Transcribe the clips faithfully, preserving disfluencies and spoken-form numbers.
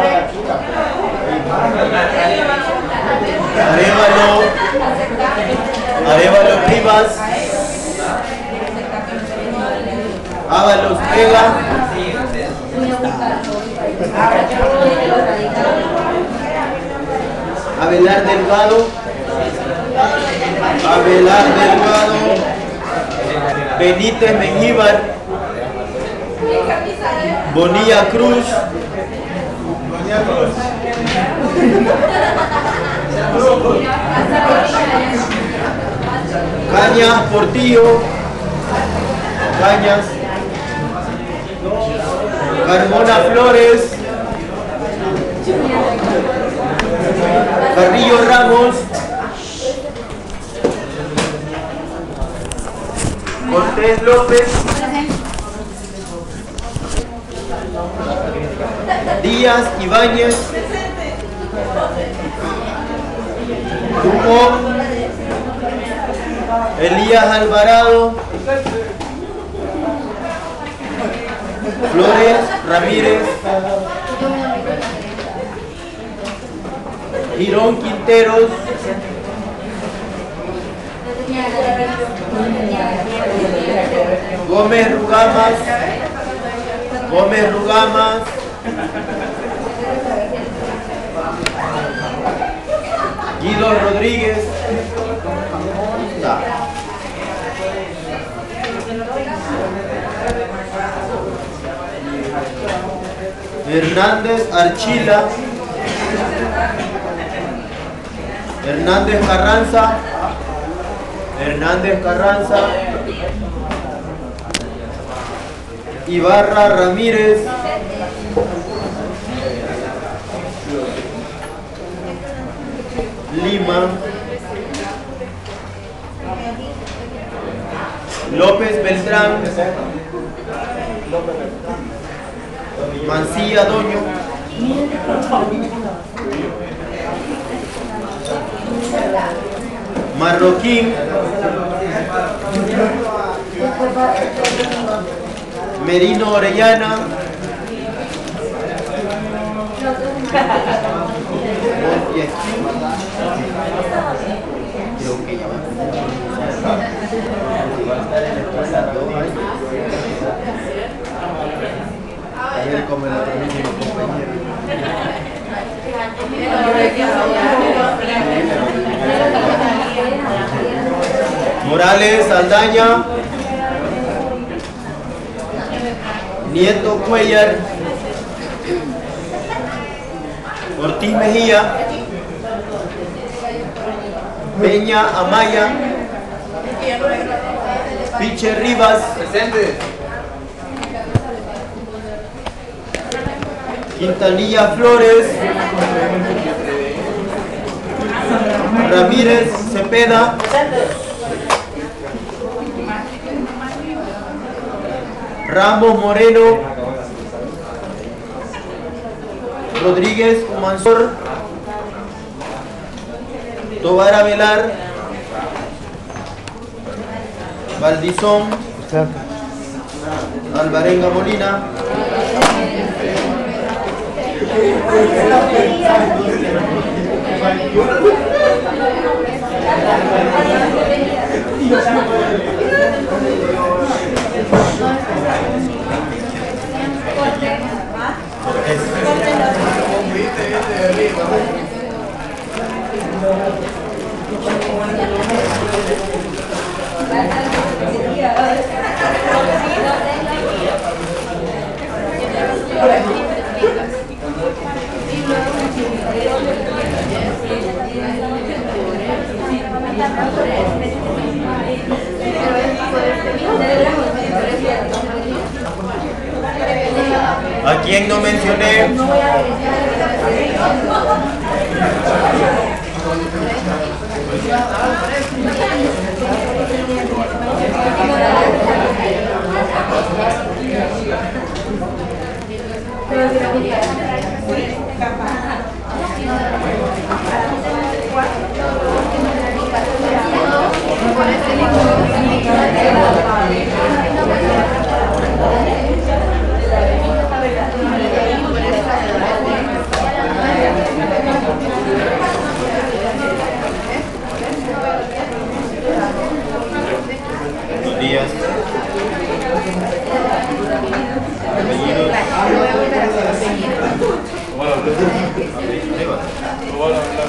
Arévalo, Arévalo Rivas, Ábalos Vega, Abelar Delgado, Abelar Delgado, Benítez Mengíbar, Bonilla Cruz, Cañas Portillo, Cañas, Carmona Flores, Carrillo Ramos, Cortés López, Díaz Ibáñez, Dumont, Elías Alvarado, Flores Ramírez, Girón Quinteros, Gómez Rugamas, Gómez Rugamas, Guido Rodríguez, Hernández Archila, Hernández Carranza, Hernández Carranza, Ibarra Ramírez, Lima, López Beltrán, Mancilla Doño, Marroquín, Merino Orellana, Morales Aldaña, Nieto Cuellar, Ortiz Mejía, Peña Amaya, Piche Rivas, presente. Quintanilla Flores, Ramírez Cepeda, Ramos Moreno, Rodríguez Mansor, Tobar Avelar, Valdizón, Alvarenga Molina, ¿a quién no mencioné? Tomar hablar.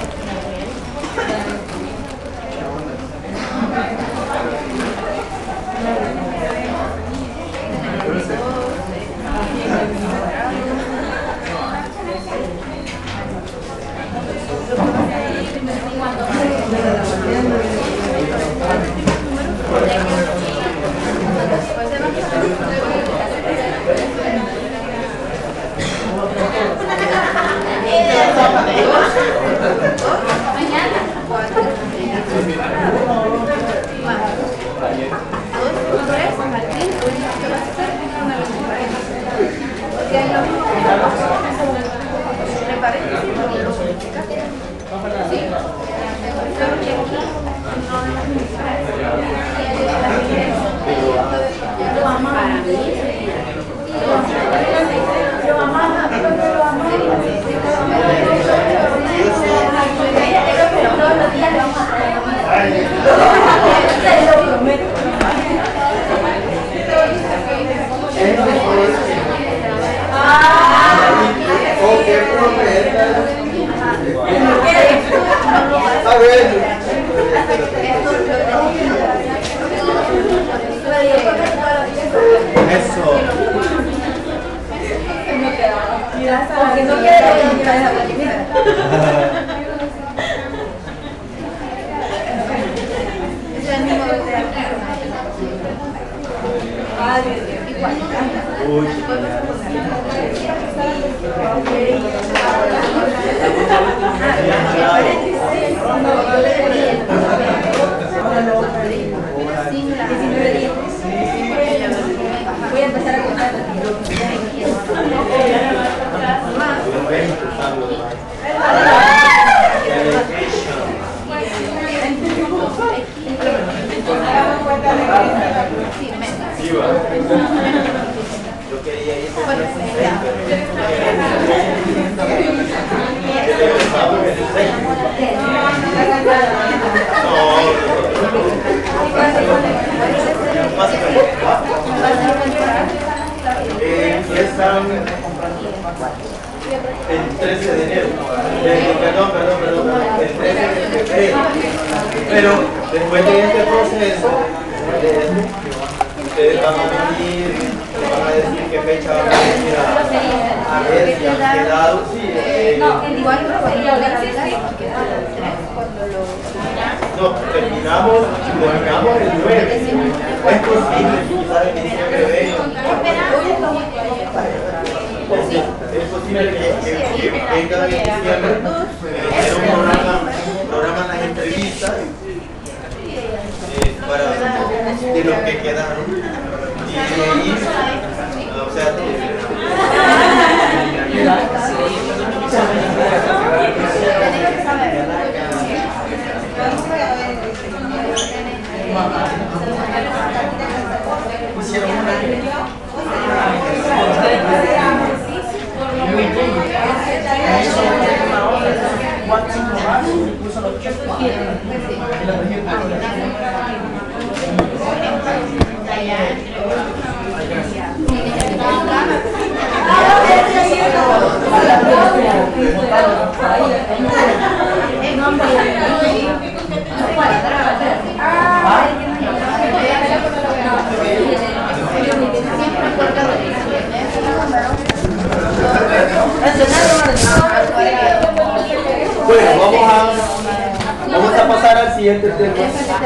El trece de enero, eh, perdón, perdón, perdón, el trece de febrero. Pero después de este proceso, eh, ustedes van a venir, van a decir qué fecha van a venir a, a ver si han quedado. Sí, eh, no, terminamos, terminamos el nueve. Es posible que quizás en diciembre vengan. Es posible que, que, que vengan en diciembre, pero programan, programan las entrevistas eh, para de los que quedaron y, y o sea, bueno, vamos a, vamos a pasar al siguiente tema.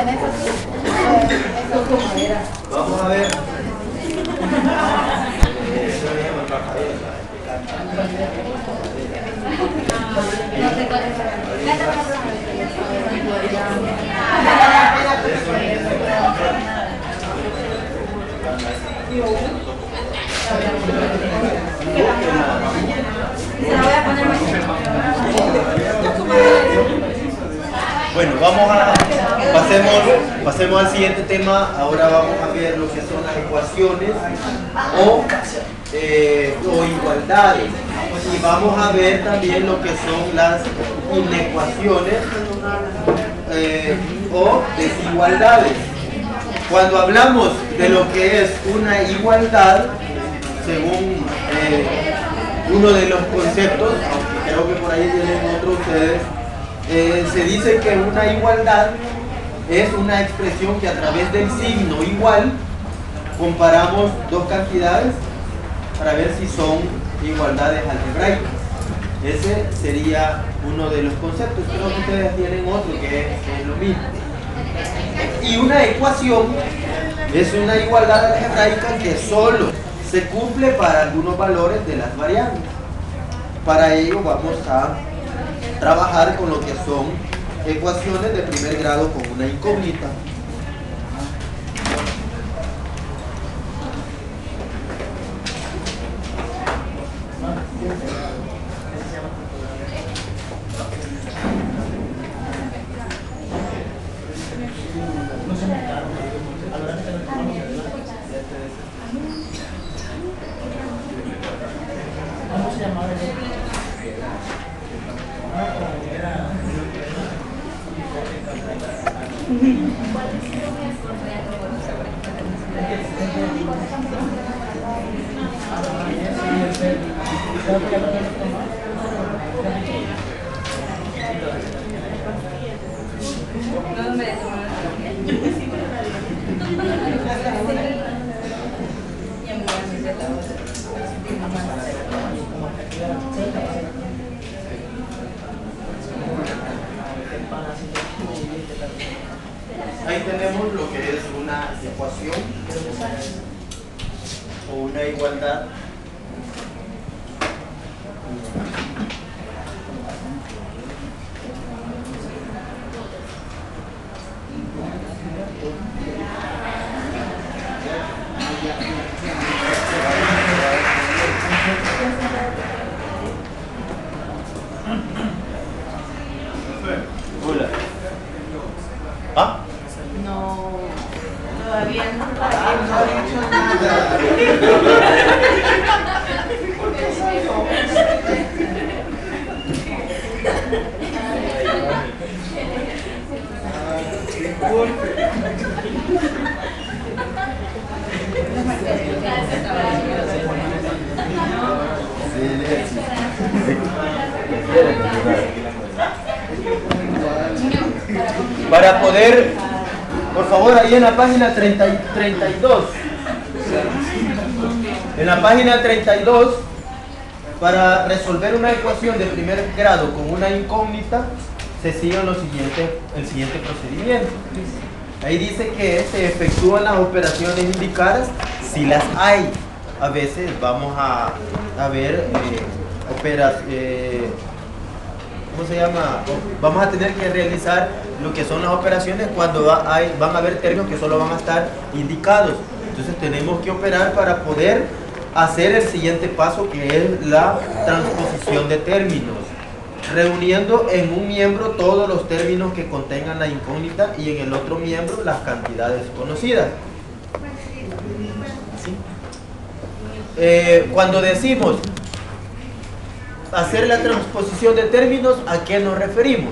Vamos a ver. Bueno, vamos a pasemos, pasemos al siguiente tema. Ahora vamos a ver lo que son las ecuaciones o, eh, o igualdades. Y vamos a ver también lo que son las inecuaciones eh, o desigualdades. Cuando hablamos de lo que es una igualdad, según eh, uno de los conceptos, aunque creo que por ahí tienen otros ustedes, Eh, se dice que una igualdad es una expresión que a través del signo igual comparamos dos cantidades para ver si son igualdades algebraicas. Ese sería uno de los conceptos. Creo que ustedes tienen otro que es, que es lo mismo. Y una ecuación es una igualdad algebraica que solo se cumple para algunos valores de las variables. Para ello vamos a trabajar con lo que son ecuaciones de primer grado con una incógnita. Ahí tenemos lo que es una ecuación o una igualdad. Hola. ¿Ah? No, todavía no, todavía no he hecho nada. Para poder, por favor, ahí en la página treinta y dos, en la página treinta y dos, para resolver una ecuación de primer grado con una incógnita, se sigue lo siguiente, el siguiente procedimiento. Ahí dice que se efectúan las operaciones indicadas si las hay. A veces vamos a, a ver eh, operas, eh, ¿cómo se llama? Vamos a tener que realizar lo que son las operaciones cuando va, hay, van a haber términos que solo van a estar indicados. Entonces tenemos que operar para poder hacer el siguiente paso, que es la transposición de términos, reuniendo en un miembro todos los términos que contengan la incógnita y en el otro miembro las cantidades conocidas. ¿Sí? Eh, cuando decimos hacer la transposición de términos, ¿a qué nos referimos?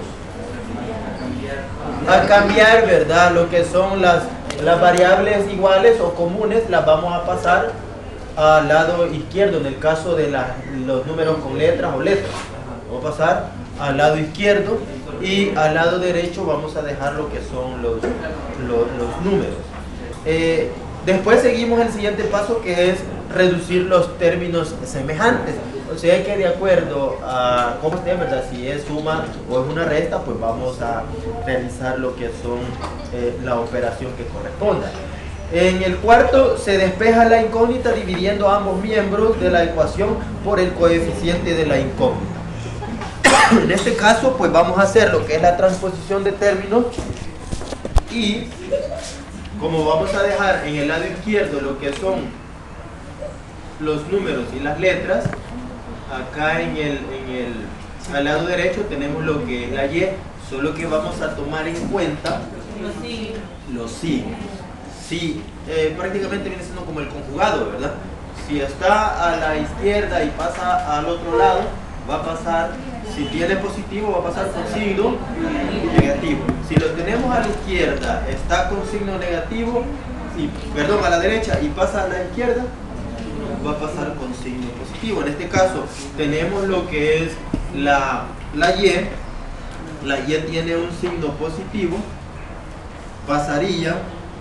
A cambiar, ¿verdad? Lo que son las, las variables iguales o comunes, las vamos a pasar al lado izquierdo, en el caso de la, los números con letras o letras. Vamos a pasar al lado izquierdo y al lado derecho vamos a dejar lo que son los, los, los números. Eh, después seguimos el siguiente paso, que es reducir los términos semejantes. O sea que de acuerdo a cómo esté, ¿verdad? Si es suma o es una resta, pues vamos a realizar lo que son eh, la operación que corresponda. En el cuarto se despeja la incógnita dividiendo ambos miembros de la ecuación por el coeficiente de la incógnita. En este caso, pues vamos a hacer lo que es la transposición de términos y como vamos a dejar en el lado izquierdo lo que son los números y las letras, acá en el, en el al lado derecho tenemos lo que es la Y, solo que vamos a tomar en cuenta los signos. Sí, eh, prácticamente viene siendo como el conjugado, ¿verdad? Si está a la izquierda y pasa al otro lado, va a pasar, si tiene positivo, va a pasar con signo negativo. Si lo tenemos a la izquierda, está con signo negativo, y, perdón, a la derecha y pasa a la izquierda, va a pasar con signo positivo. En este caso, tenemos lo que es la, la Y, la y tiene un signo positivo, pasaría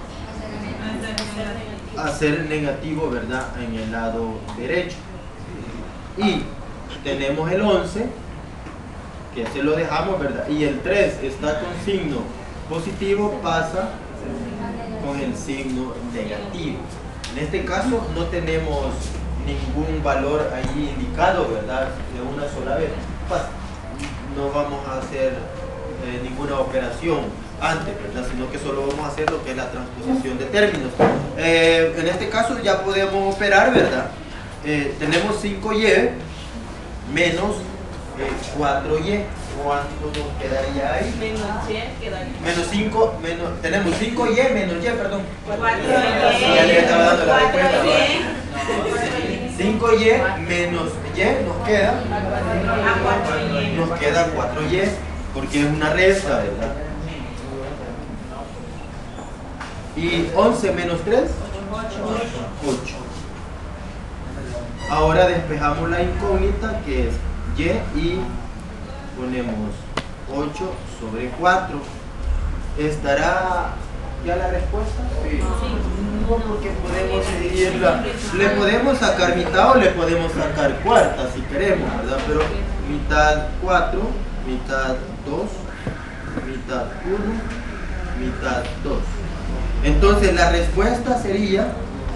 a ser negativo, ¿verdad? En el lado derecho. Y tenemos el once, que se lo dejamos, ¿verdad? Y el tres está con signo positivo, pasa con el signo negativo. En este caso no tenemos ningún valor ahí indicado, ¿verdad? De una sola vez. No vamos a hacer eh, ninguna operación antes, ¿verdad? Sino que solo vamos a hacer lo que es la transposición de términos. Eh, en este caso ya podemos operar, ¿verdad? Eh, tenemos cinco y menos eh, cuatro y. ¿Cuánto nos quedaría ahí? Menos y quedaría. Menos cinco, menos, tenemos cinco y menos y, perdón. cuatro y. Ya le estaba dando la respuesta. cuatro y. cinco y menos y nos queda. A cuatro y. Nos queda cuatro y porque es una resta, ¿verdad? Y once menos tres, ocho. Ahora despejamos la incógnita que es y y ponemos ocho sobre cuatro. ¿Estará ya la respuesta? Sí. No, porque podemos seguirla. Le podemos sacar mitad o le podemos sacar cuarta si queremos, ¿verdad? Pero mitad cuatro, mitad dos, mitad uno, mitad dos. Entonces la respuesta sería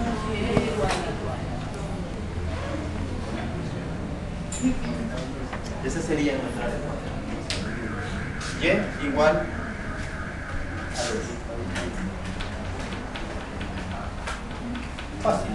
esa sería nuestra respuesta. Y igual a dos. Fácil.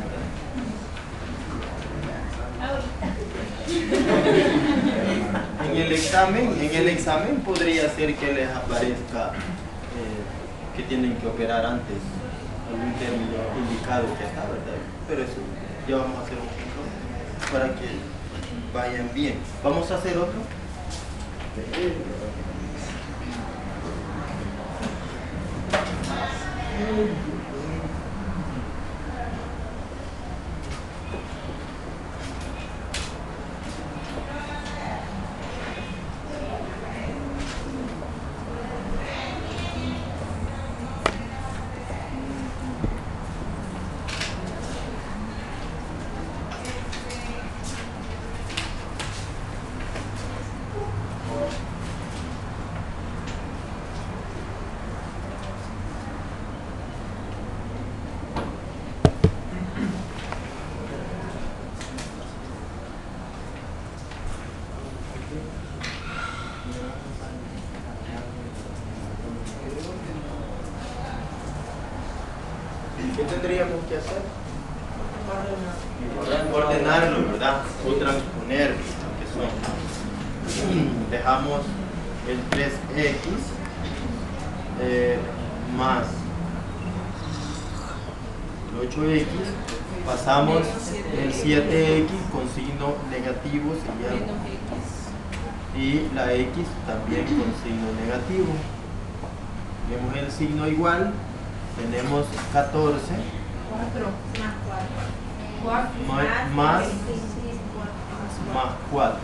En el examen, en el examen podría ser que les aparezca eh, que tienen que operar antes algún término indicado que está, ¿verdad? Pero eso ya vamos a hacer un ejemplo para que vayan bien. Vamos a hacer otro. ¿Qué tendríamos que hacer? Ordenarlo, ¿verdad? O transponer, que son. Dejamos el tres equis eh, más el ocho equis, pasamos el siete equis con signo negativo sería, y la x también con signo negativo. Vemos el signo igual. Tenemos catorce cuatro más cuatro. más, más, más cuatro.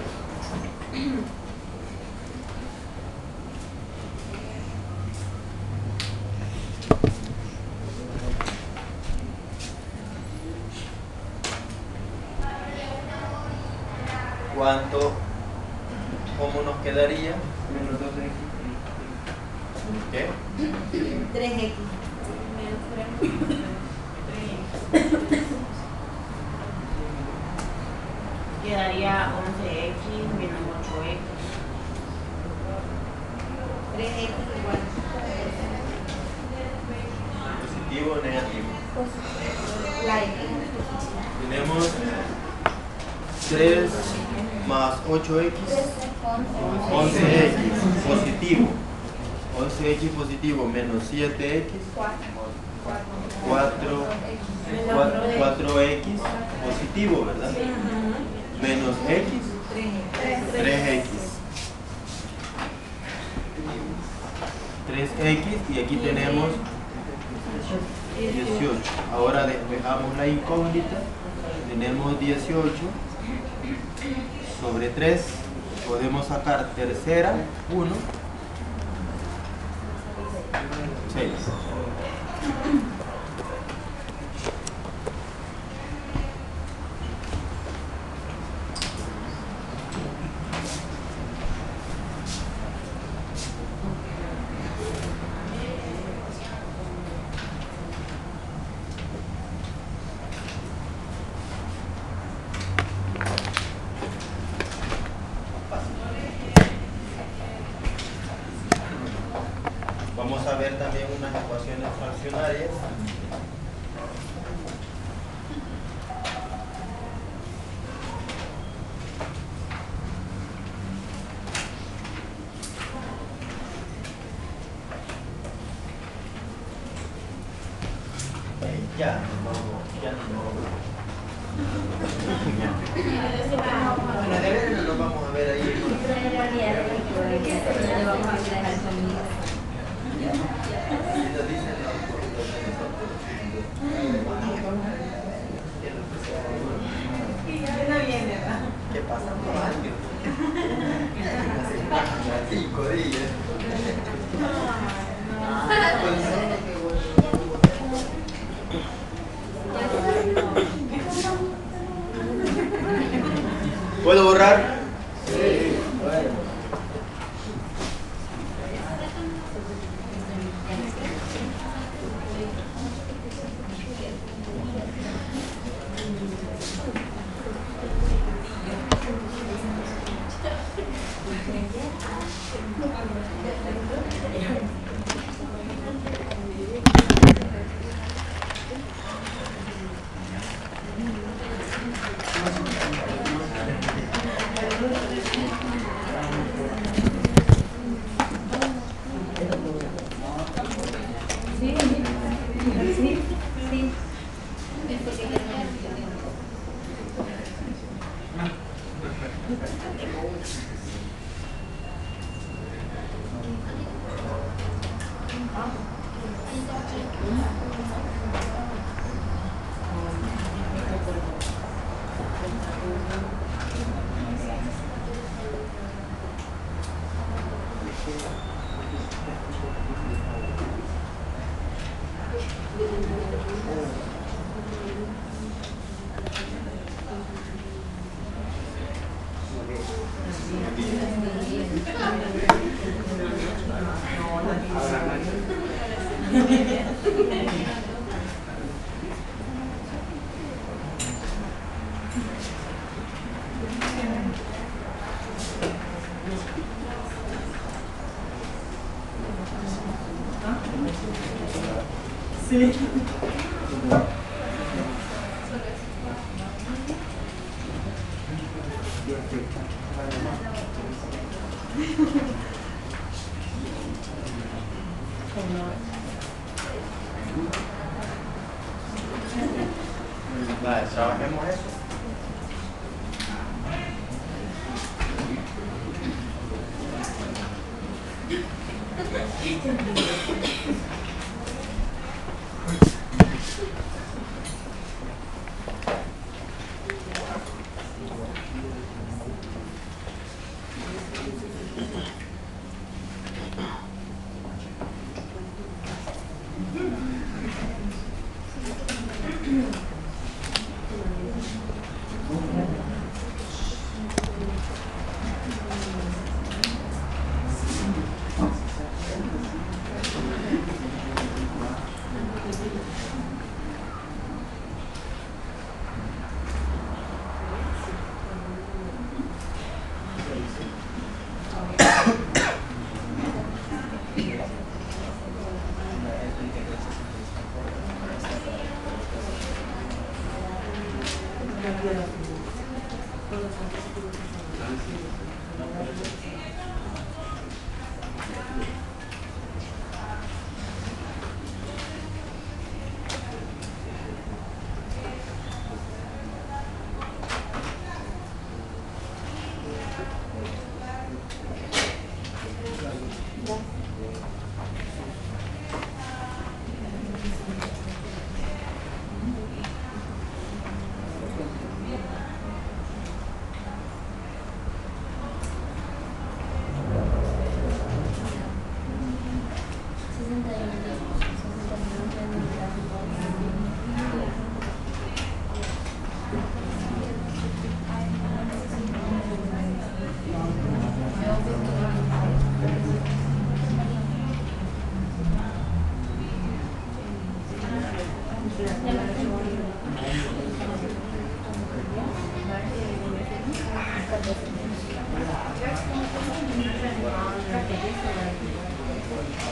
¿Cuánto? ¿Cómo nos quedaría? Menos dos equis. ¿Qué? tres equis. Quedaría once equis menos ocho equis. tres equis igual. Positivo o negativo. La X. Tenemos tres más ocho equis, once equis positivo. once equis positivo menos siete equis, cuatro equis positivo, ¿verdad? Menos x, tres equis. tres equis y aquí tenemos dieciocho. Ahora despejamos la incógnita. Tenemos dieciocho sobre tres. Podemos sacar tercera, uno. seis. Vamos a ver también unas ecuaciones fraccionarias. Eh, ya, no, ya no. Bueno, de ver lo vamos a ver ahí. ¿Qué pasa? Cinco días. ¿Puedo borrar? Sí. Bueno. Sí. Vale, trabajemos eso.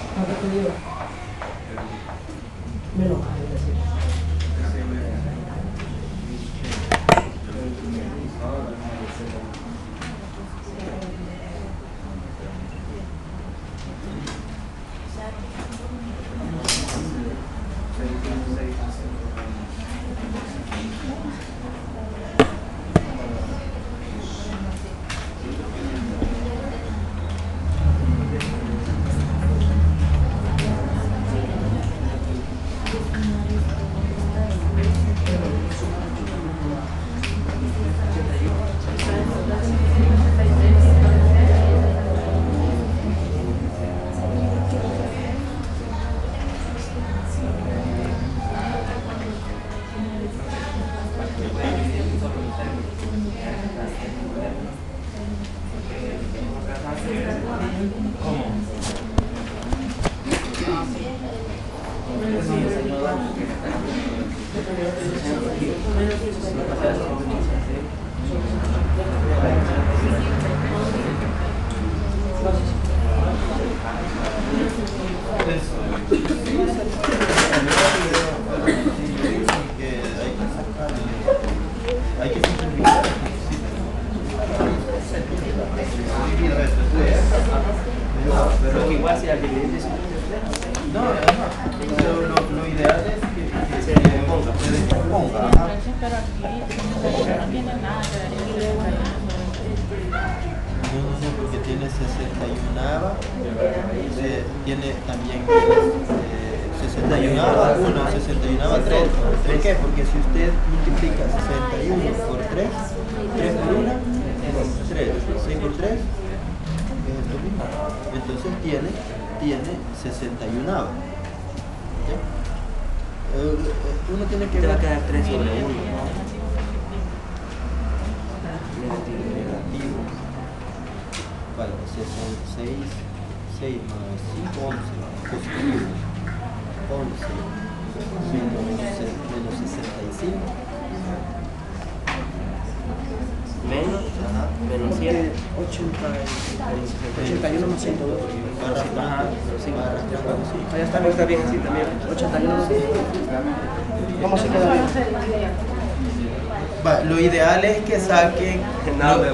Lo ideal es que saquen, no, lo,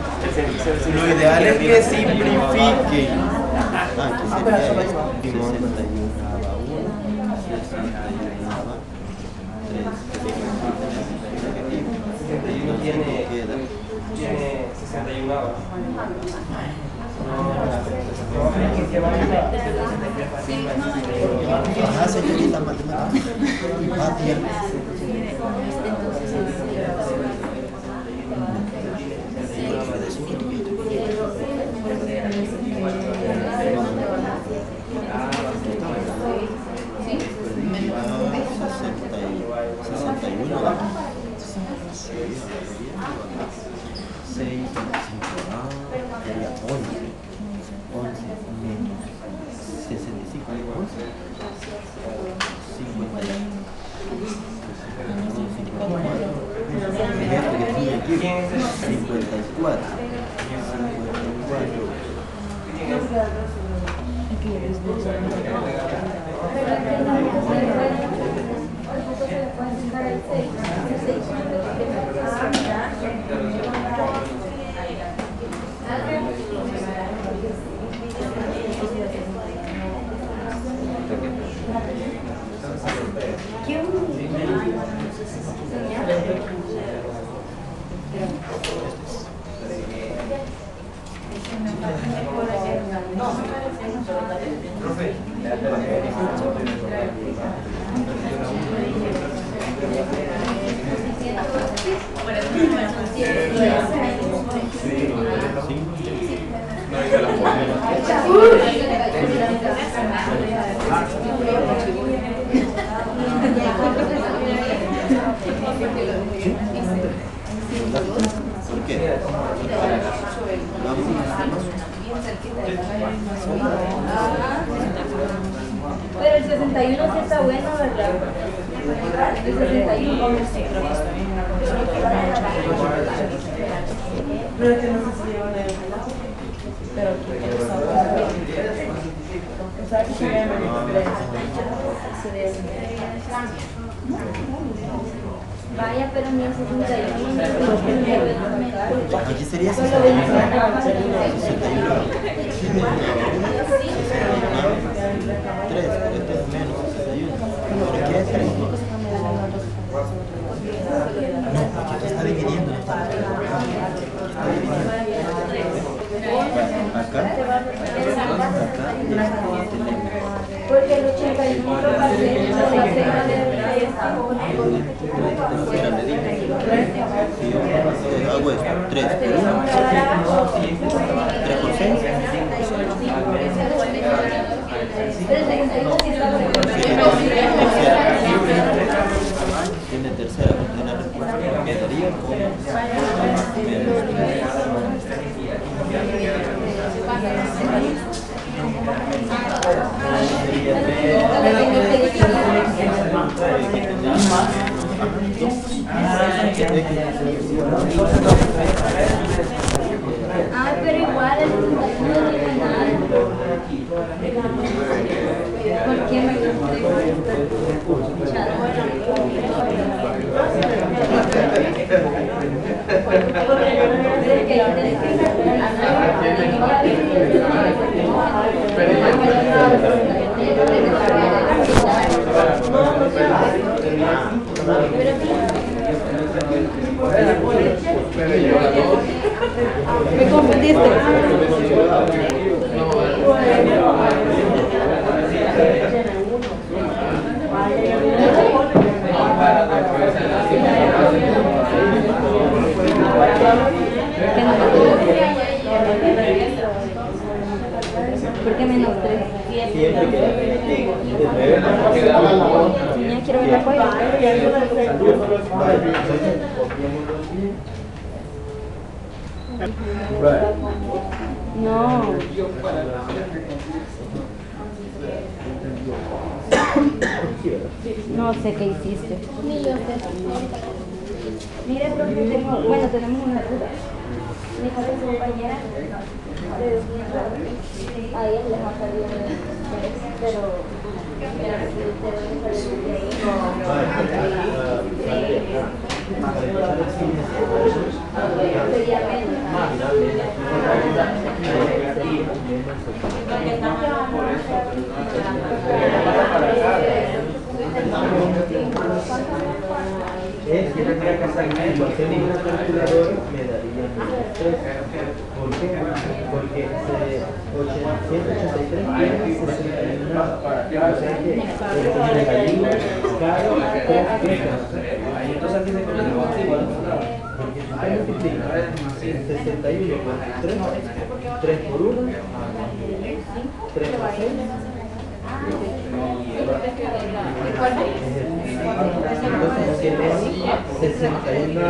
lo ideal es que simplifiquen. Ah, que sería sesenta y uno va uno, sesenta y uno va tres. uno tiene, tiene sesenta y uno. Ajá, señorita matemática. Patria. cincuenta y cuatro. ¿Por qué? Pero el sesenta y uno sí está bueno, ¿verdad? El sesenta y uno. Pero que no se lleva. Pero Vaya, pero ni el sesenta y uno. Aquí sería sesenta y uno. sesenta y uno. tres, pero este es menos sesenta y uno. ¿Pero qué es tres? No, aquí está dividiendo. Está acá. Porque el ochenta y uno va a ser la cena de hago esto, tres por uno, tres por seis. Tiene tercera, porque la respuesta quedaría como Ah, pero igual el sesenta y uno no tiene nada. ¿Por qué me Me confundiste. ¿Por qué menos tres? siempre que Ya quiero ver la cueva. No. No sé qué hiciste. Ni yo sé. Mire, porque tengo, bueno, tenemos una duda. Mi hija de su compañera de dos mil a ella le va a salir pero pero si usted debe salir de ahí sería menos. Es que tendría que hacer una calculadora, me daría tres. ¿Por qué? Porque ciento ochenta y tres tiene sesenta y uno. O sea que el gallino caro tres piezas. Entonces aquí se conoce igual. Porque si usted multiplica sesenta y uno por tres, tres por uno, tres por seis. Entonces tiene sesenta y uno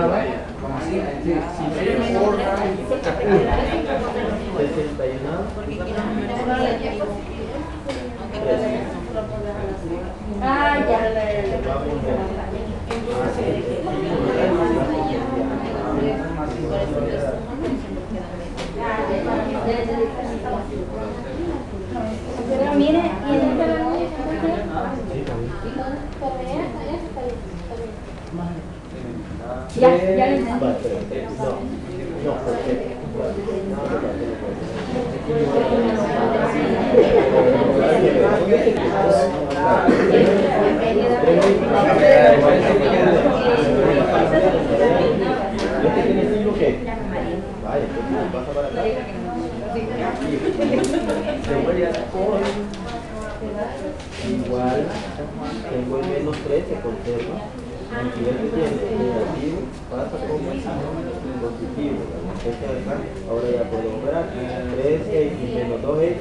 sesenta y uno Ah, ya. Pero mire, y en esta ya, ya lo entendí. No, no, perfecto. Este tiene cinco que vaya, pues pasa para acá. Igual tengo el menos tres, se conserva. Aunque este tiene negativo, pasa como positivo. Este de acá, ahora ya puedo operar tres x menos dos x,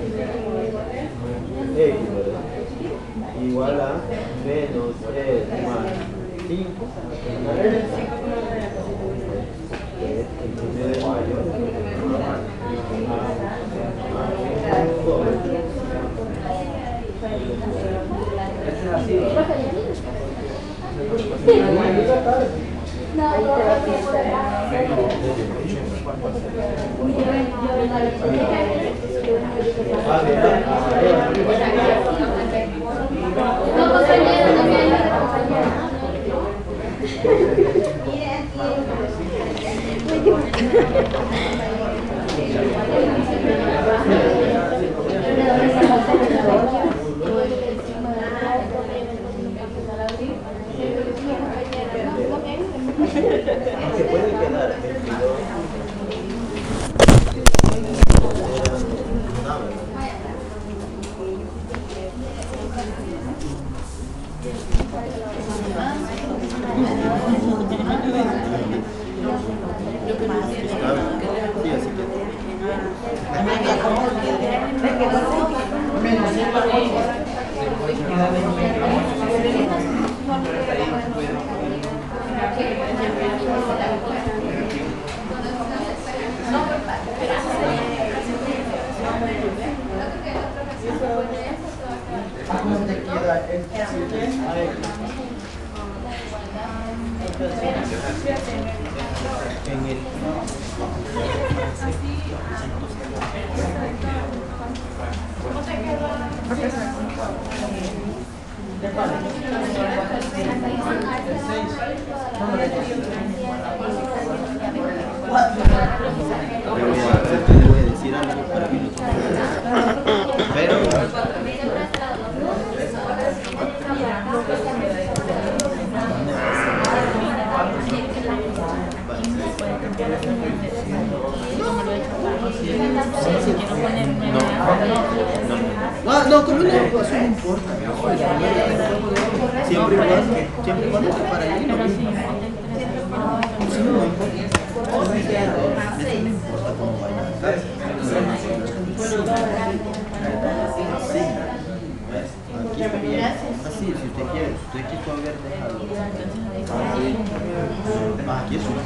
x, ¿verdad? Igual a menos tres más cinco. El primer de mayo. No, Ah, ¿Cómo te queda el en el te voy a decir algo para que no pero no, no, ¿cómo no? Eso no importa. Siempre y cuando, siempre y cuando te para ahí, no importa. Sí, no importa. No importa cómo vaya. Aquí está bien. Así, si usted quiere, si usted quiso haber dejado. Ah, aquí es un.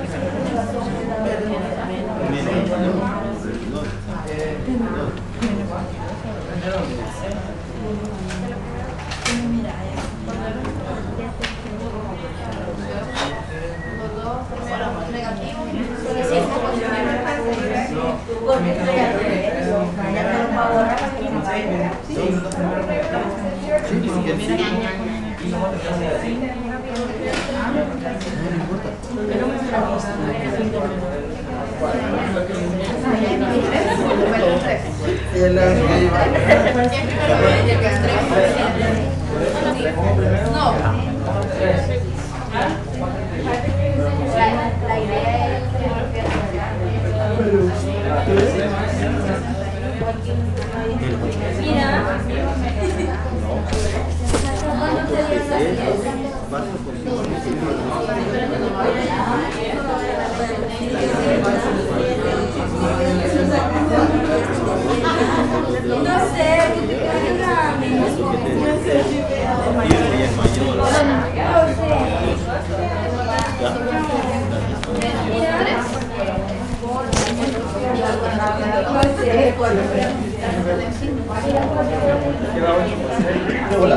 No. La idea es mira. No sé, Hola.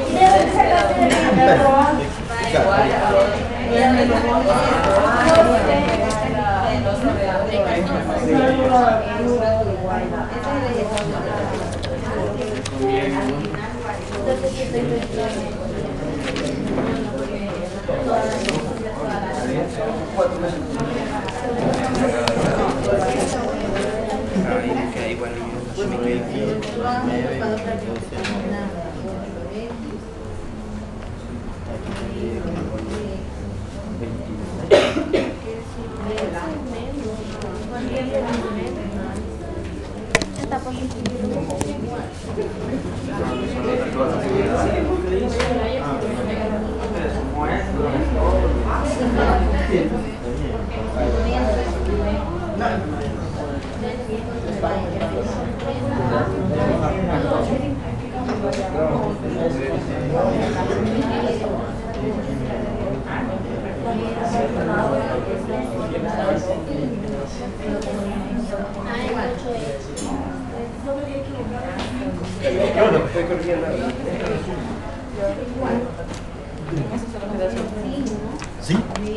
¿Sí?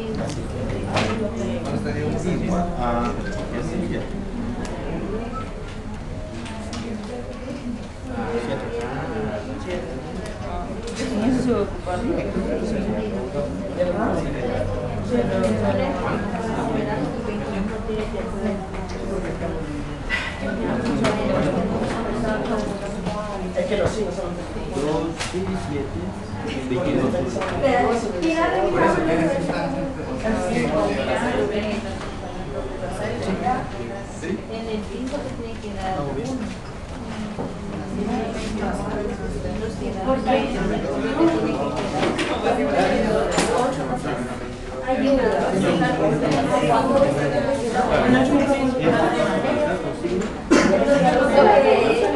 Ah, sí, Es que los cinco son dos, siete, veintidós. En el cinco te tiene que dar uno. Ayuda.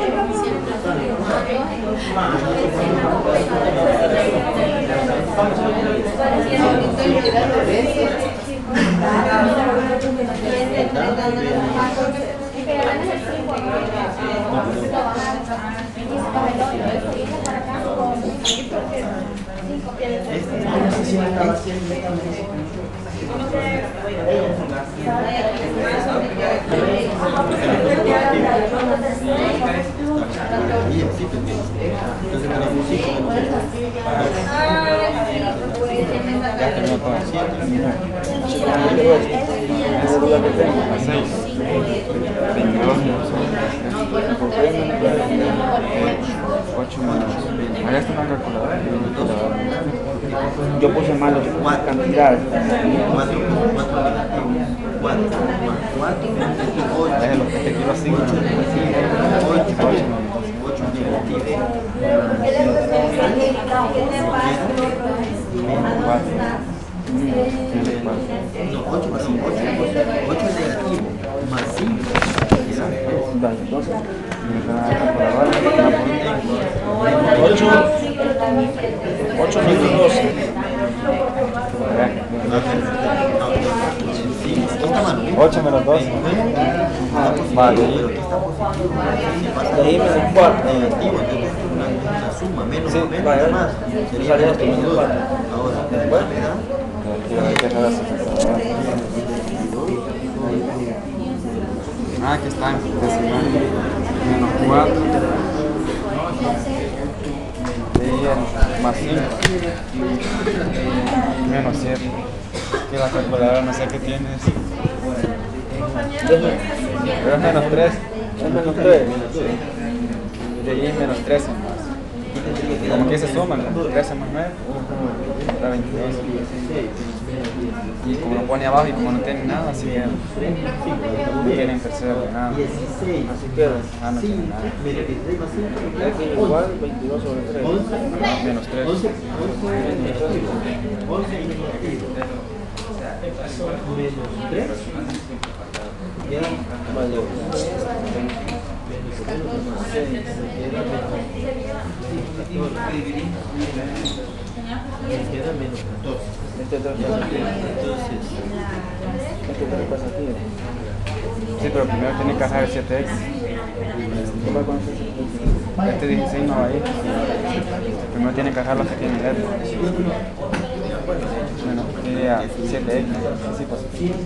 Ya que no todo siete, esa duda que tengo, a seis, veintidós ocho menos. Ahora esto no es calculadora. Yo puse mal las cantidades. cuatro, cuatro, cuatro, Es lo que te quiero así. No, ocho, perdón, ocho, ocho es negativo, más cinco. Dale, entonces, ocho, ocho menos doce. ocho menos doce. Vale. De ahí menos cuatro. Negativo, entonces una suma, menos, Sí, menos, vale. más. Sería esto, menos dos. Ahora, después me da. Ah, aquí está, decimal. Menos cuatro. Más cinco. Menos siete. Que la calculadora no sé qué tienes. Pero es menos tres. Es menos tres. De ahí menos trece más. Como que se suman, trece más nueve. Da veintidós. Y como lo pone abajo y como no tiene nada, así que no tienen tercera de nada. Así queda. Ah, no tiene nada. Es igual veintidós sobre tres. No, menos tres. Queda menos dos. Este tres pasa aquí. Este tres pasa aquí. Sí, pero primero tiene que hacer el siete equis. ¿Cómo con este? Este dieciséis no va a ir. Primero tiene que hacer los que tienen letra. Bueno, sería siete equis. Así pues.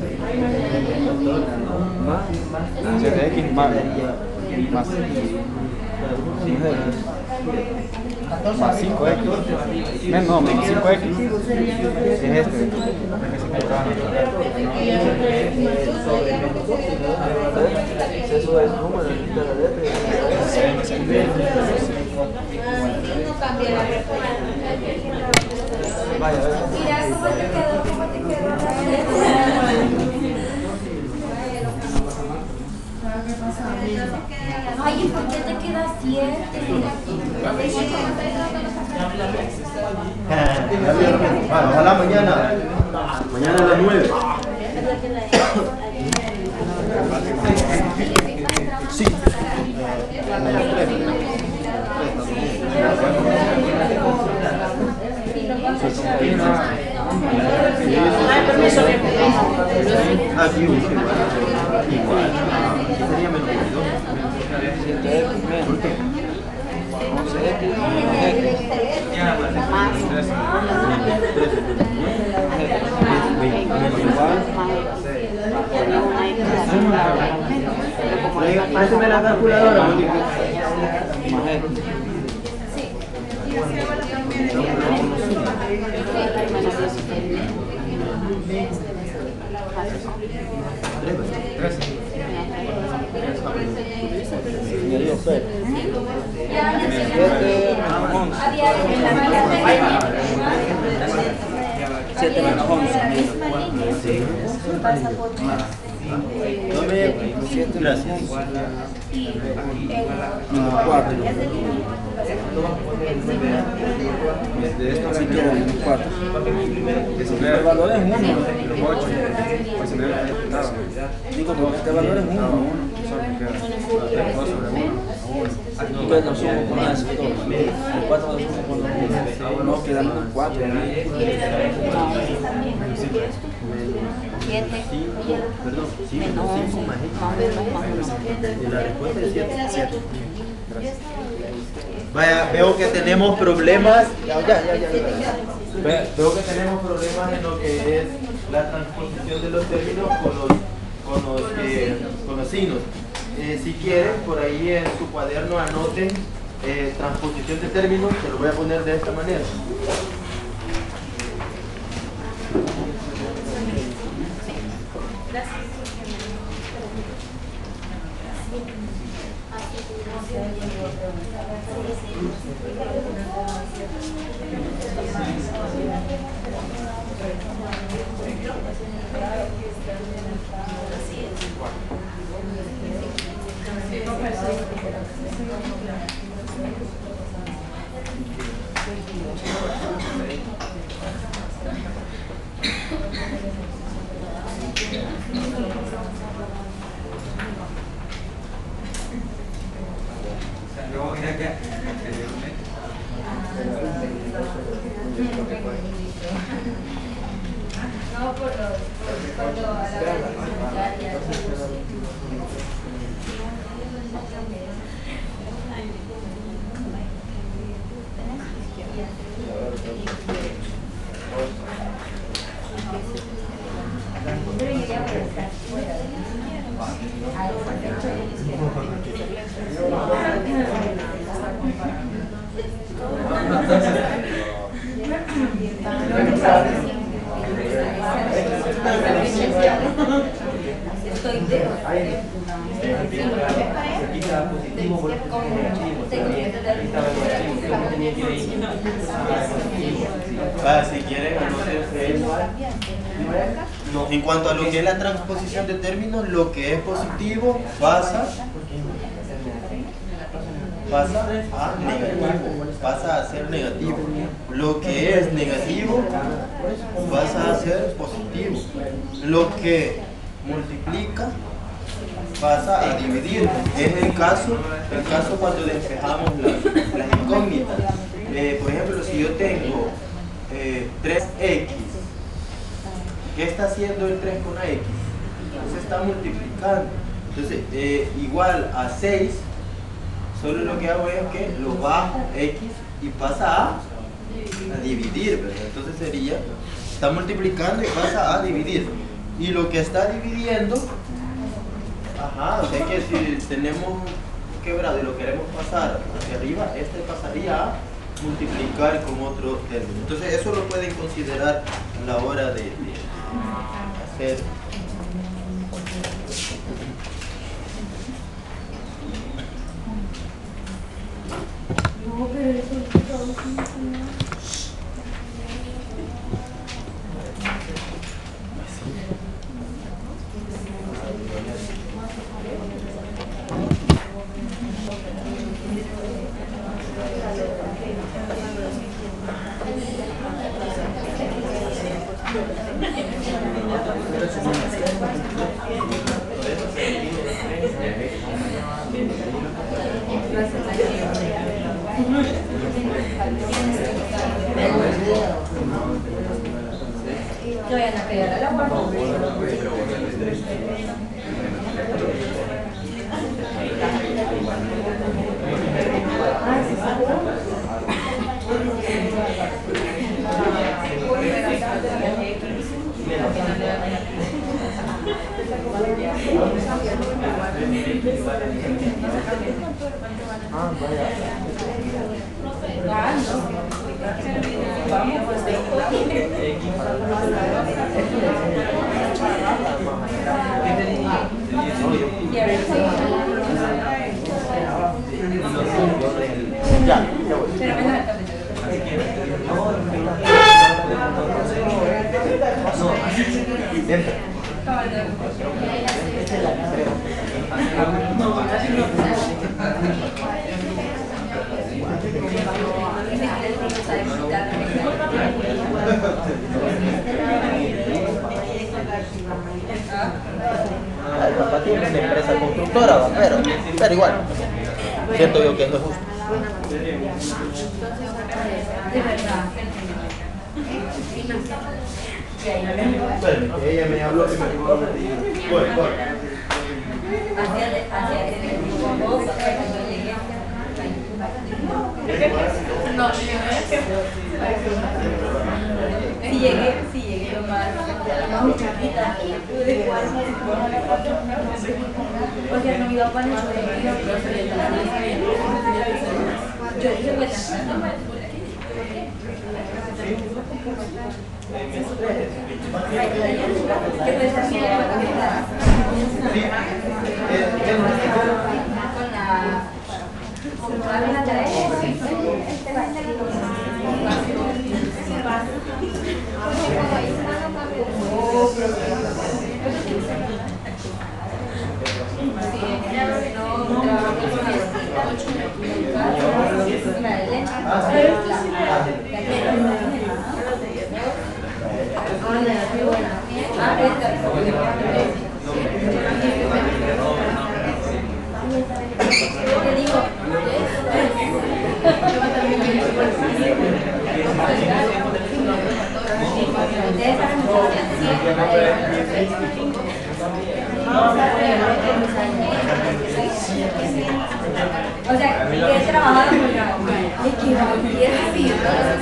siete equis más. Más. Más cinco equis. No, menos cinco equis. Es este. Eso es número de la letra. Vaya, a ver. Mira cómo te quedó, cómo te quedó. Ay, ¿por qué te queda siete? Bueno, ojalá mañana. Mañana a las nueve. Sí. Ah, sí, igual. Igual. Sería menos veintidós. ¿Por qué? Pásame la calculadora. siete menos once. Tome siete, gracias. cuatro. De esto así queda menos cuatro. El valor es uno. ocho. Digo, porque este valor es uno. dos sobre uno. entonces no sumo con eso. El cuatro no sumo con los no, quedamos en cuatro. siete. Perdón, Menos once. Más menos, más menos. Y la respuesta es siete. Vaya, veo que tenemos problemas. Ya, ya, ya, ya, ya. Ve- Veo que tenemos problemas en lo que es la transposición de los términos con los, con los, eh, con los signos. Eh, si quieren, por ahí en su cuaderno anoten eh, transposición de términos, se lo voy a poner de esta manera. No, por los, por lo, a la secundaria. Ah, si quieren, anoten. No, en cuanto a lo que es la transposición de términos, lo que es positivo pasa, pasa a negativo, pasa a ser negativo. Lo que es negativo pasa a ser positivo. Lo que multiplica pasa a dividir. Es el caso, el caso cuando despejamos las, las incógnitas. Eh, por ejemplo, si yo tengo eh, tres equis, ¿qué está haciendo el tres con X? Se está multiplicando. Entonces, eh, igual a seis, solo lo que hago es que lo bajo X y pasa a, a dividir, ¿verdad? Entonces sería, está multiplicando y pasa a dividir. Y lo que está dividiendo, ajá, o sea que si tenemos un quebrado y lo queremos pasar hacia arriba, este pasaría a multiplicar con otro término. Entonces eso lo pueden considerar a la hora de, de hacer. No, pero eso es todo sin No vayan a pegar a la guardia. Ah, vaya. Vamos, pues Ya, ya voy. pero me da El papá tiene una empresa constructora, pero, pero igual. siento yo que no es justo. Bueno, ella me habló y me dijo, bueno, bueno. No, si llegué, si llegué lo más, más chiquita, porque no iba para el yo dije, pues, o sea, que he trabajado con y es así,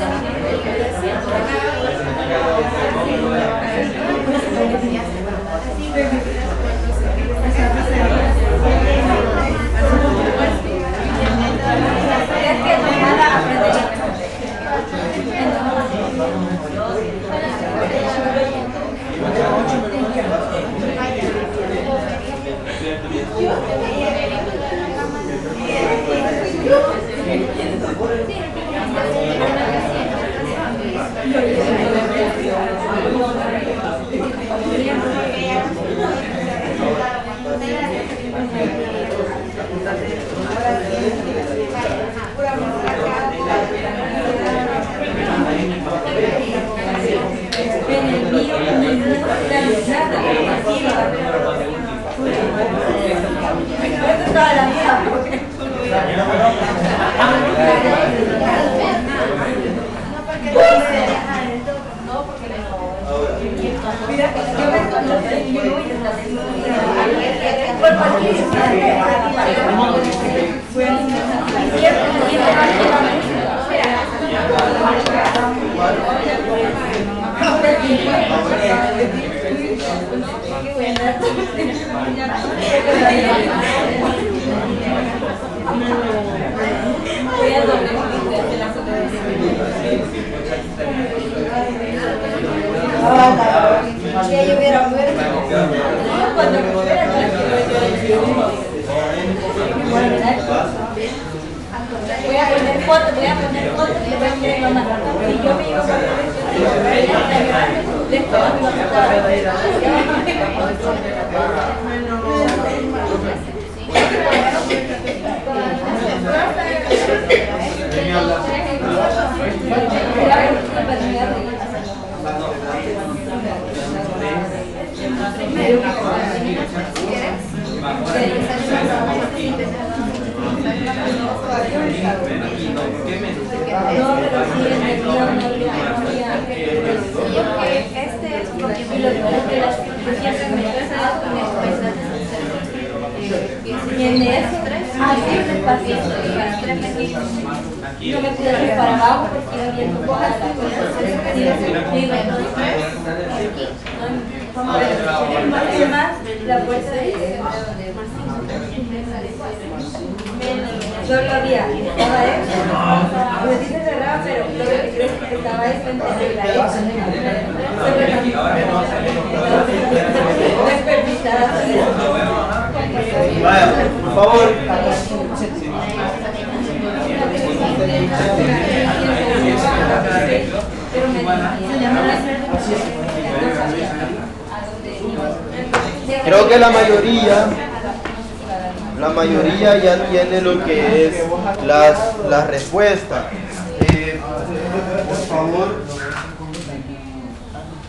toda la vida. No, porque no. Mira, yo me conocí, yo voy a por cualquier voy a doble si yo hubiera muerto cuando me hubiera voy a poner fotos, voy a poner fotos y voy a poner mamá. Si yo me iba a poner después y en eso, así es despacito, no me pude ir para abajo porque iba viendo cosas, más la puerta de solo había, estaba eso, pues sí se cerraba, pero lo que creo que estaba eso entre la ex, desperdiciada. Vaya, por favor. Creo que la mayoría, la mayoría ya tiene lo que es las, las respuestas. Eh, por favor,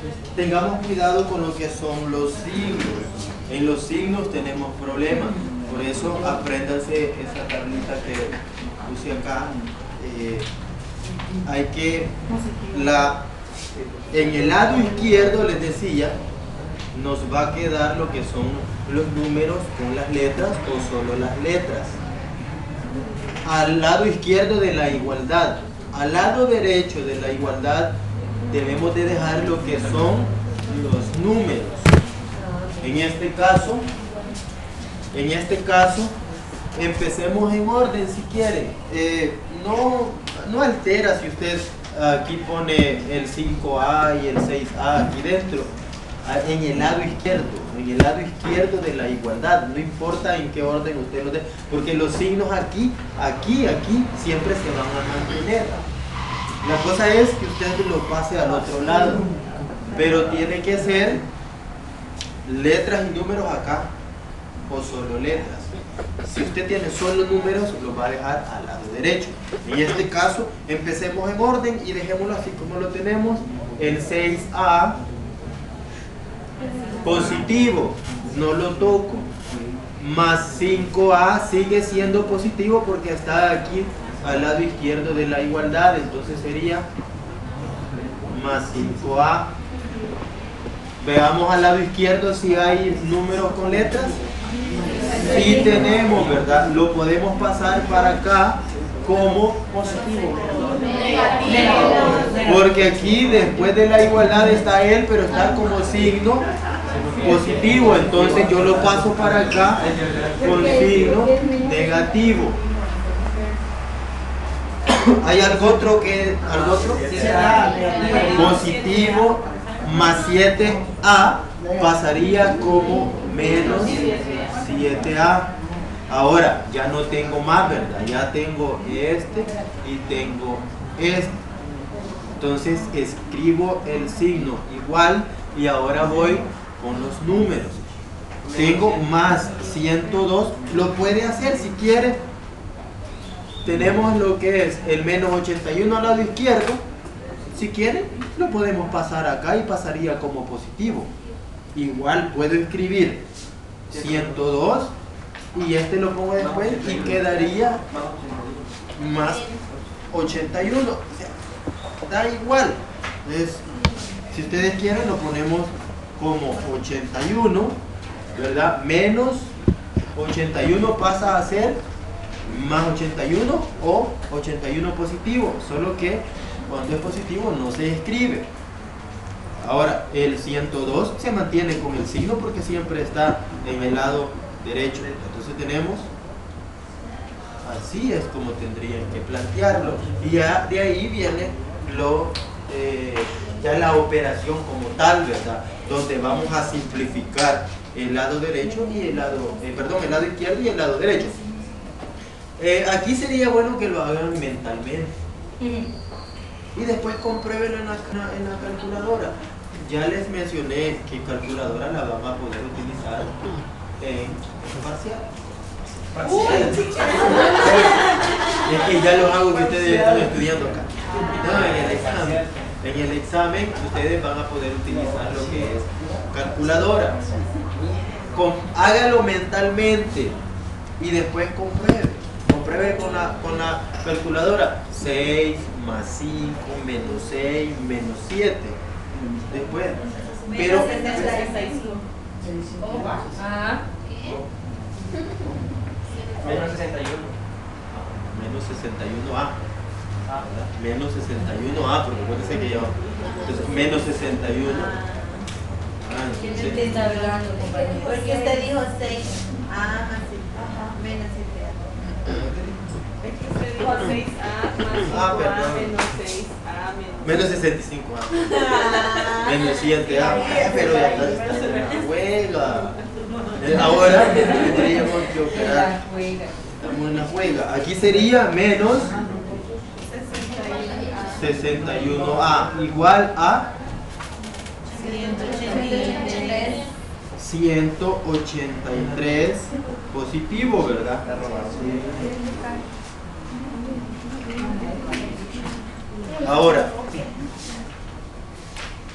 tengamos cuidado con lo que son los signos. En los signos tenemos problemas. Por eso apréndanse esa tablita que puse acá. Eh, hay que, la, en el lado izquierdo les decía, nos va a quedar lo que son los números con las letras o solo las letras. Al lado izquierdo de la igualdad, al lado derecho de la igualdad debemos de dejar lo que son los números. En este caso, en este caso, empecemos en orden si quieren. Eh, no, no altera si usted aquí pone el cinco A y el seis A aquí dentro. En el lado izquierdo, en el lado izquierdo de la igualdad, no importa en qué orden usted lo dé, porque los signos aquí, aquí, aquí, siempre se van a mantener. La cosa es que usted lo pase al otro lado, pero tiene que ser letras y números acá, o solo letras. Si usted tiene solo números, lo va a dejar al lado derecho. En este caso, empecemos en orden y dejémoslo así como lo tenemos. El seis A positivo, no lo toco, más cinco A sigue siendo positivo porque está aquí al lado izquierdo de la igualdad, entonces sería más cinco A. Veamos al lado izquierdo si hay números con letras. Sí tenemos, ¿verdad? Lo podemos pasar para acá como positivo. Porque aquí después de la igualdad está él, pero está como signo positivo. Entonces yo lo paso para acá con signo negativo. ¿Hay algo otro que algo otro? Positivo más siete A pasaría como menos siete A. Ahora ya no tengo más, ¿verdad? Ya tengo este y tengo este. Entonces escribo el signo igual y ahora voy con los números. Tengo más ciento dos, lo puede hacer si quiere. Tenemos lo que es el menos ochenta y uno al lado izquierdo. Si quiere, lo podemos pasar acá y pasaría como positivo. Igual puedo escribir ciento dos y este lo pongo después y quedaría más ochenta y uno. O sea, da igual. Es, si ustedes quieren, lo ponemos como ochenta y uno, ¿verdad? Menos ochenta y uno pasa a ser más ochenta y uno o ochenta y uno positivo, solo que cuando es positivo no se escribe. Ahora, el ciento dos se mantiene con el signo porque siempre está en el lado derecho. Entonces tenemos, así es como tendrían que plantearlo. Y ya de ahí viene lo, eh, ya la operación como tal, ¿verdad? Donde vamos a simplificar el lado derecho y el lado, eh, perdón, el lado izquierdo y el lado derecho. Eh, aquí sería bueno que lo hagan mentalmente. Y después compruébenlo en la, en la calculadora. Ya les mencioné que calculadora la van a poder utilizar en parcial. Es que ya lo hago que ustedes están estudiando acá. No, en el examen. En el examen ustedes van a poder utilizar lo que es calculadora. Con, hágalo mentalmente y después compruebe. Compruebe con la, con la calculadora. seis más cinco menos seis menos siete. Después. Pero. Ah. Menos sesenta y uno. Menos sesenta y uno A. Menos sesenta y uno A, porque acuérdense que yo. Entonces, menos sesenta y uno. Ah, entonces. ¿Qué está hablando, compañero? Porque usted dijo seis A más menos siete A. Es que usted dijo seis A más cinco Ah, A perdón. menos seis A menos Menos sesenta y cinco A. Menos siete A. Pero ya está, está en la juega. Eh, Ahora tendríamos que operar. Estamos en la juega. Aquí sería menos sesenta y uno A igual a ciento ochenta y tres positivo, ¿verdad? Ahora,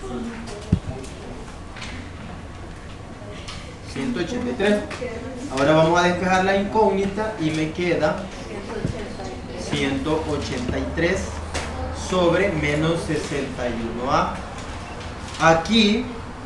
ciento ochenta y tres. Ahora vamos a despejar la incógnita y me queda ciento ochenta y tres sobre menos sesenta y uno A. Aquí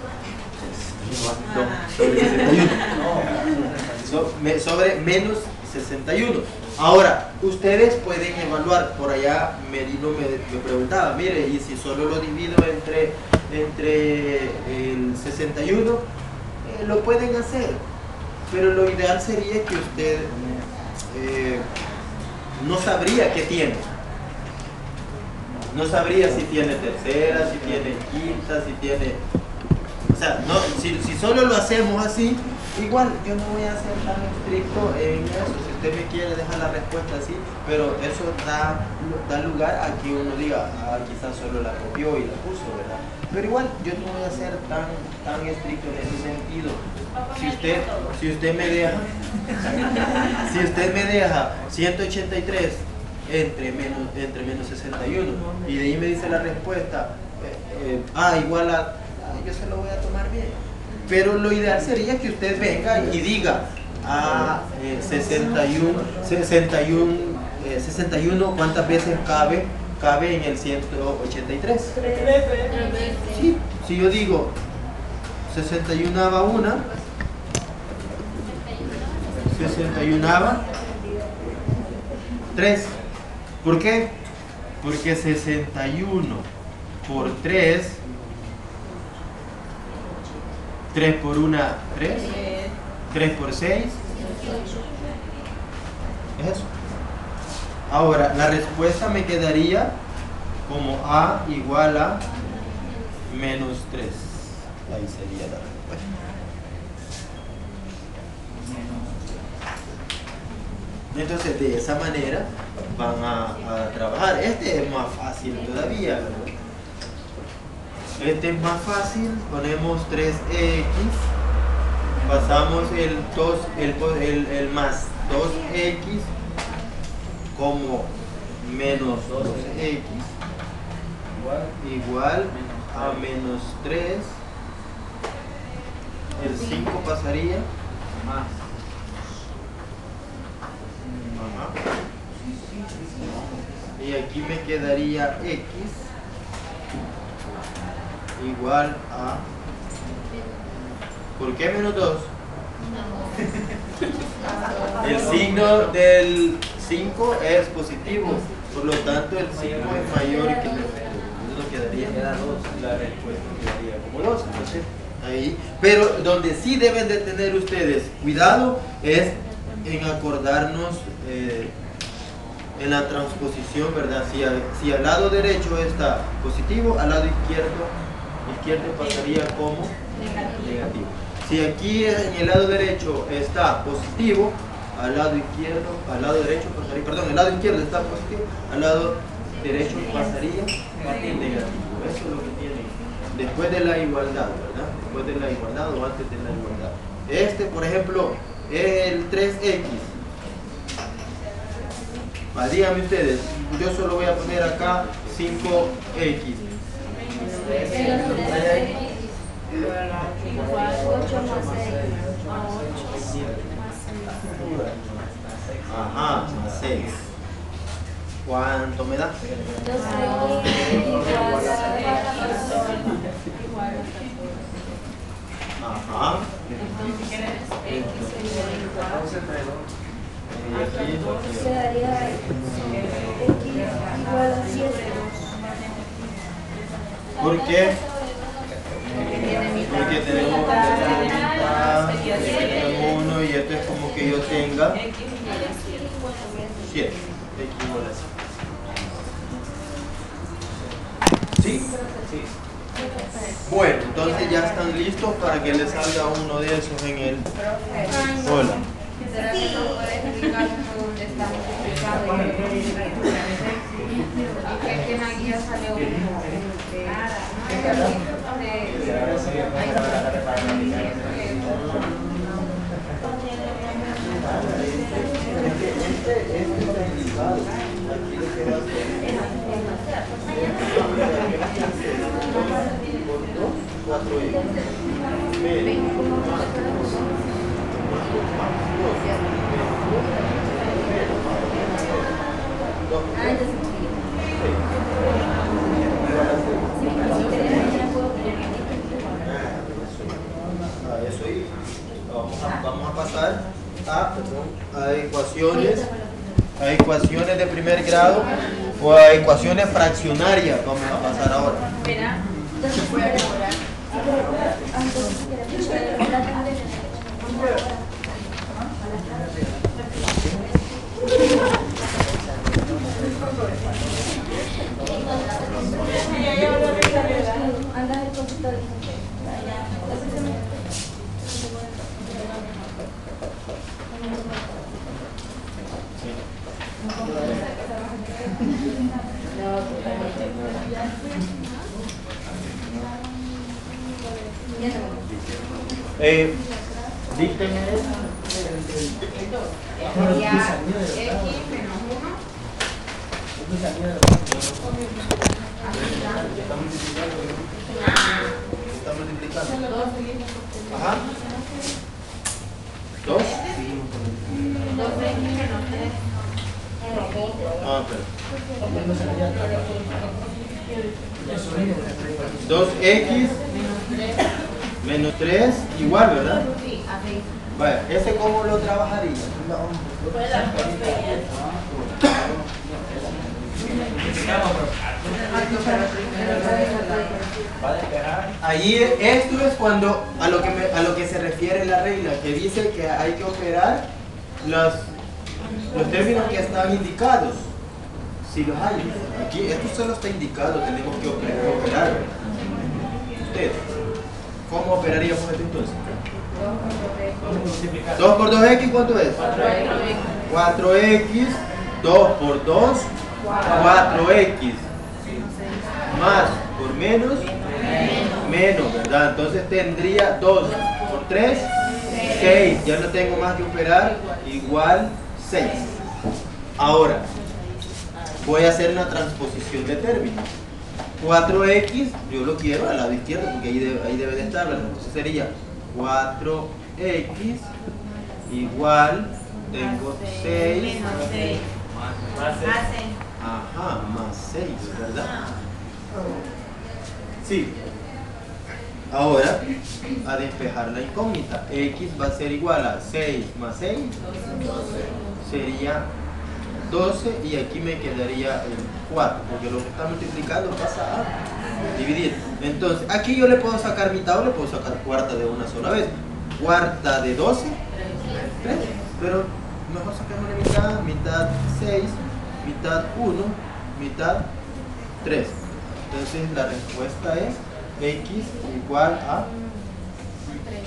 no, sobre sesenta y uno. So- me- sobre menos sesenta y uno. Ahora, ustedes pueden evaluar. Por allá Merino me, me preguntaba, mire, y si solo lo divido entre, entre el sesenta y uno, eh, lo pueden hacer. Pero lo ideal sería que usted eh, no sabría qué tiene. No sabría si tiene tercera, si tiene quinta, si tiene... O sea, no, si, si solo lo hacemos así, igual yo no voy a ser tan estricto en eso. Si usted me quiere dejar la respuesta así, pero eso da, da lugar a que uno diga, ah, quizás solo la copió y la puso, ¿verdad? Pero igual yo no voy a ser tan, tan estricto en ese sentido. Si usted, si usted me deja, si usted me deja ciento ochenta y tres entre menos, entre menos sesenta y uno y de ahí me dice la respuesta, eh, eh, ah, igual a, ah, yo se lo voy a tomar bien. Pero lo ideal sería que usted venga y diga, ah, eh, sesenta y uno, sesenta y uno, eh, sesenta y uno, ¿cuántas veces cabe, cabe en el ciento ochenta y tres? Sí, si yo digo sesenta y uno va una, sesenta y uno va tres. ¿Por qué? Porque sesenta y uno por tres, tres por uno, tres, tres por seis, es eso. Ahora, la respuesta me quedaría como A igual a menos tres. Ahí sería la respuesta. Entonces, de esa manera van a, a trabajar. Este es más fácil todavía, ¿verdad? Este es más fácil. Ponemos tres equis, pasamos el, dos, el, el, el más dos equis como menos dos equis igual a menos tres. El cinco pasaría más. Ajá. Y aquí me quedaría x igual a... ¿Por qué menos dos? El signo del cinco es positivo, por lo tanto el cinco es mayor que el dos. Quedaría la respuesta quedaría como dos. Entonces, ahí. Pero donde sí deben de tener ustedes cuidado es en acordarnos eh, en la transposición, ¿verdad? Si, a, si al lado derecho está positivo, al lado izquierdo, izquierdo pasaría como negativo. Si aquí en el lado derecho está positivo, al lado izquierdo, al lado derecho pasaría, perdón, el lado izquierdo está positivo, al lado derecho pasaría negativo. Eso es lo que tienen después de la igualdad, ¿verdad? Después de la igualdad o antes de la igualdad. Este, por ejemplo, el tres equis. Ah, díganme ustedes, yo solo voy a poner acá cinco equis. Ajá, más seis. ¿Cuánto me da? Ajá. Quedaría x igual a siete. ¿Por qué? Porque tenemos uno y esto es como que yo tenga siete. X igual a siete. ¿Sí? Sí. Bueno, entonces ya están listos para que les salga uno de esos en el... Hola. ¿Será que no puede explicar dónde está multiplicado? Es que en la guía salió cuatro ecuaciones, a ecuaciones de primer grado o a ecuaciones fraccionarias. Vamos a pasar ahora. Mira, voy a demorar. Anda el consultorio. Eh, díctenme. Sería X menos uno. Está multiplicando. Ajá. ¿Dos? dos X menos tres. Ah, pero. dos X menos tres igual, ¿verdad? Sí, a seis. Vale, ¿ese cómo lo trabajaría? Ahí esto es cuando a lo que me, a lo que se refiere la regla, que dice que hay que operar los, los términos que están indicados. Si los hay, aquí esto solo está indicado, tenemos que operar. Ustedes, ¿cómo operaríamos esto entonces? dos por dos X, ¿cuánto es? cuatro X. dos por dos, cuatro X. Más por menos, menos, ¿verdad? Entonces tendría dos por tres, seis. Ya no tengo más que operar, igual seis. Ahora, voy a hacer una transposición de términos. cuatro X, yo lo quiero al lado izquierdo porque ahí debe, ahí debe de estar, ¿verdad? Entonces sería cuatro X igual, tengo seis. Menos seis. Más seis. Ajá, más seis, ¿verdad? Sí. Ahora, a despejar la incógnita, X va a ser igual a seis más seis, sería doce, y aquí me quedaría el cuatro, porque lo que está multiplicando pasa a dividir. Entonces, aquí yo le puedo sacar mitad o le puedo sacar cuarta de una sola vez. Cuarta de doce, tres, pero mejor sacamos la mitad, mitad seis, mitad uno, mitad tres. Entonces la respuesta es X igual a tres.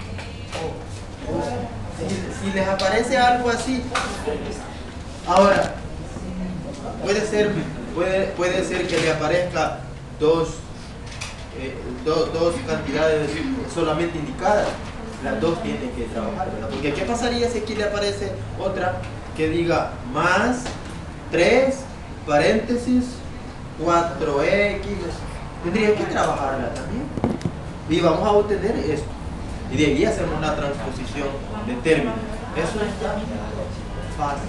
Si, si les aparece algo así, ahora puede ser, puede, puede ser que le aparezca dos, eh, do, dos cantidades solamente indicadas. Las dos tienen que trabajar, ¿verdad? Porque ¿qué pasaría si aquí le aparece otra que diga más tres paréntesis cuatro X? Tendría que trabajarla también. Y vamos a obtener esto. Y de ahí hacemos una transposición de términos. Eso está fácil.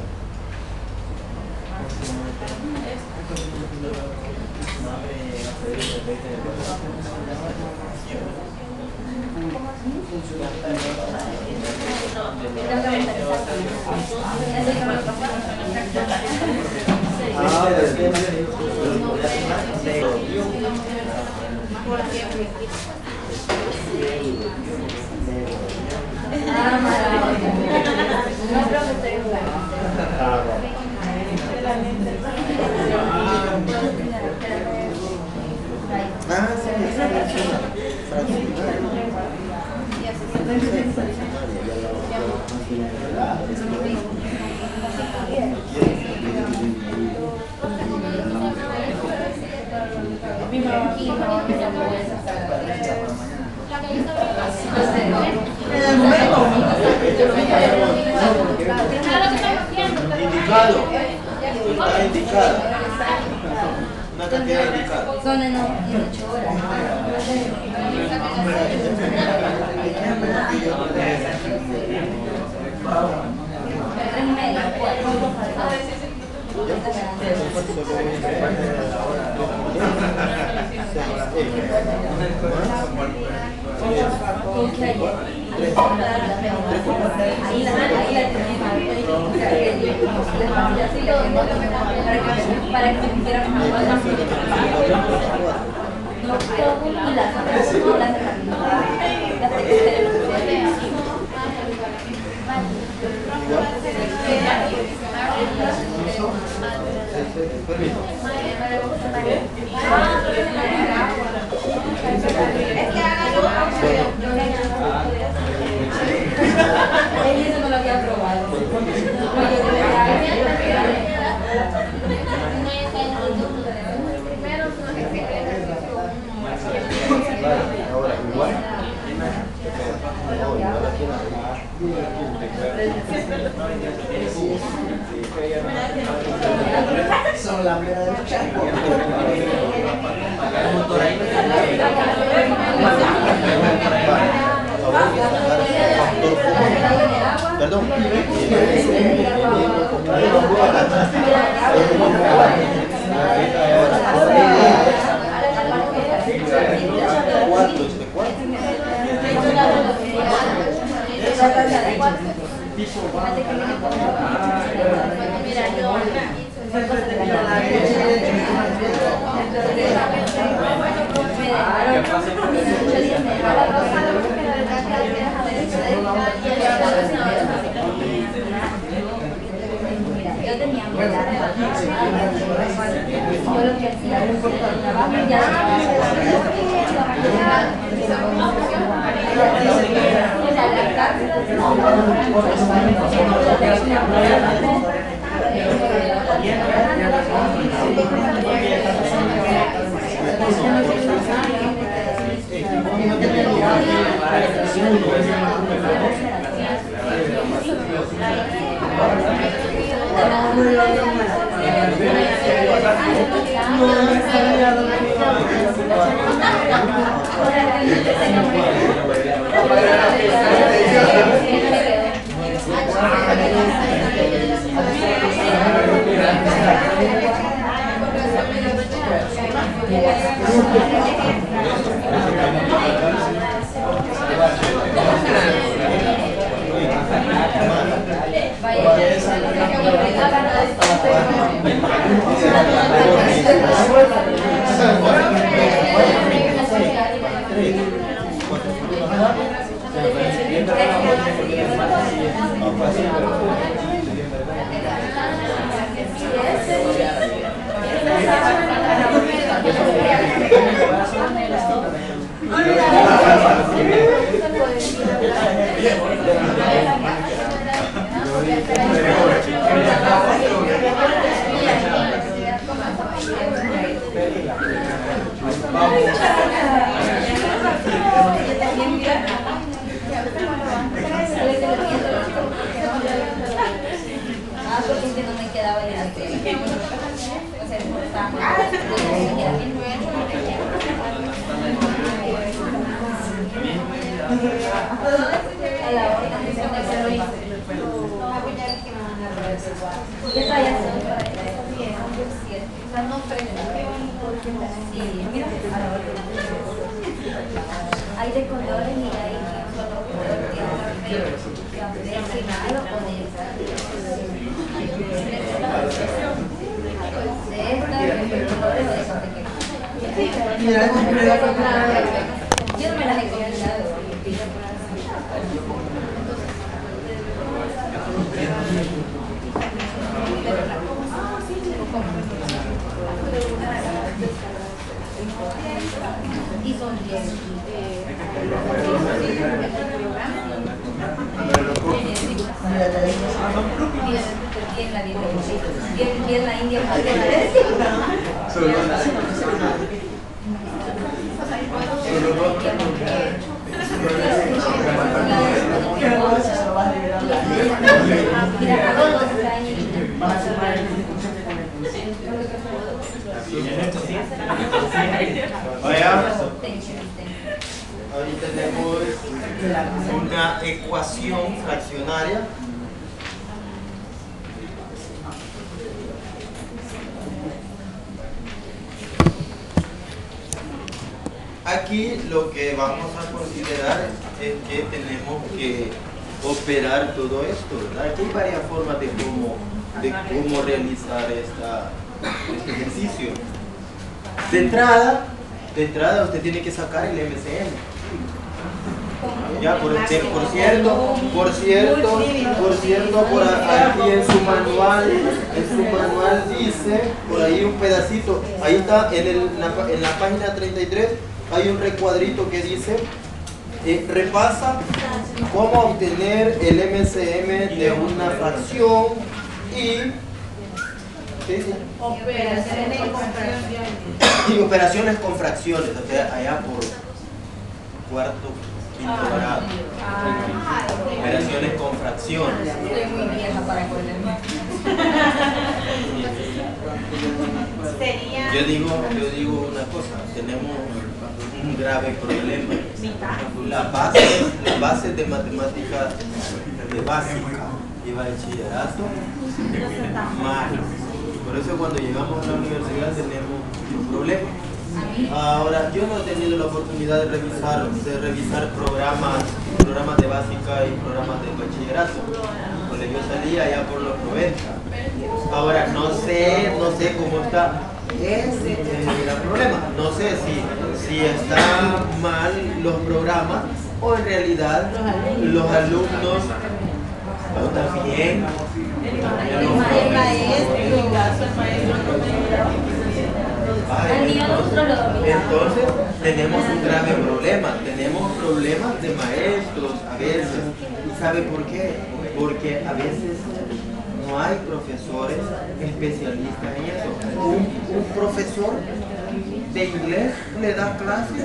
Indicado. Está indicado. Una cantidad indicada. Son en ocho horas. Tres y media, cuatro. Ahí la ahí la tenemos. O sea, que les vamos a decir para que se pusieran más agua. No, todo y las no las eso no lo había probado. Ahora, igual. Son la plena derecha. Perdón. Yo tenía hambre, yo lo que hacía era trabajo hay de colores y hay yo no me las he combinado. Y son diez. Bien la bien, bien, bien la India. Vaya, ahí tenemos una ecuación fraccionaria. Aquí lo que vamos a considerar es que tenemos que operar todo esto, ¿verdad? Aquí hay varias formas de cómo, de cómo realizar esta, este ejercicio. De entrada, de entrada usted tiene que sacar el M C M. Ya, por, de, por cierto, por cierto, por cierto, por aquí en su manual, en su manual dice, por ahí un pedacito, ahí está, en, el, en, la, en la página treinta y tres, hay un recuadrito que dice, eh, repasa cómo obtener el M C M de una fracción y... ¿qué dice? Operaciones con fracciones. Y operaciones con fracciones, o sea, allá por cuarto, quinto grado. Operaciones con fracciones. Estoy muy vieja para acordarme. Sería Yo digo, yo digo una cosa, tenemos un grave problema. Las bases, las bases de matemáticas de básica y bachillerato, mal. Por eso cuando llegamos a la universidad tenemos un problema. Ahora, yo no he tenido la oportunidad de revisar, de revisar programas, programas de básica y programas de bachillerato, donde yo salía ya por los noventa. Ahora, no sé, no sé cómo está ese eh, el problema. No sé si, si están mal los programas o en realidad los alumnos no están bien. el maestro. Ay, entonces, entonces tenemos un grave problema, tenemos problemas de maestros a veces. ¿Y sabe por qué? Porque a veces no hay profesores especialistas en eso. Un, un profesor de inglés le da clases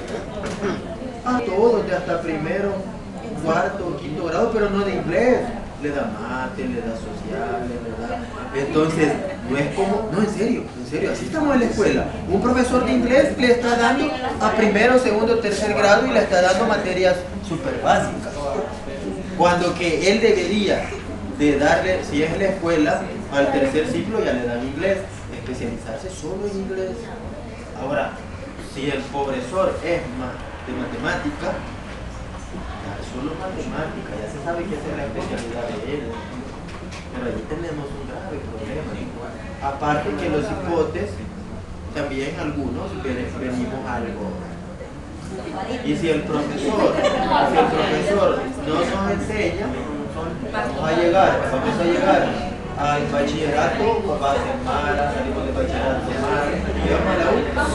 a todos, de hasta primero, cuarto, quinto grado, pero no de inglés. Le da mate, le da sociales, ¿verdad? Entonces, no es como, no, en serio, en serio, así estamos en la escuela. Un profesor de inglés le está dando a primero, segundo, tercer grado y le está dando materias súper básicas. Cuando que él debería de darle, si es en la escuela, al tercer ciclo ya le dan inglés, especializarse solo en inglés. Ahora, si el profesor es más de matemática, solo matemática, ya se sabe que esa es la especialidad de él. Pero ahí tenemos un grave problema. Aparte que los hipotes, también algunos venimos algo. Y si el profesor, si el profesor no nos enseña, vamos a llegar, vamos a llegar al bachillerato, va a ser mala, salimos del bachillerato mal, y vamos a la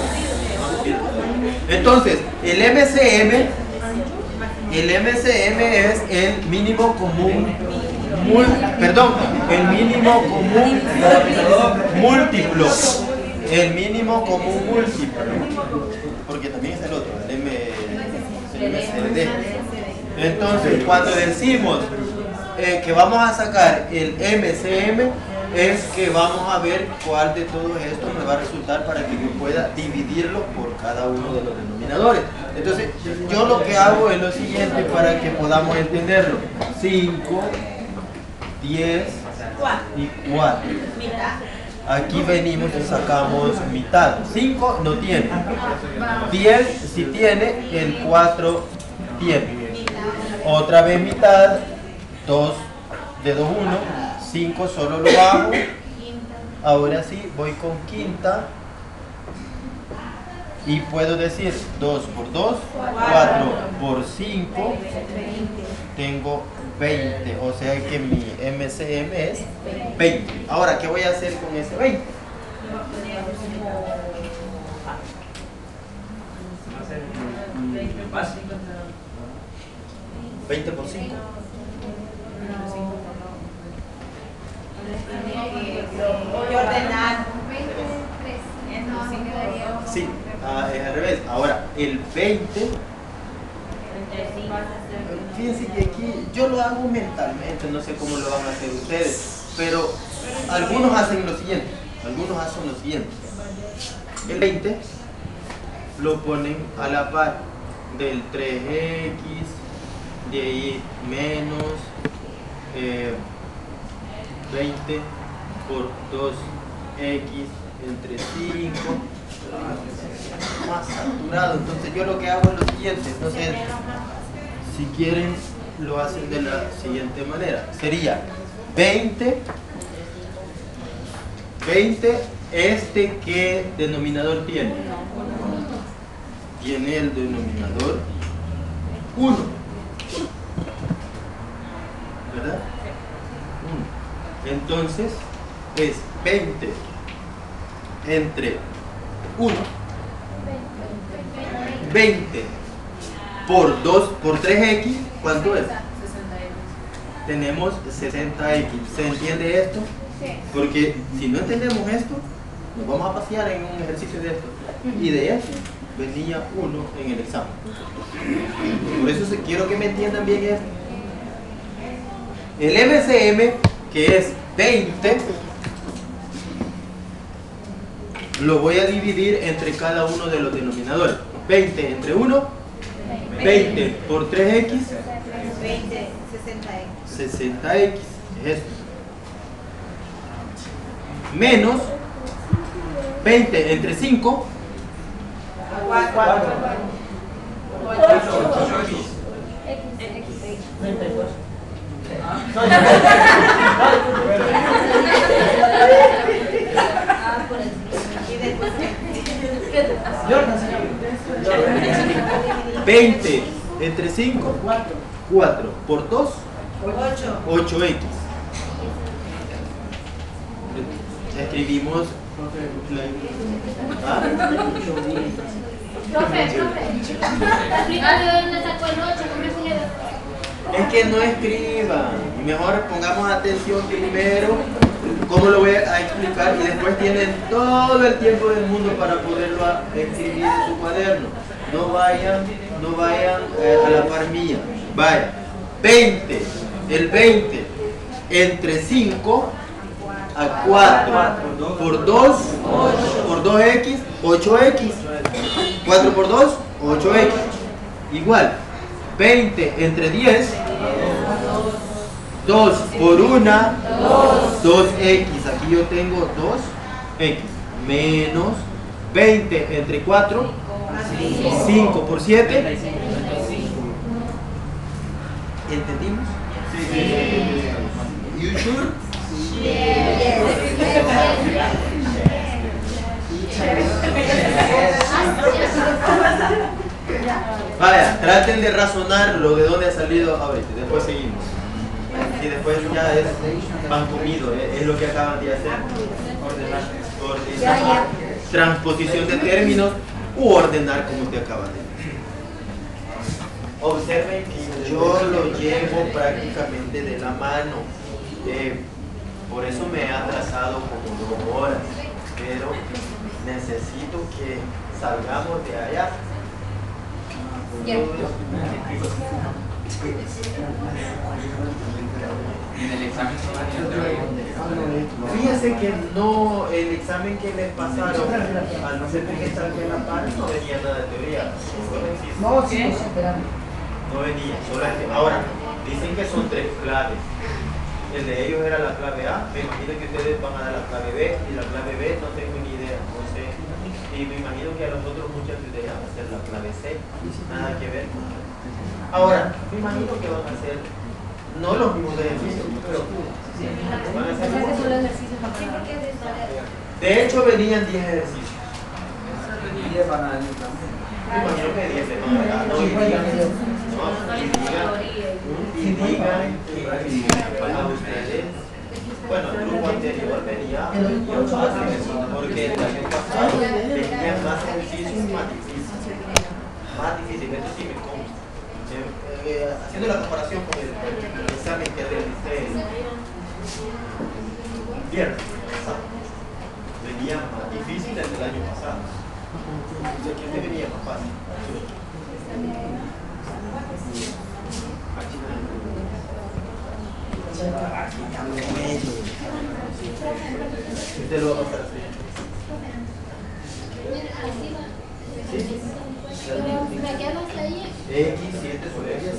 U. Entonces, el M C M, el M C M es el mínimo común, mul, perdón, el mínimo común múltiplo, el mínimo común múltiplo, porque también es el otro, el M C D. Entonces, cuando decimos eh, que vamos a sacar el M C M, es que vamos a ver cuál de todos estos me va a resultar para que yo pueda dividirlo por cada uno de los denominadores. Entonces, yo lo que hago es lo siguiente para que podamos entenderlo. cinco, diez y cuatro. Aquí venimos y sacamos mitad. cinco no tiene. diez sí tiene, el cuatro tiene. Otra vez mitad, dos, dedo uno. cinco solo lo hago. Ahora sí, voy con quinta. Y puedo decir dos por dos, cuatro por cinco. Tengo veinte. O sea que mi M C M es veinte. Ahora, ¿qué voy a hacer con ese veinte? veinte por cinco. Y ordenar. Sí, ah, es al revés. Ahora, el veinte, fíjense que aquí yo lo hago mentalmente, no sé cómo lo van a hacer ustedes, pero algunos hacen lo siguiente, algunos hacen lo siguiente. El veinte lo ponen a la par del tres equis, de ahí menos eh, veinte por dos equis entre cinco, más saturado. Entonces yo lo que hago es lo siguiente. Entonces si quieren, lo hacen de la siguiente manera. Sería veinte. veinte, este, ¿qué denominador tiene? Tiene el denominador uno. ¿Verdad? uno. Entonces, es veinte entre uno. veinte por dos, por tres equis, ¿cuánto es? Tenemos sesenta equis. ¿Se entiende esto? Porque si no entendemos esto, nos vamos a pasear en un ejercicio de esto. Y de esto venía uno en el examen. Por eso quiero que me entiendan bien esto. El M C M, que es veinte, lo voy a dividir entre cada uno de los denominadores. veinte entre uno, veinte por tres equis, veinte, sesenta equis. sesenta equis, es esto. Menos veinte entre cinco, cuatro. Y después veinte entre cinco, cuatro por dos, ocho. ocho equis. Escribimos. ¿Ah? Profe, profe. Explícame de dónde sacó el ocho, no me enseñé de... Es que no escriban. Mejor pongamos atención primero cómo lo voy a explicar y después tienen todo el tiempo del mundo para poderlo escribir en su cuaderno. No vayan, no vayan eh, a la par mía. Vaya, veinte, el veinte entre cinco a cuatro por dos, por dos equis, ocho equis. cuatro por dos, ocho equis. Igual, veinte entre diez, dos por una, dos equis. Aquí yo tengo dos equis. Menos veinte entre cuatro, cinco por siete. ¿Entendimos? Sí. You sure? Vaya, traten de razonarlo de dónde ha salido ahorita, después seguimos. Y después ya es pan comido, ¿eh? Es lo que acaban de hacer. Ordenar, ordenar, transposición de términos u ordenar como te acaban de decir. Observen que yo lo llevo prácticamente de la mano. Eh, por eso me he atrasado como dos horas, pero necesito que salgamos de allá. En el examen Fíjense que no, el examen que les pasaron, al no ser que salga en la par, no venía nada de teoría. No, sí, no, No venía, solo es que ahora dicen que son tres claves. El de ellos era la clave A, me imagino que ustedes van a dar la clave B, y la clave B no tengo ni idea, no sé. Y me imagino que a los otros muchos de ustedes van a hacer la clave C, nada que ver. Ahora, me imagino que van a hacer, no los mismos ejercicios, pero van a hacer de hecho venían diez ejercicios. diez van a venir también. Me imagino que diez se van a dar, no, y digan, no, y digan, y digan que para ustedes, bueno, el grupo anterior venía muy fácil, porque el año pasado venían más ejercicios más difíciles, más difíciles, esto sí me consta. Eh, eh, haciendo la comparación con el, el examen que realicé viernes pasado, venía más difícil el del año pasado. O sea, que este venía más fácil. Este lo va a pasar así. X siete soleas.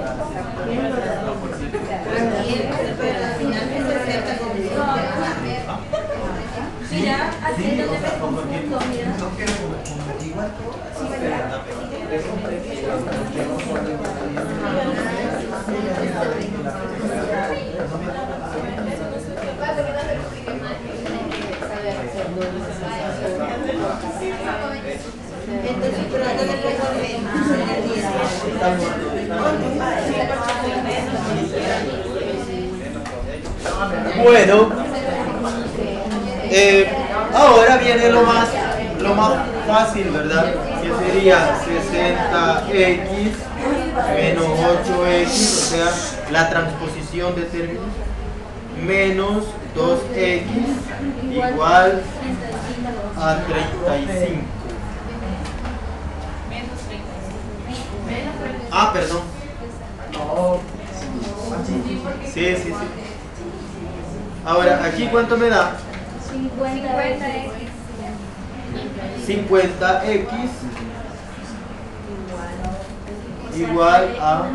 Mira, haciendo de punto, mira. Entonces, pero ¿dónde le pongo el menos? Bueno, eh, ahora viene lo más, lo más fácil, ¿verdad? Que sería sesenta equis menos ocho equis, o sea, la transposición de términos, menos dos equis igual a treinta y cinco. Ah, perdón. Sí, sí, sí. Ahora, ¿aquí cuánto me da? cincuenta equis igual a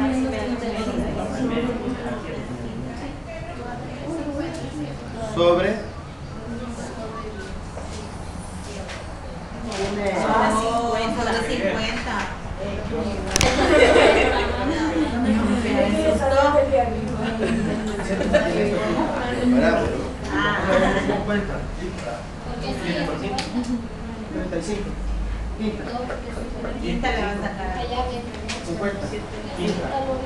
sobre cincuenta. treinta y cinco. Quinta. Quinta le van a sacar. cincuenta. Quinta.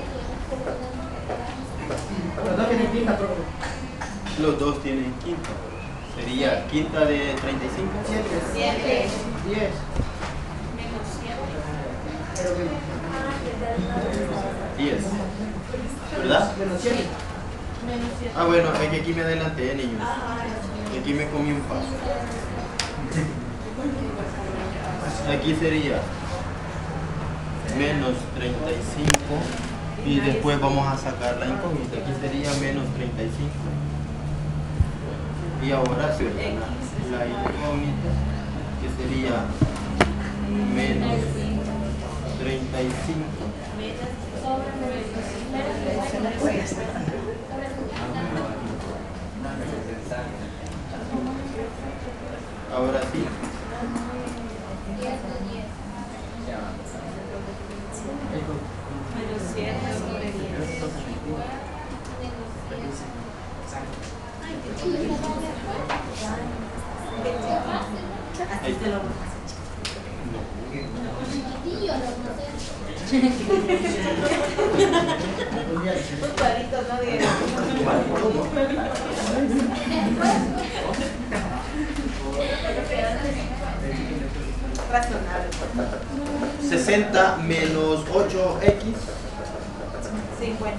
Los dos tienen quinta, pero los dos tienen quinta. Sería quinta de treinta y cinco. siete. diez. diez. ¿Verdad? Menos siete. Ah, bueno, es que aquí me adelanté, niños. Aquí me comí un paso. Aquí sería menos treinta y cinco y después vamos a sacar la incógnita. Aquí sería menos treinta y cinco. Y ahora sí, la, la incógnita, que sería menos treinta y cinco. Ahora sí. Menos siete sobre diez. Ahí está. Tus cuadritos no dieron. Razonable. sesenta menos ocho equis cincuenta.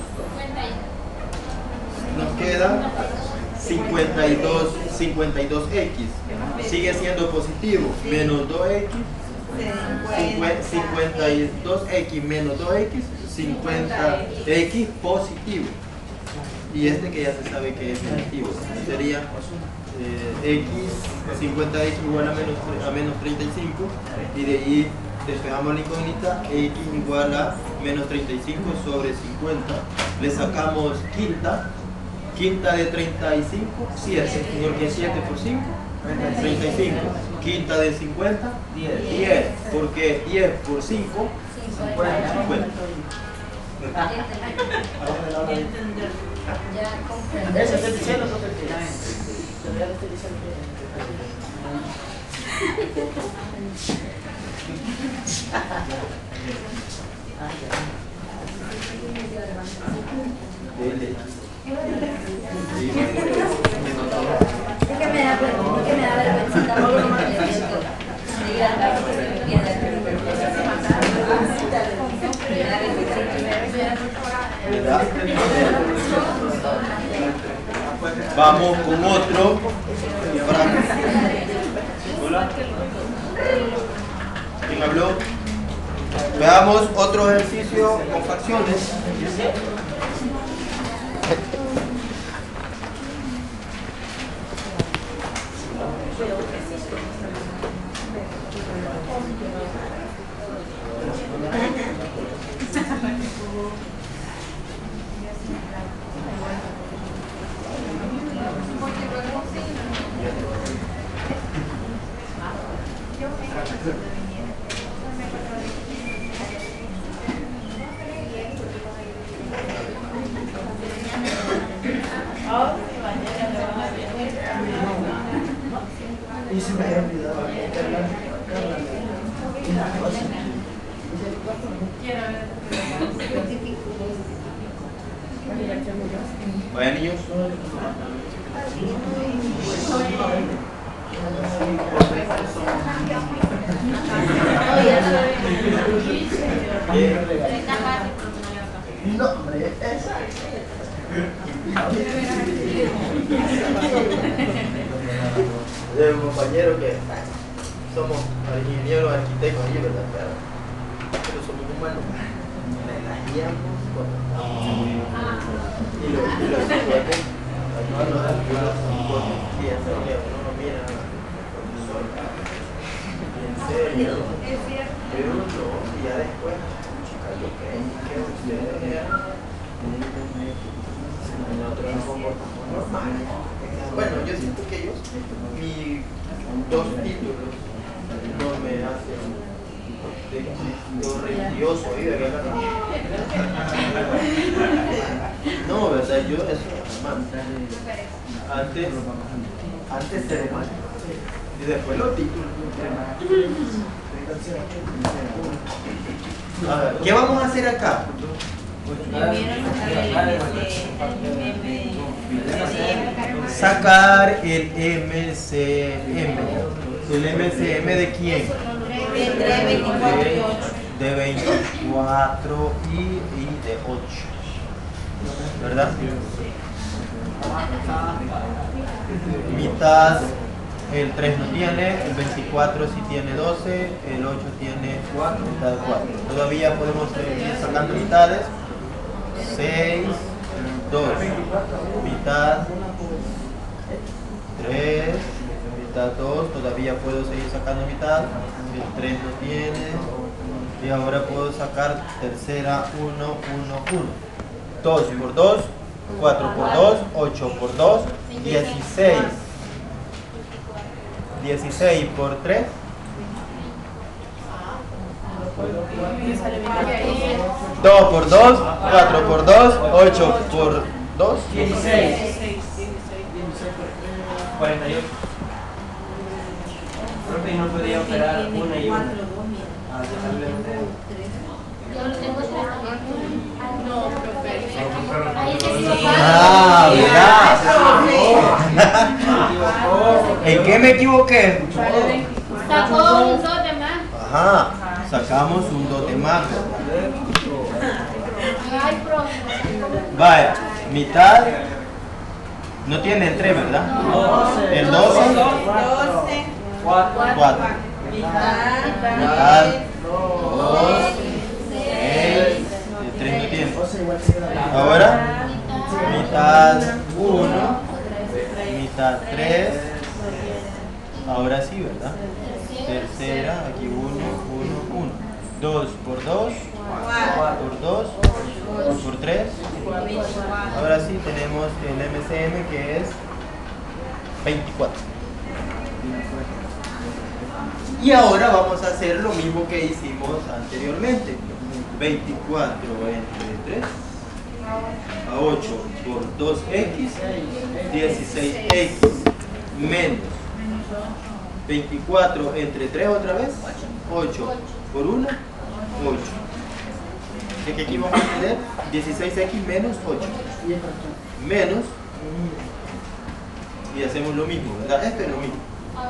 nos queda cincuenta y dos, cincuenta y dos equis. Sigue siendo positivo. Menos dos equis. cincuenta y dos equis menos dos equis, cincuenta equis positivo. Y este que ya se sabe que es negativo. Sería eh, x, cincuenta equis igual a menos, a menos treinta y cinco. Y de ahí despejamos la incógnita, x igual a menos treinta y cinco sobre cincuenta. Le sacamos quinta. Quinta de treinta y cinco, siete, porque siete por cinco, treinta y cinco. Quinta de cincuenta, diez, porque diez por cinco, cincuenta. Eso estoy diciendo, eso estoy diciendo. Ya le estoy diciendo Es que me da es que me da vergüenza Vamos con otro. Hola. ¿Quién habló? Veamos otro ejercicio con fracciones. Y se me había olvidado. Vaya niños. No, hombre, esa. De un compañero que somos ingenieros, arquitectos, y verdad, pero, pero somos humanos. Relajíamos y lo y lo resuelven ayudando a algunas cosas que hacen que uno no mira al profesor. En serio, pero no, y ya después, chica, yo creí que ustedes eran normal. Bueno, yo siento que ellos, mis dos títulos, no me hacen de religioso, ¿eh? De acá. No, verdad, yo eso, hermano. Antes, antes ser humano. Y después los títulos. A ver, ¿qué vamos a hacer acá? Sacar el M C M. ¿El M C M de quién? De veinticuatro y, y de ocho. ¿Verdad? Mitad, el tres no tiene, el veinticuatro sí tiene doce, el ocho tiene cuatro, mitad cuatro. Todavía podemos seguir sacando mitades. seis, dos, mitad, tres, mitad dos, todavía puedo seguir sacando mitad, el tres no tiene, y ahora puedo sacar tercera, uno, uno, uno. dos por dos, cuatro por dos, ocho por dos, dieciséis. dieciséis por tres. dos por dos, cuatro por dos, ocho por dos, dieciséis. cuarenta y ocho. Creo que no podía operar una y una. Yo lo tengo no, profe. Ah, ¿verdad? ¿En qué me equivoqué? Sacó un dos de más. Ajá, sacamos un dote más. Ay, profe. Vaya, mitad. No tiene el tres, ¿verdad? El doce. cuatro. Mitad. dos. seis. El tres no tiene. Ahora, mitad uno. Mitad tres. Ahora sí, ¿verdad? Tercera, aquí uno, uno, uno. dos por dos, por dos, por tres. Ahora sí tenemos el M C M que es veinticuatro. Y ahora vamos a hacer lo mismo que hicimos anteriormente. veinticuatro entre tres a ocho por dos x, dieciséis x menos veinticuatro entre tres otra vez, ocho por uno, ocho. ¿De qué aquí vamos a tener? dieciséis x menos ocho. Menos. Y hacemos lo mismo, ¿verdad? Esto es lo mismo.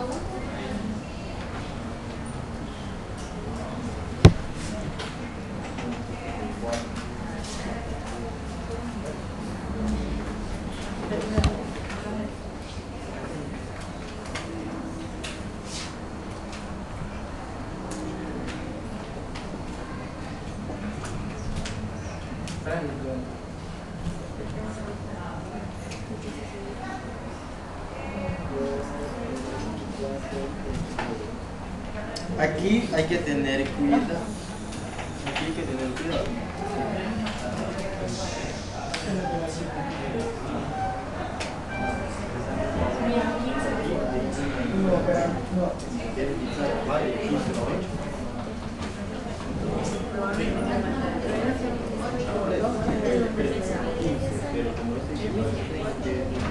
Aquí hay que tener cuidado. Aquí hay que tener cuidado. Pero como este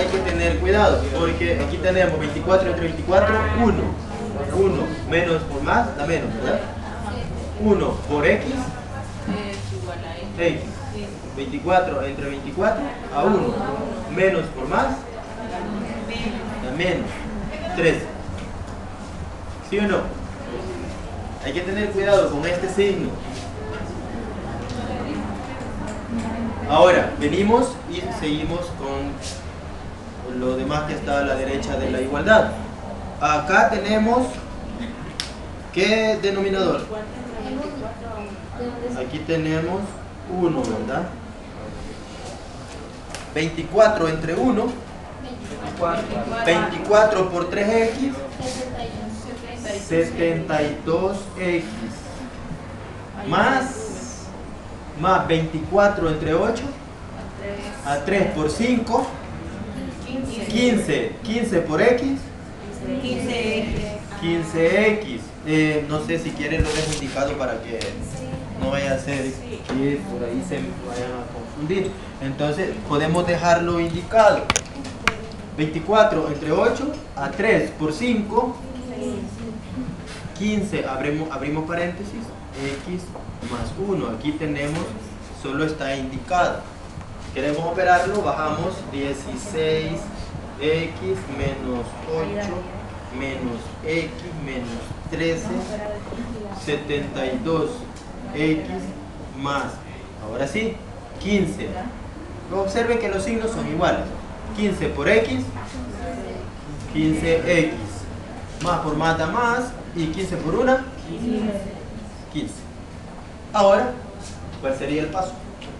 hay que tener cuidado, porque aquí tenemos veinticuatro entre veinticuatro, uno. uno menos por más, da menos, ¿verdad? uno por x Es igual a x. veinticuatro entre veinticuatro a uno. Menos por más, da menos. trece. ¿Sí o no? Hay que tener cuidado con este signo. Ahora, venimos y seguimos con lo demás que está a la derecha de la igualdad. Acá tenemos, ¿qué denominador? Aquí tenemos uno, ¿verdad? veinticuatro entre uno, veinticuatro por tres x, setenta y dos x, más más veinticuatro entre ocho, a tres por cinco, quince, quince por x, quince x. Eh, no sé si quieren lo dejo indicado para que no vaya a ser que por ahí se vayan a confundir. Entonces podemos dejarlo indicado. veinticuatro entre ocho, a tres por cinco, quince, abrimos, abrimos paréntesis, x más uno. Aquí tenemos, solo está indicado. Queremos operarlo, bajamos dieciséis x menos ocho menos x menos trece, setenta y dos x más, ahora sí, quince. Observen que los signos son iguales. quince por x, quince x. Más por más da más. Y quince por una, quince. Ahora, ¿cuál sería el paso?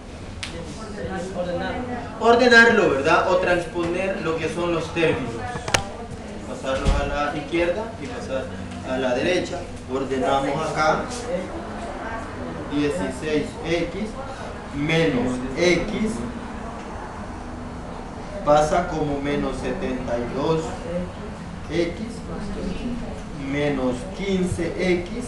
Ordenarlo, ¿verdad? O transponer lo que son los términos. Pasarlo a la izquierda y pasar a la derecha. Ordenamos acá. dieciséis x menos x pasa como menos setenta y dos x menos quince x.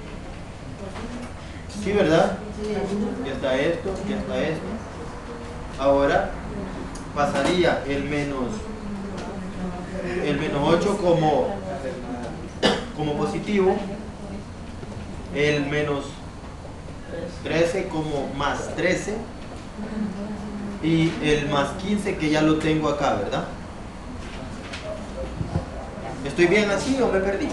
Sí, ¿verdad? Ya está esto, ya está esto. Ahora pasaría el menos el menos ocho como, como positivo, el menos trece como más trece y el más quince que ya lo tengo acá, ¿verdad? ¿Estoy bien así o me perdí?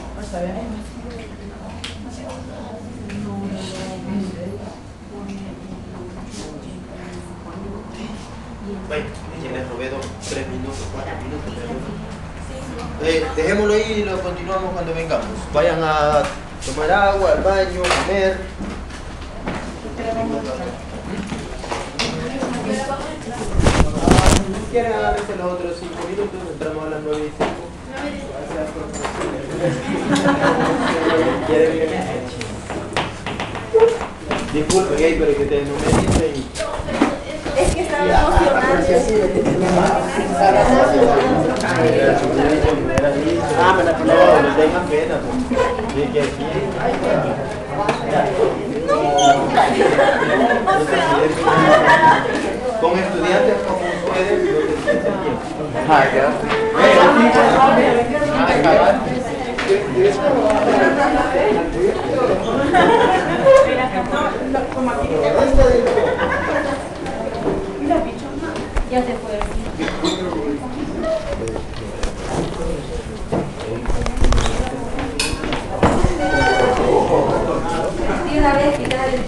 Bueno, ya les robé dos, tres minutos, cuatro minutos. Eh, dejémoslo ahí y lo continuamos cuando vengamos. Vayan a tomar agua, al baño, comer. Si quieren agarrarse los otros cinco minutos, entramos a las nueve y cinco. Disculpen, hey, pero que ustedes no me dicen. Es que estaba emocionado. Ah, me la no, no tengan pena. De que aquí. Con estudiantes como ustedes, no se sienten bien. Ah, ya. Ya se fue. Sí, una vez, y cada vez.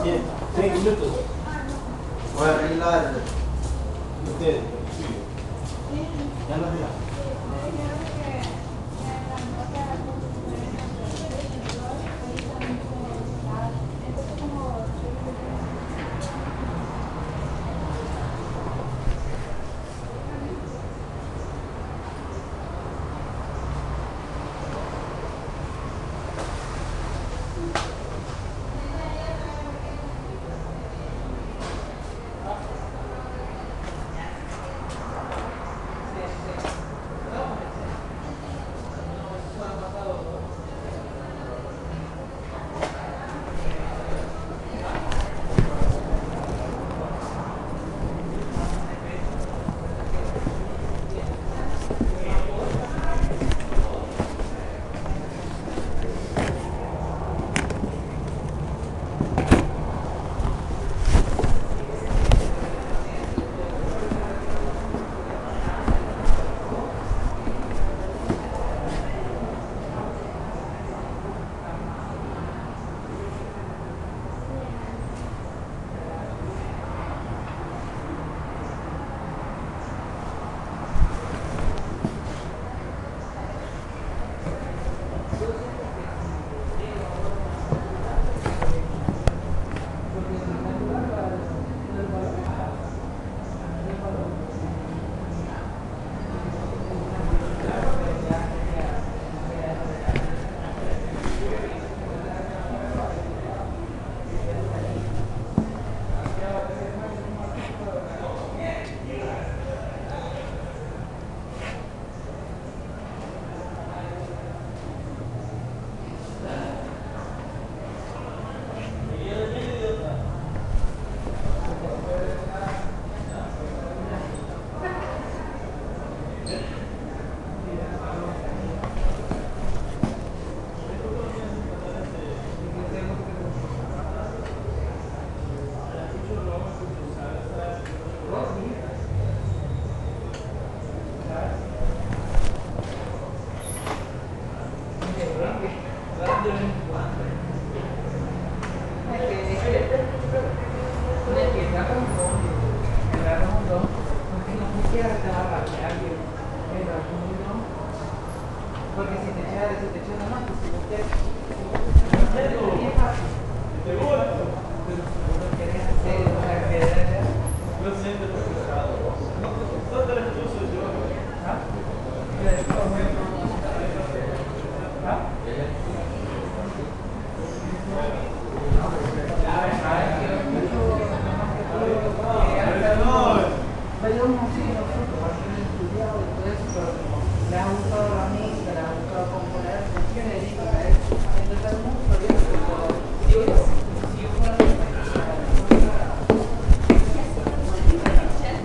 Tres minutos. Voy a arreglar. Ustedes. Ya lo arreglaron. Porque si te echas, si te echas nada más, pues si no quieres, es fácil. Pero si no quieres hacer, o sea, querer. No siento frustrado. No te lo uso yo. ¿Ah? ¿Ah? Le ha gustado la música, le ha gustado componer, yo le dedico a eso. Entonces, mucho bien, si yo si yo fuera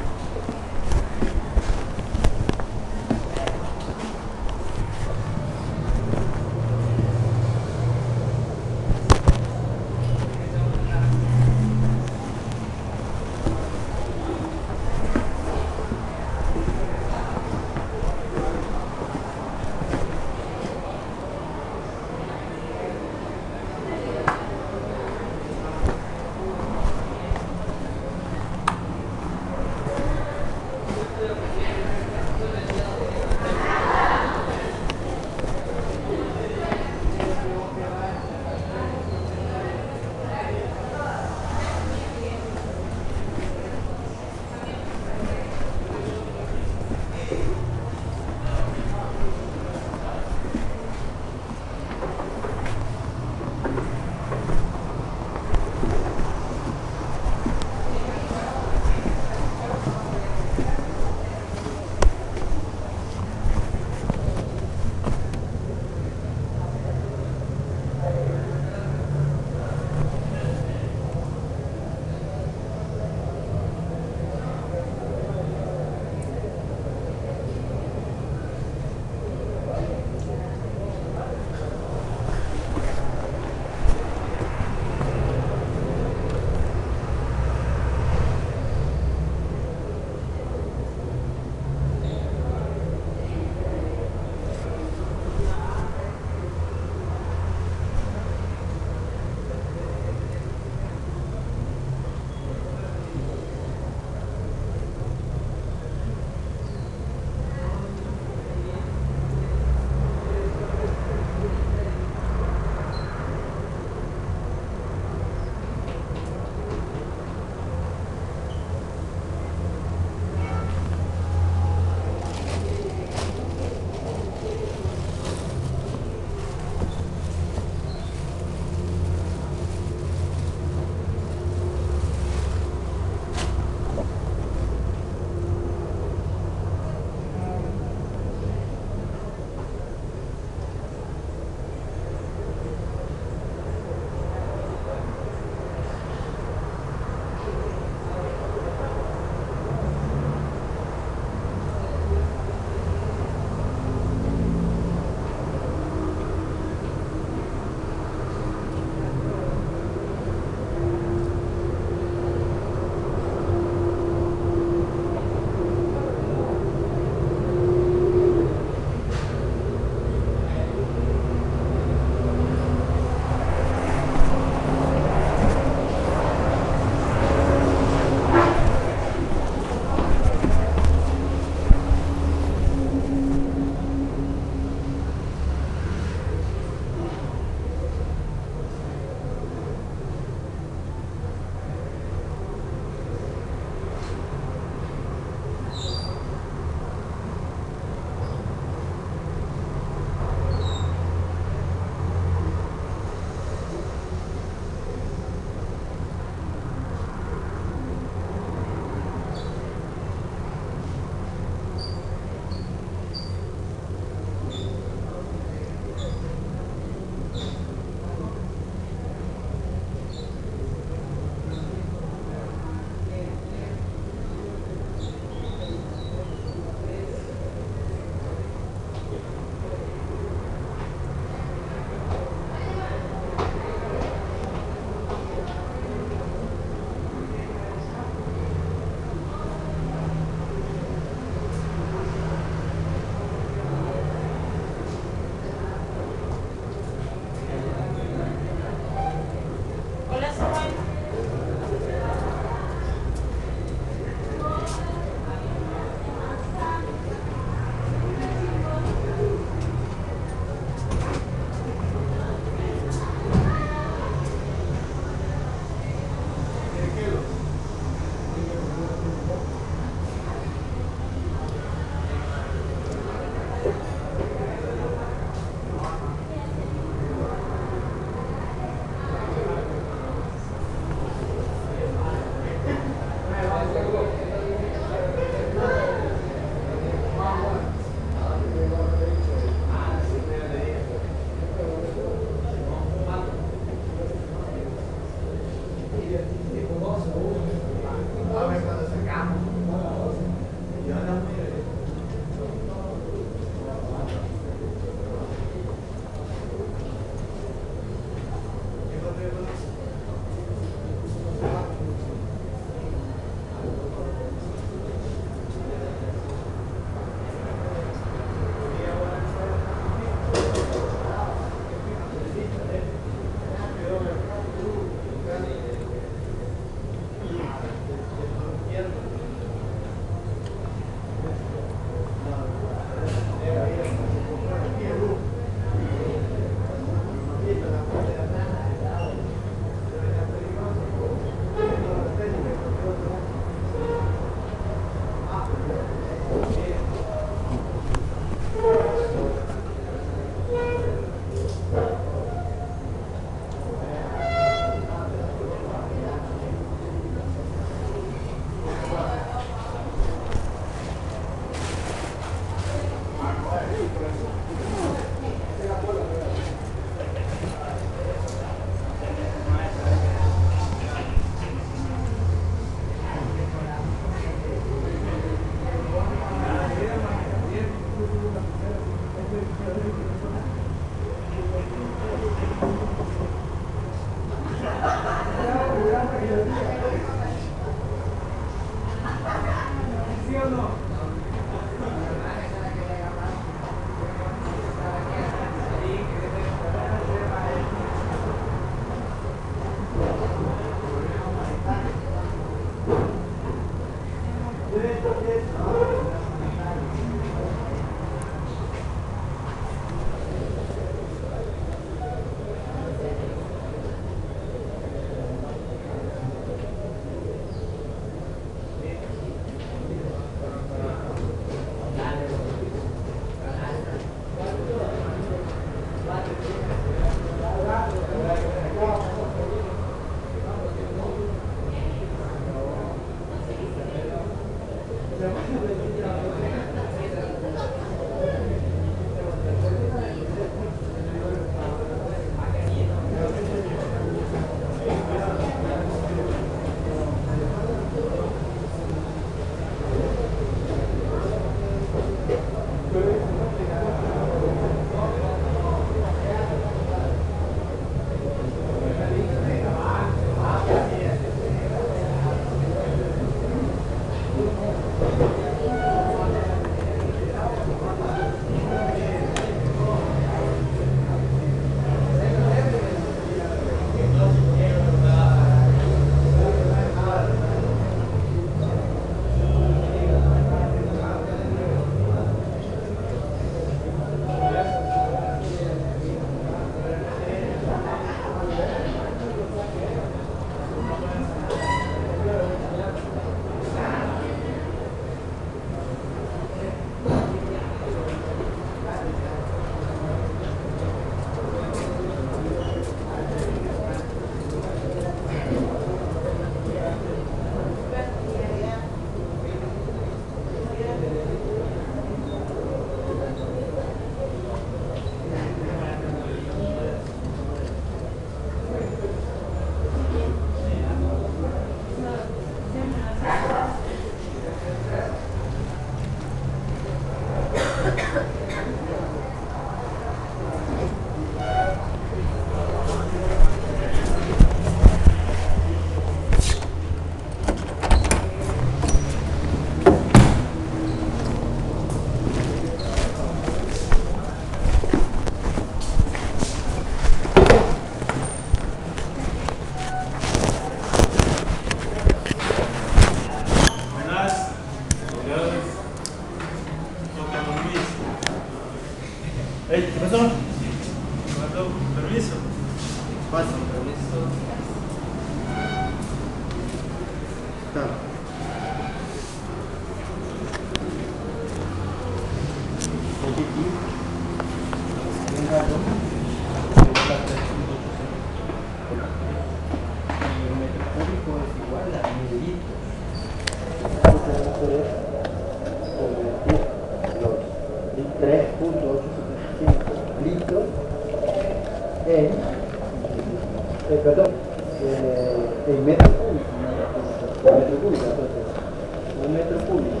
tres punto ochocientos setenta y cinco litros en, eh, perdón, eh, en metro cúbico, metro cúbico, entonces, un metro cúbico.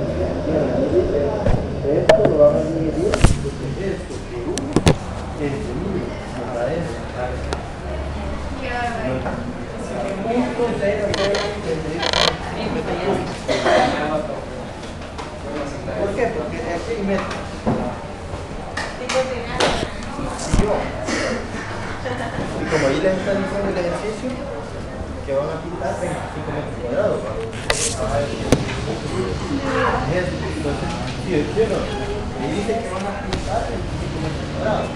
Esto lo vamos a dividir, porque esto por uno entre mil más adentro. Punto cero cero treinta y uno. ¿Por qué? Porque aquí hay metros. Y como ahí les están diciendo el ejercicio que van a pintar veinticinco metros cuadrados. Entonces, sí, ¿sí o no? Ahí dice que van a pintar veinticinco metros cuadrados.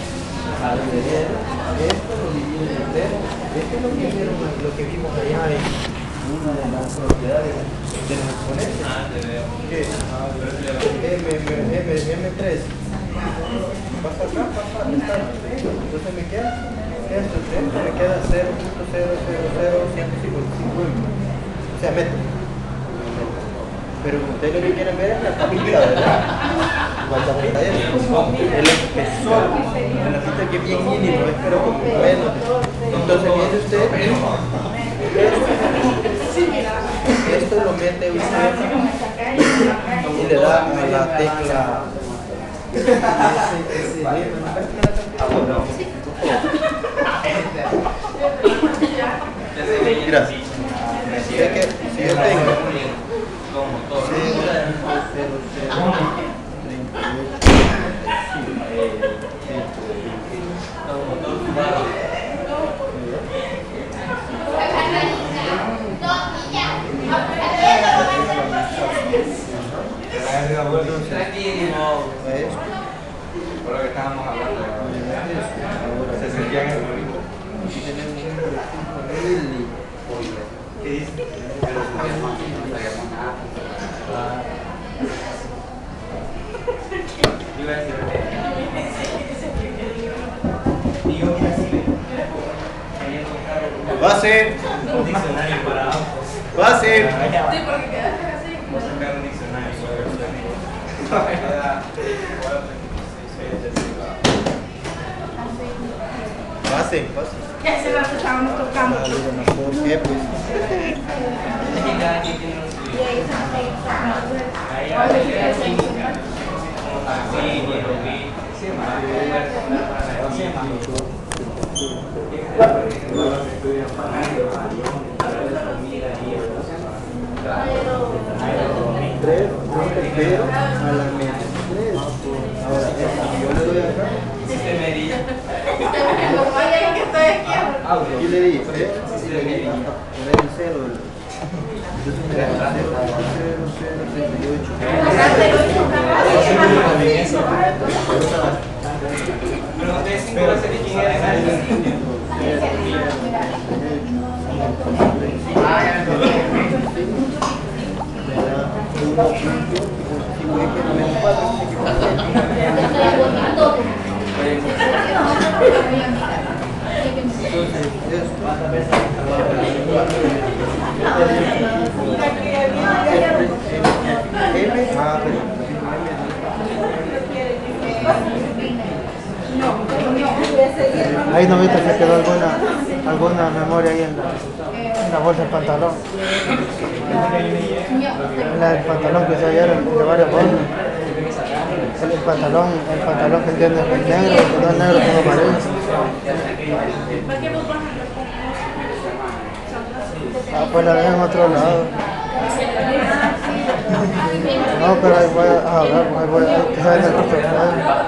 Esto lo dividen en tres. Esto es lo que vieron, lo que vimos allá en una de las propiedades de los exponentes. ¿Qué? M tres. Pasa acá, pasa acá. Entonces me queda esto, esto me queda cero punto cero cero cero ciento cincuenta y cinco. O sea, metros. Pero ustedes lo que quieren ver es la tapita, ¿verdad? La tapita es el espesor de la pista, que es bien mínimo, es pero como menos. Entonces viene usted, esto lo mete usted y le da a la tecla. Gracias. Es que si yo tengo por lo que estábamos hablando, se sentían en el ritmo. ¿Qué dice? Pero no sabíamos nada. Iba a decir base, un diccionario para ambos. base. Sí, porque quedaste así. Vamos a sacar un diccionario. Pasen, pasen. Que hace rato estábamos tocando. ¿Por qué? Pues. Ahí hay química. Así, biología. Tres, pero a la menos tres. Ahora, yo le doy acá. Yo le di tres y le di poner el cero. Entonces me da cero, cero, cero, treinta y ocho. Pero ustedes cinco va a ser quién era el Ahí no viste que quedó alguna alguna memoria ahí en la, en la bolsa del pantalón. En la del pantalón que se hallaron de varias bolsas. El, el pantalón, el pantalón que tiene el negro, quedó el negro como amarillo. Ah, pues la ven en otro lado. No, pero ahí voy a ver, ahí voy a que sale en el portafolio.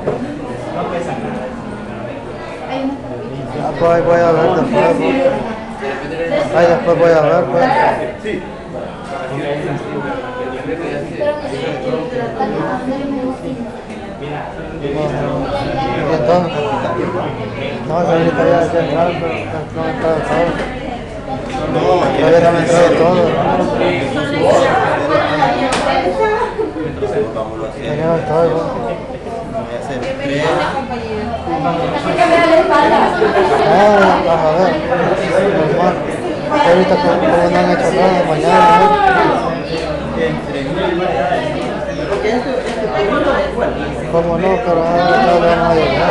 Ah, pues ahí voy a ver después. Pues. Ahí después voy a ver, pues. Sí. Pero que sí, Y entonces, no, ahorita ya ya entraron, pero no han entrado todos. No, Todavía no han entrado todos. Tenían todos. Voy a hacer tres. Ah, vas a ver. Normal. Ahorita como no han hecho nada, mañana, ¿no? ¿Cómo no? Pero ahora no le vamos a llegar.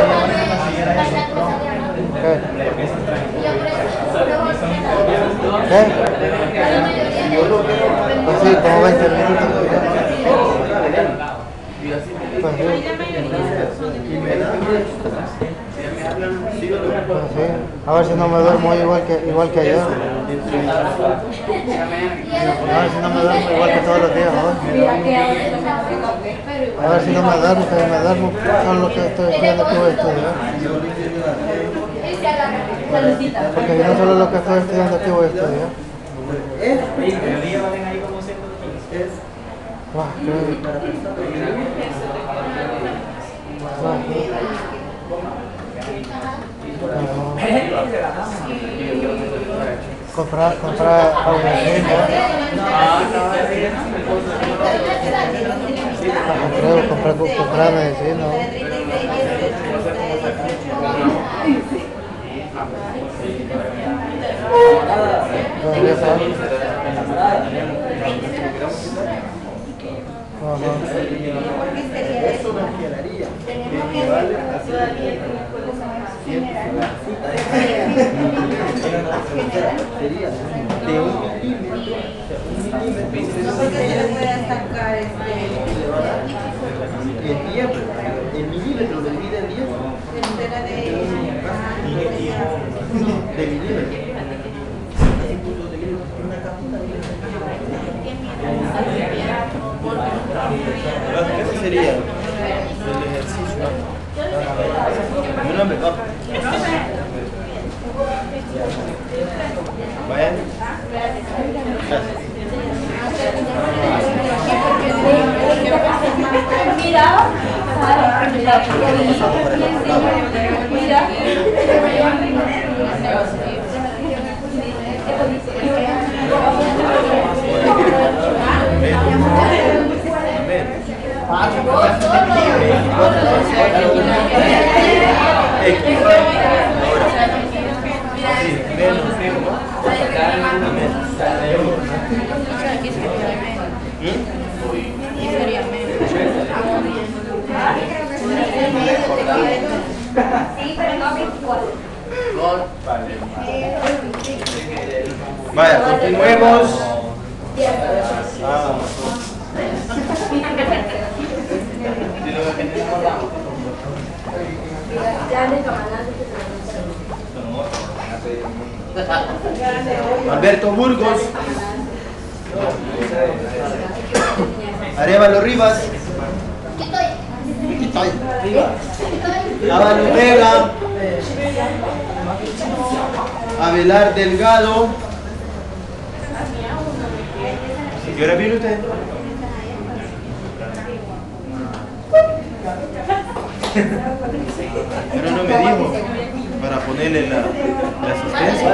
¿Qué? ¿Qué? Pues sí, como veinte minutos. Pues sí. Pues sí. A ver si no me duermo igual que, igual que ayer. A ver si no me duermo igual que todos los días hoy. A ver si no me duermo, que me duermo son lo que estoy estudiando que voy a estudiar. Porque yo no solo lo que estoy estudiando que voy a estudiar. Guau, qué... Guau, qué... Comprar, comprar aubergine. Compré, compré, comprar medicina. Todavía sale. Es una fielaría que equivale a sería de un milímetro. ¿Por qué se le puede sacar este? En diez, el milímetro lo divide en diez. Entera de... De milímetro. ¿Qué sería el ejercicio? Mi nombre, papá. Vayan. Mira, mira, Vaya, continuemos. Ah. Alberto Burgos, Arevalo Rivas, Ábalo Vega, Abelar Delgado. ¿Qué hora viene usted? Pero no me dijo para ponerle la, la asistencia.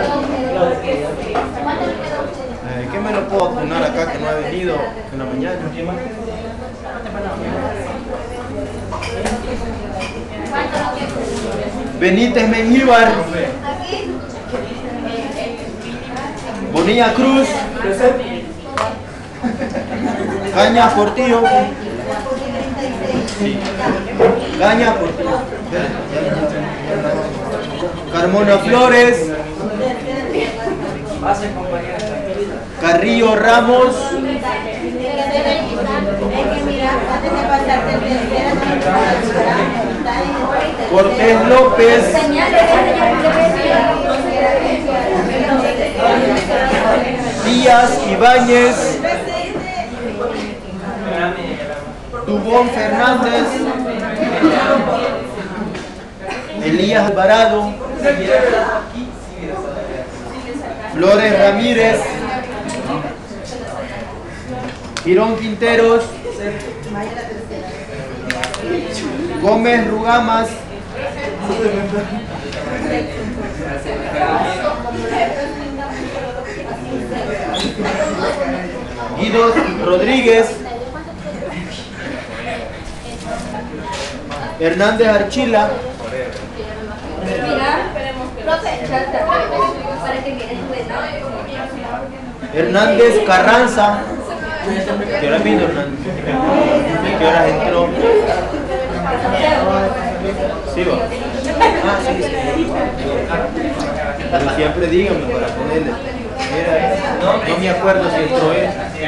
Eh, ¿Qué me lo puedo poner acá que no ha venido en la mañana? Benítez Mengíbar, Bonilla Cruz, Caña Portillo, Caña Portillo, Carmona Flores, Carrillo Ramos, Cortés López, Díaz Ibáñez, Dubón Fernández, Elías Alvarado, Flores Ramírez, Girón Quinteros, Gómez Rugamas. Guido Rodríguez. Hernández Archila. Mira, profe, para que quieres Hernández Carranza. ¿Qué hora vino Hernández? ¿Qué hora entró? Sí, va. Ah, sí, sí. Pero siempre díganme para ponerle. Mira, no, no me acuerdo si entró él.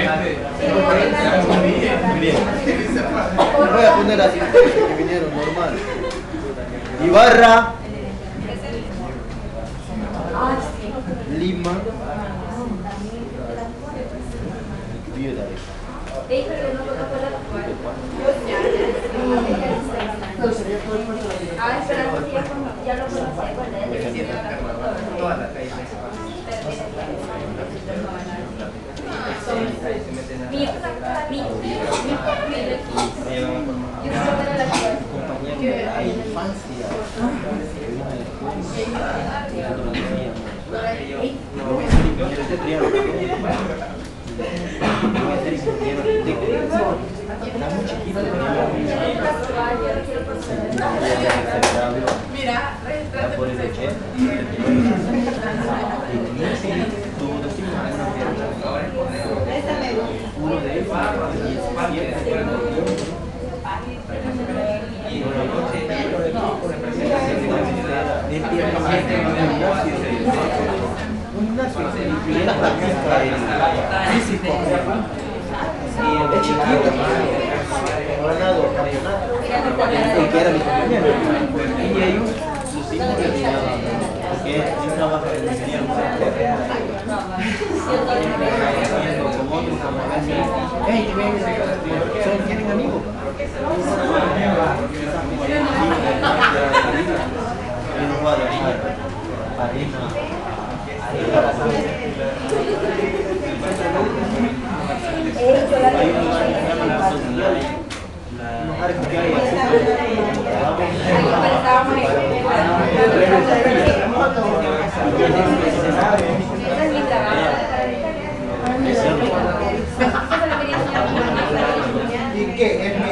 Bien. Me voy a poner así que vinieron normal. Ibarra. Lima. Ah, espera, ya lo conocí. Mi, mi, Mira, Un gimnasio incluye la práctica del físico. Es chiquito, ha ganado campeonato. Y que era mi compañero. Y ellos, sus hijos le enseñaban. Porque él trabaja en el ingeniería. Como otros, como a veces. ¡Ey, que ven! ¿Son tienen amigos? Él no va a dejar arena. ¿Y qué? Es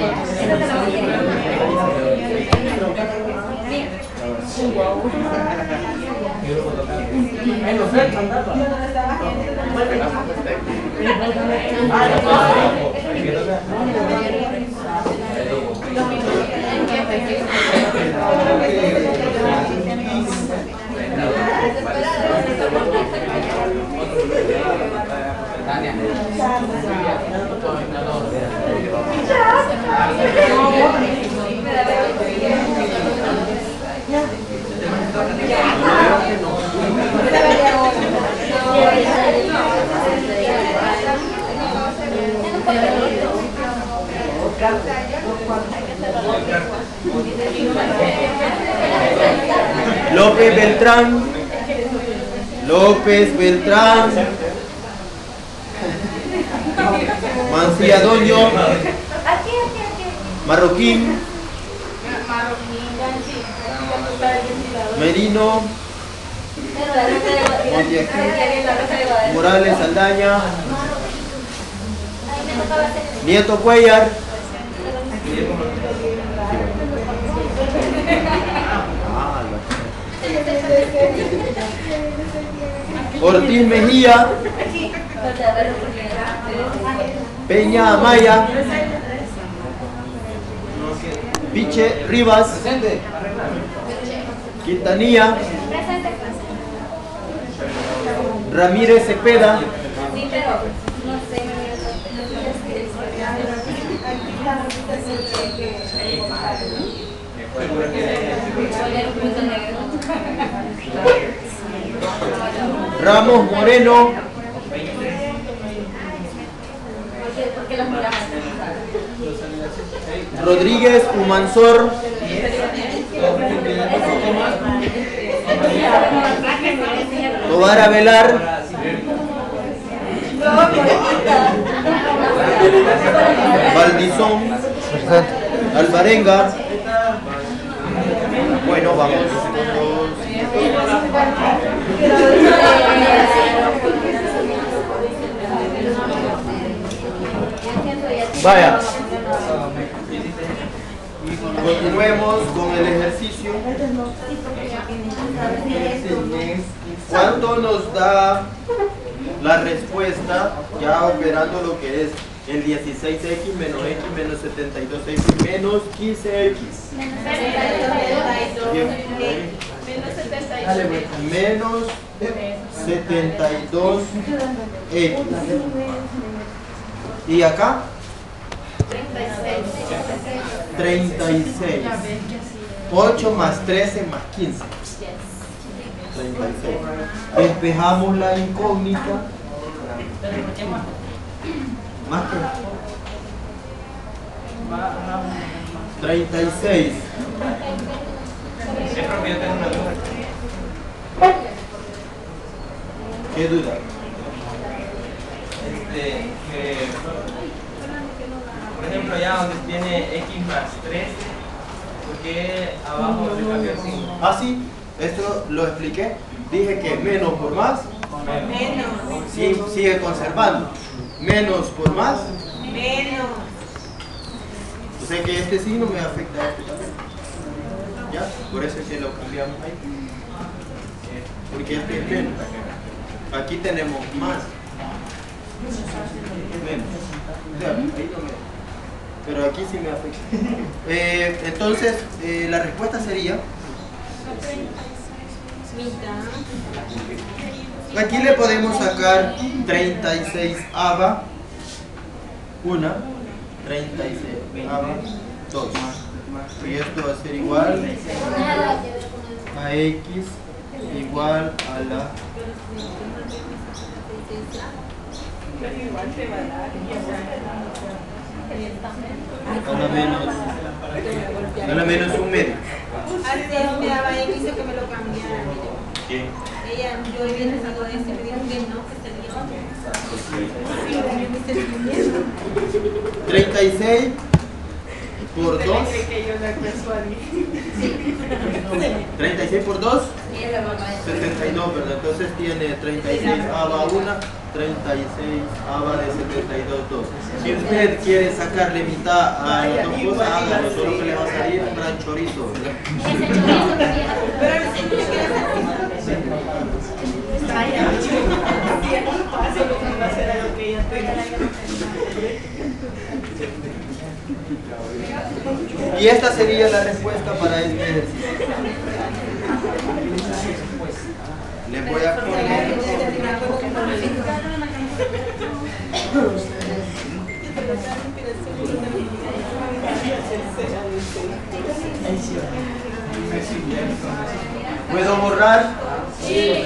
López Beltrán, López Beltrán, Manciadoño, Marroquín, Merino, Morales Saldaña, Nieto Cuellar, Ortiz Mejía, Peña Amaya, Piche Rivas, Quintanilla, Ramírez Cepeda, Ramos Moreno, Rodríguez Humansor, Tobar Velar, Valdizón, Alvarenga, Bueno, vamos con los... Vaya. Continuemos con el ejercicio. ¿Cuánto nos da la respuesta ya operando lo que es el dieciséis equis menos x menos setenta y dos equis menos quince equis? Menos setenta y dos equis. ¿Y acá? treinta y seis. ocho más trece más quince. treinta y seis. Despejamos la incógnita. Más que treinta y seis. ¿Qué duda? Este, que, por ejemplo, ya donde tiene x más tres, ¿por qué abajo le cambió el signo? Ah, sí, esto lo expliqué. Dije que menos por más, Menos. sí, sigue conservando. Menos por más, Menos. o sea que este signo me afecta a este también. ¿Ya? Por eso es que lo cambiamos ahí. Porque este es menos. Aquí tenemos más. Menos. O sea, ahí no me... Pero aquí sí me afecta. Eh, entonces, eh, la respuesta sería... Aquí le podemos sacar treinta y seis ava, una, treinta y seis ava, dos. Y esto va a ser igual a x igual a la... A la menos, a la menos un medio. Antes me daba X que me lo cambiara. ¿Qué? Ella, yo había rezado de ese, me dijo que no, que sería otro. treinta y seis por dos. treinta y seis por dos. setenta y dos, ¿verdad? Entonces tiene treinta y seis ava una, treinta y seis ava de setenta y dos, dos. Si usted quiere sacarle mitad a las dos cosas, hágalo, solo que le va a salir un gran chorizo, ¿verdad? Y esta sería la respuesta para este ejercicio. Les voy a poner... ¿Puedo borrar? Sí.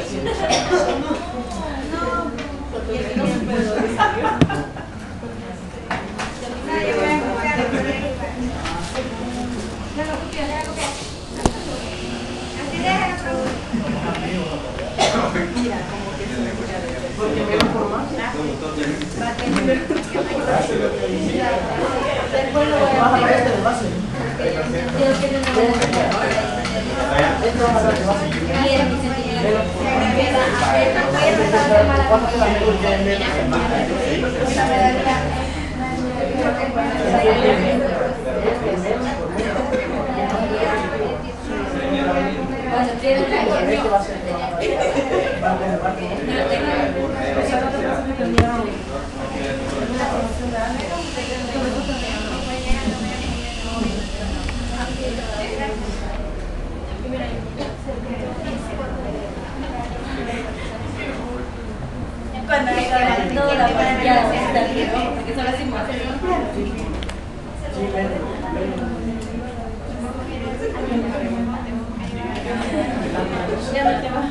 Cuando me acaban toda la pantalla, porque son las imágenes. Ya no te va.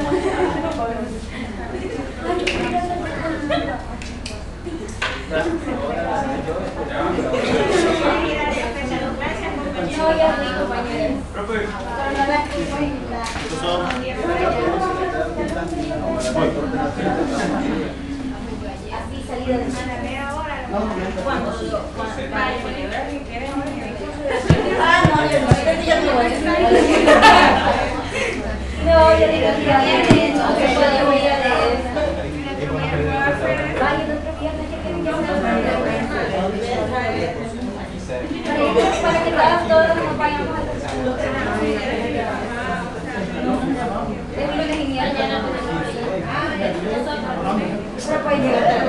No, ya rico, compañeros. Así salida de semana ahora. ¿Cuándo? ¿Cuándo? Ah, no, yo no, yo no. No, yo digo que ya viene, no se puede voy a leer. Ay, el otro viernes que tiene que hacer. Para que todas todos nos acompañemos al es lunes y miércoles. Se puede llegar a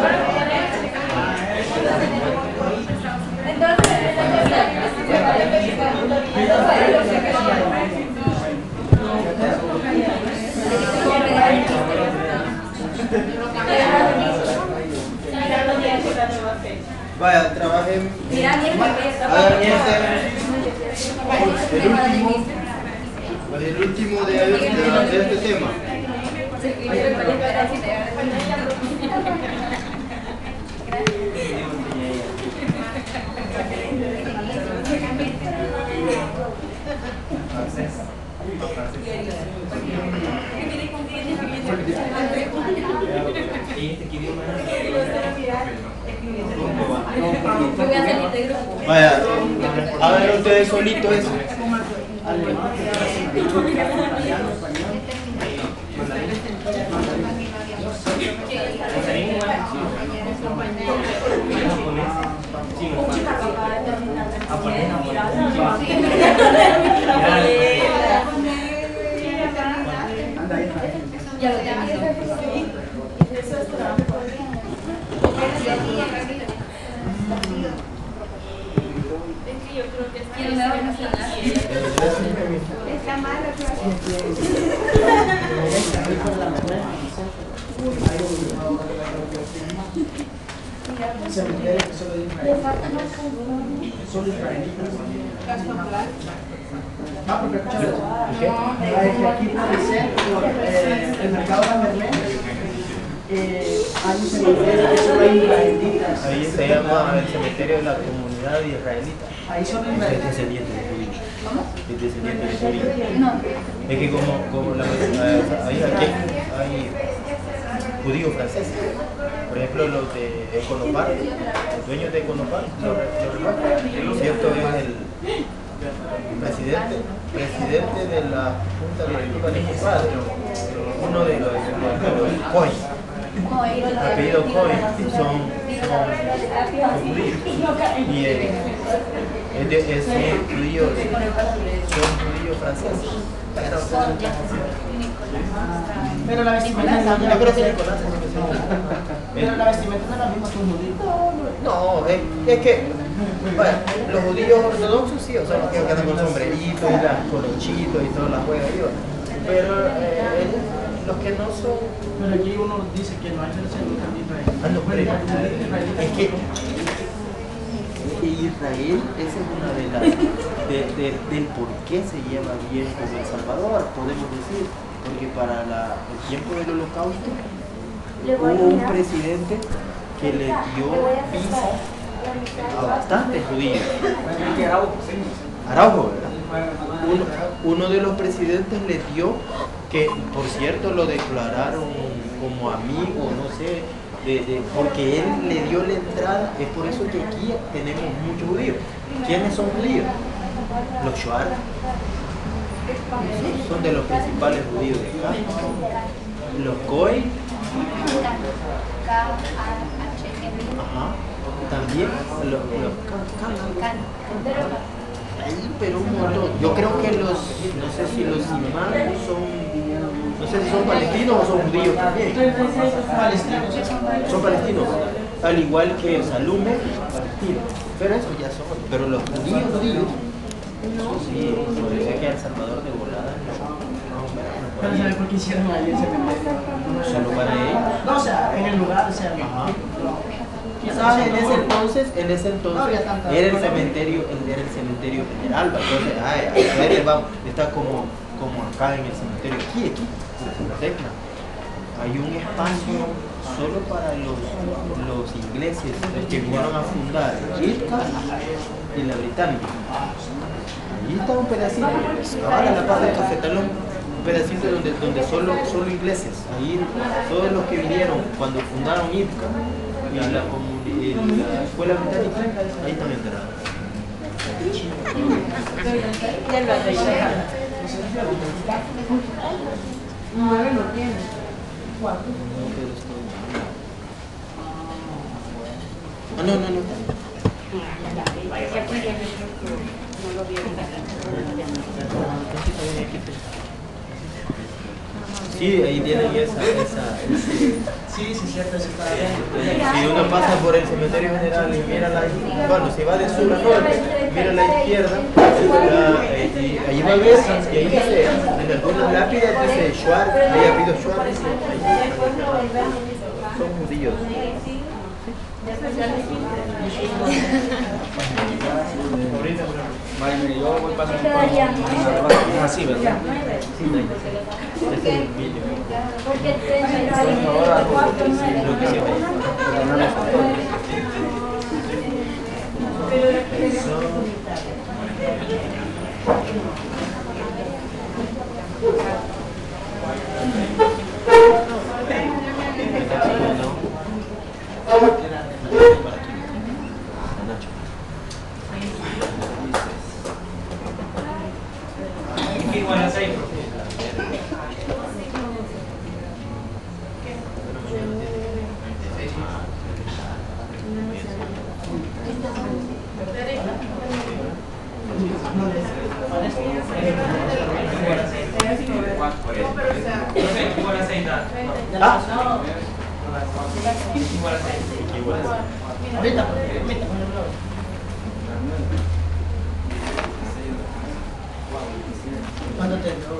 Vaya, trabajen. Mira, mi Hagan este. El último. El último de, de, de este tema. Vaya, hagan ustedes solitos eso. Ya lo tengo. Es que yo creo que es que no está mal Solo israelitas. Ah, porque aquí puede ser eh, el mercado de Merlén. Eh, hay un cementerio que solo hay israelitas. Ahí se llama el cementerio de la comunidad israelita. Ahí son Es israelitas. descendiente de judíos. Es descendiente de judíos. Es que como, como la, hay, aquí hay judíos franceses. Por ejemplo, los de Econopar, los dueños de Econopar, lo cierto es el presidente, presidente de la Junta Directiva de Econopar, uno de los, los Coy, apellido Coy, son, son, son judíos. Y eh, es de, es, son judíos, son judíos franceses. Pero, Pero la vestimenta es la misma. yo creo que le conocen. Pero la vestimenta es la misma que un judío. No, es, es que bueno, los judíos ortodoxos sí, o sea, los que andan con sombreritos y las colochitos y todas las juegas, pero eh, los que no son. Pero aquí uno dice que no hay cerca de Israel. Ah, no, pero es que Israel, esa es una de las de, de, del por qué se lleva bien con El Salvador, podemos decir, porque para la, el tiempo del Holocausto hubo un presidente que le dio visa a bastantes judíos. Araujo, ¿verdad? Uno, uno de los presidentes le dio, que por cierto lo declararon como amigo, no sé, de, de, porque él le dio la entrada. Es por eso que aquí tenemos muchos judíos. ¿Quiénes son judíos? Los Shuar. Son, son de los principales judíos de acá. Los Goy. Ajá. También los, los ahí, pero un montón. Yo creo que los, no sé si los imanes son, no sé si son palestinos o son judíos también. Palestinos. Son palestinos. Al igual que Salume, palestino. Pero esos ya son. Pero los judíos, judíos. Sí, por eso es que El Salvador de volada no. Pero ¿sabes por qué hicieron ahí el cementerio? Solo para ellos. No, o sea, en el lugar, o sea, ajá. Quizás en ese entonces, en ese entonces era el cementerio, era el cementerio general, entonces, ay, a ver, vamos, está como, como acá en el cementerio, aquí, aquí, en la Tecna. Hay un espacio solo para los, los ingleses, los que vinieron a fundar Itka y la Británica. Allí está un pedacito, ahora en la parte del cafetalón, un pedacito donde, donde solo, solo ingleses, ahí todos los que vinieron cuando fundaron Itka y la, y la escuela británica, ahí están enterrados. Ya lo arreglé. nueve no tiene. cuatro. Ah, no, no, no. Sí, ahí tienen esa, esa, ese- Sí, sí, cierto, eso está bien. Si uno pasa por el cementerio general y mira la, bueno, si va de sur a norte, mira a la izquierda, la- eh, y ahí va a ver que ahí dice, en algunas lápidas dice Schwarz, ahí ha habido Schwarz, son judíos. Vale, mire, yo voy pasando por así, ¿verdad? Este es el vídeo. Porque treinta y seis, cuatro, nueve. ¿Cuánto te entró?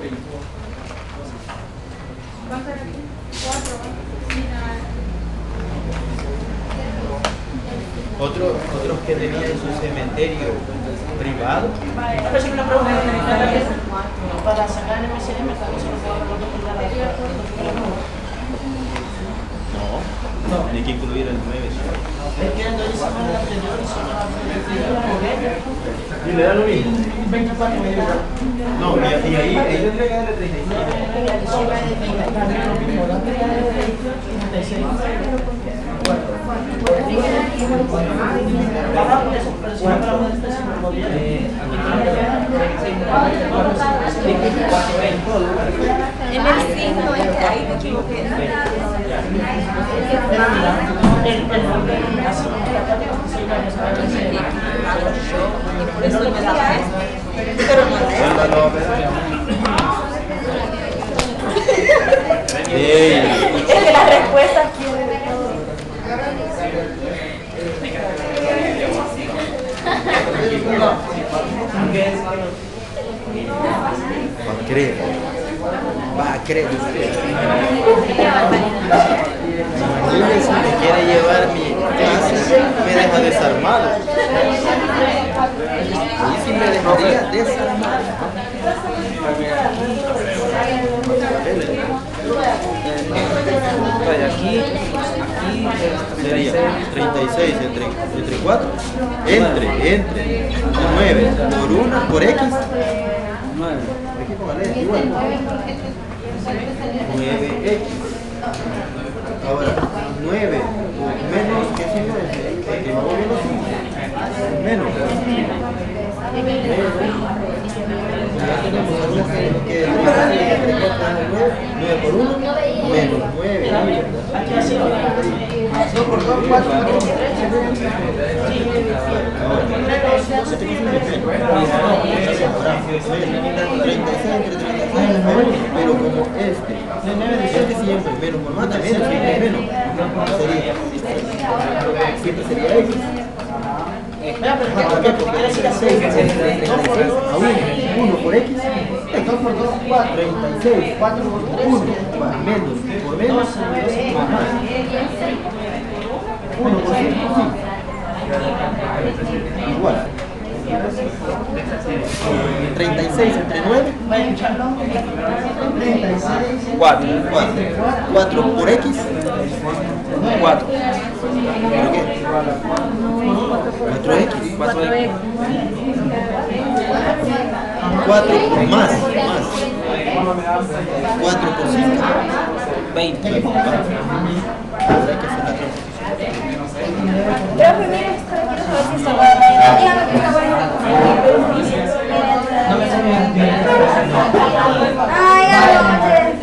Otro, otros que tenían su cementerio privado. Para sacar el M C M, No, hay que incluir el nueve. Es que el doce semana anterior y ¿Y le da lo mismo? veinticuatro me dio. No, y, y ahí, ahí En el cinco es que ahí me equivoqué. Por eso me da pero no Ey. es que la respuesta quiere de todo. Va a creer. Va a creer usted. Imagínese, me quiere llevar mi clase, me deja desarmado. Ahí sí me dejaría desarmado. Aquí, aquí Sería treinta y seis entre, entre cuatro. Entre, entre. nueve por uno, por X. nueve. Aquí póngale igual. nueve X. Ahora, nueve menos, ¿qué signo es? Que vamos viendo menos. Ya tenemos algo que nueve por uno, menos nueve. dos por dos, cuatro. Pero como este, este siempre menos por más, también siempre menos. Sería, siempre sería X. ¿Por qué? Porque es seis a uno, uno por X, dos por dos, cuatro, treinta y seis, cuatro por uno, menos, por menos, más. uno por cinco, sí. Igual. treinta y seis entre nueve, cuatro. cuatro por X, cuatro. ¿Por qué? cuatro X. cuatro X. cuatro por más, más. cuatro por cinco, veinte. Habrá que hacer la transición. Profe, mire, esto quiero saber si está bueno. Dígame que está bueno. Ay, anoche.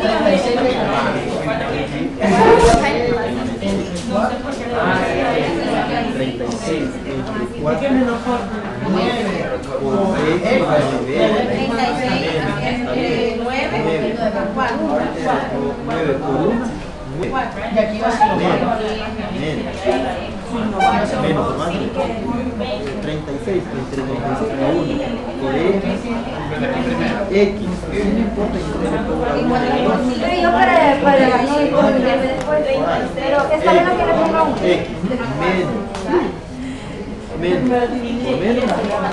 treinta y seis, veinticuatro, nueve, por X, treinta y seis entre nueve, cuatro. nueve por uno, Y aquí va a ser lo mismo. menos más treinta y seis entre treinta y seis por uno, por X, X, no importa que usted le ponga uno. Pero yo para, para no incomunicarme después. Pero esta vez no quiero ponga uno. X, menos, menos, por menos,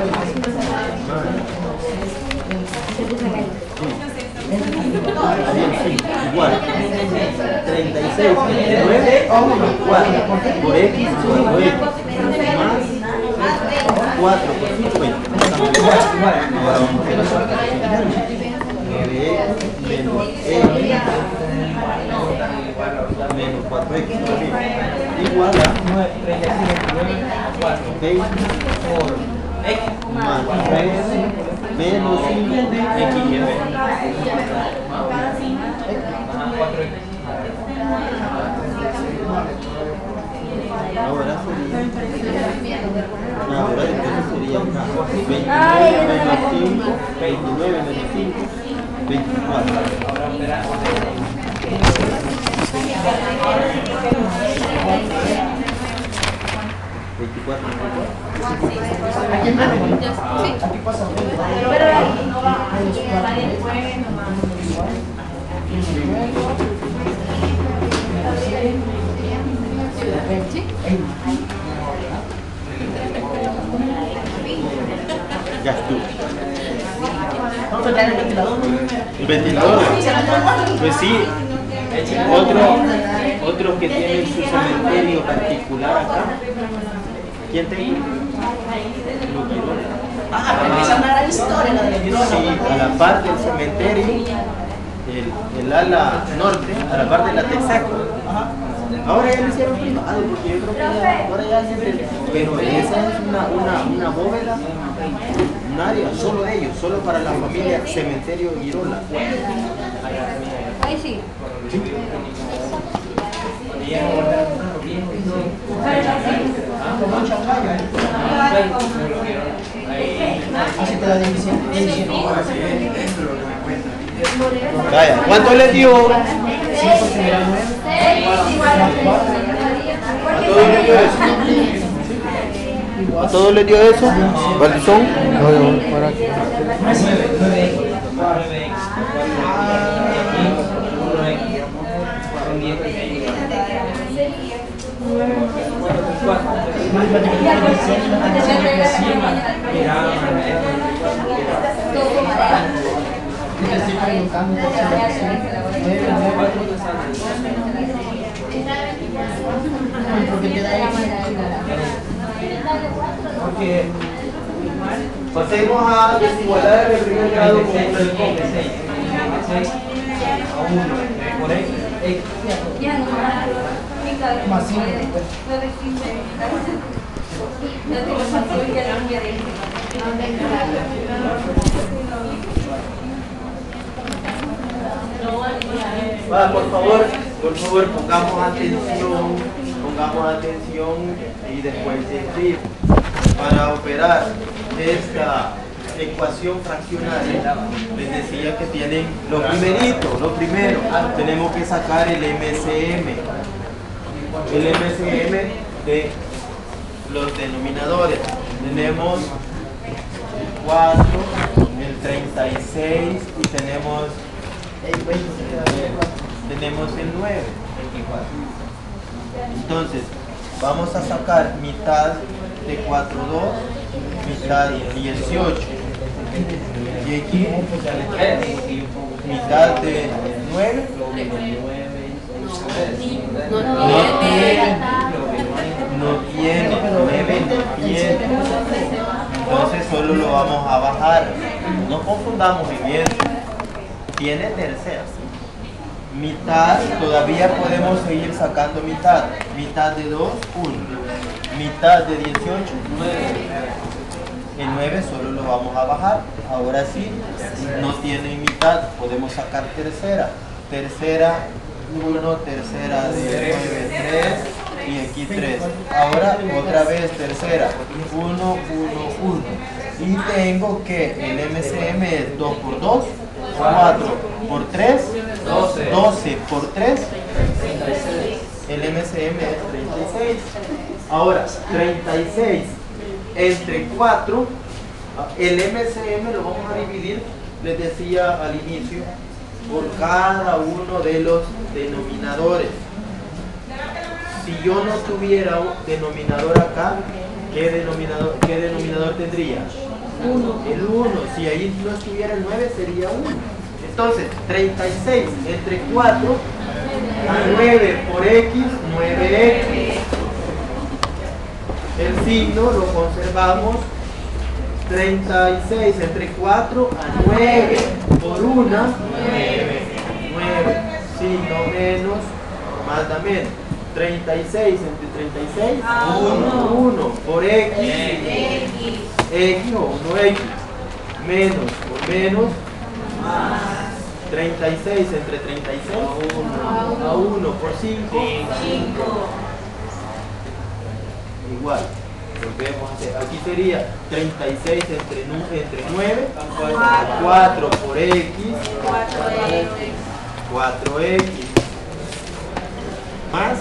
bien, sí, igual, treinta y seis entre nueve, cuatro, por X, por X, más cuatro por cincuenta. Ahora vamos a hacer la parte nueve X menos X menos cuatro X igual a veinte por X más tres menos cinco X y B. Ahora sería, ahora entonces sería acá, veintinueve menos cinco, veintinueve menos cinco, veinticuatro. veinticuatro, Aquí más. Aquí pasa. Pero aquí no va a ya estuvo. Vamos a traer el ventilador. El ventilador. Pues sí, otro, otro que tiene su cementerio particular acá. ¿Quién tengo? Ah, pero esa es una gran historia, la de la Girona. Sí, a la par del cementerio, el, el ala norte, a la par de la Texaco. Ahora ya lo hicieron privado, porque yo creo que ya, ahora ya gente, pero esa es una, una, una bóveda, un área solo de ellos, solo para la familia Cementerio Girola. Ahí sí. Así te la división. Vaya, ¿cuánto les dio? ¿A todos les dio eso? ¿A todos les dio eso? ¿Cuántos son? No, no, para aquí. Porque pasemos a desigualdad del primer grado con el Más cinco. Va, por favor, por favor, pongamos atención, pongamos atención y después decir, para operar esta ecuación fraccionaria, les decía que tienen lo primerito, lo primero, tenemos que sacar el M C M, el M C M de los denominadores. Tenemos el cuatro, el treinta y seis y tenemos tenemos el nueve. Entonces, vamos a sacar mitad de cuatro, dos, mitad dieciocho. Y aquí, mitad de nueve. No tiene, no tiene, nueve no tiene. Entonces solo lo vamos a bajar. No confundamos muy bien. Tiene terceras. Mitad, todavía podemos seguir sacando mitad. Mitad de dos, uno. Mitad de dieciocho, nueve. El nueve solo lo vamos a bajar. Ahora sí, no tiene mitad, podemos sacar tercera. Tercera, uno, tercera de nueve, tres y aquí tres. Ahora otra vez tercera, uno, uno, uno. Y tengo que el M C M es dos por dos, cuatro por tres, doce por tres. El M C M es treinta y seis. Ahora, treinta y seis entre cuatro, el M C M lo vamos a dividir, les decía al inicio, por cada uno de los denominadores. Si yo no tuviera un denominador acá, ¿qué denominador, qué denominador tendría? El uno. Si ahí no estuviera el nueve, sería uno. Entonces, treinta y seis entre cuatro, nueve por X, nueve X. El signo lo conservamos. treinta y seis entre cuatro a nueve por una, nueve. nueve. Signo menos, más también. treinta y seis entre treinta y seis, uno. uno por X, X o uno X. Menos por menos, treinta y seis entre treinta y seis, a uno por cinco, igual. Volvemos a hacer. Aquí sería treinta y seis entre, entre nueve, cuatro por X, cuatro X, más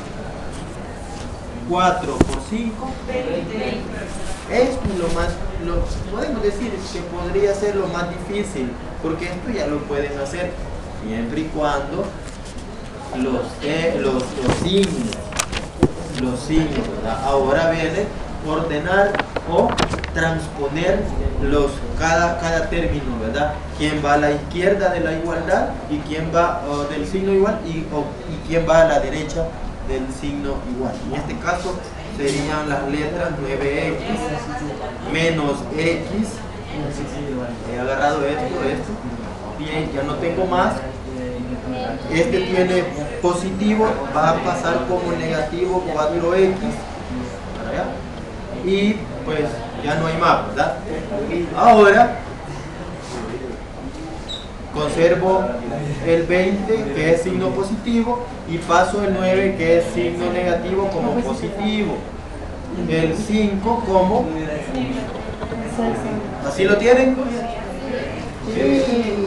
cuatro por cinco, esto es lo más, lo, podemos decir que podría ser lo más difícil, porque esto ya lo pueden hacer siempre y cuando los, eh, los, los signos, los signos, ¿verdad? Ahora viene ordenar o transponer los, cada, cada término, ¿verdad? Quién va a la izquierda de la igualdad y quién va uh, del signo igual y, o, y quién va a la derecha del signo igual. En este caso serían las letras nueve X menos X. He agarrado esto, esto. Bien, ya no tengo más. Este tiene positivo, va a pasar como negativo cuatro X. Para allá. Y pues ya no hay más, ¿verdad? Ahora conservo el veinte, que es signo positivo, y paso el nueve, que es signo negativo, como positivo. El cinco como... ¿Así lo tienen? Sí.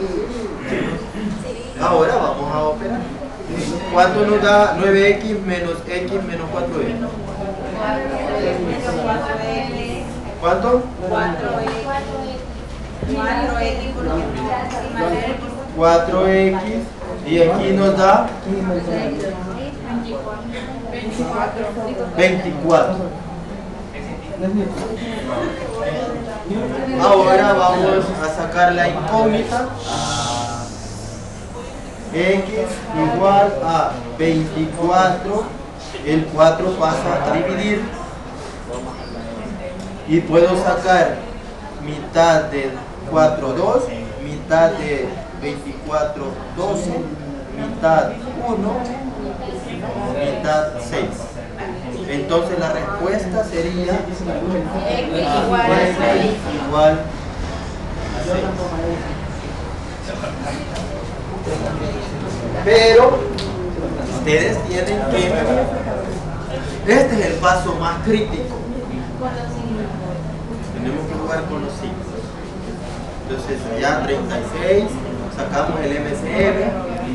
Ahora vamos a operar. ¿Cuánto nos da nueve X menos X menos cuatro X? ¿Cuánto? cuatro X y aquí nos da veinticuatro. Ahora vamos a sacar la incógnita. X igual a veinticuatro. El cuatro pasa a dividir y puedo sacar mitad de cuatro, dos, mitad de veinticuatro, doce, mitad uno, mitad seis. Entonces la respuesta sería X igual a seis. Pero ustedes tienen que, este es el paso más crítico. Tenemos que jugar con los signos. Entonces allá treinta y seis, sacamos el M C M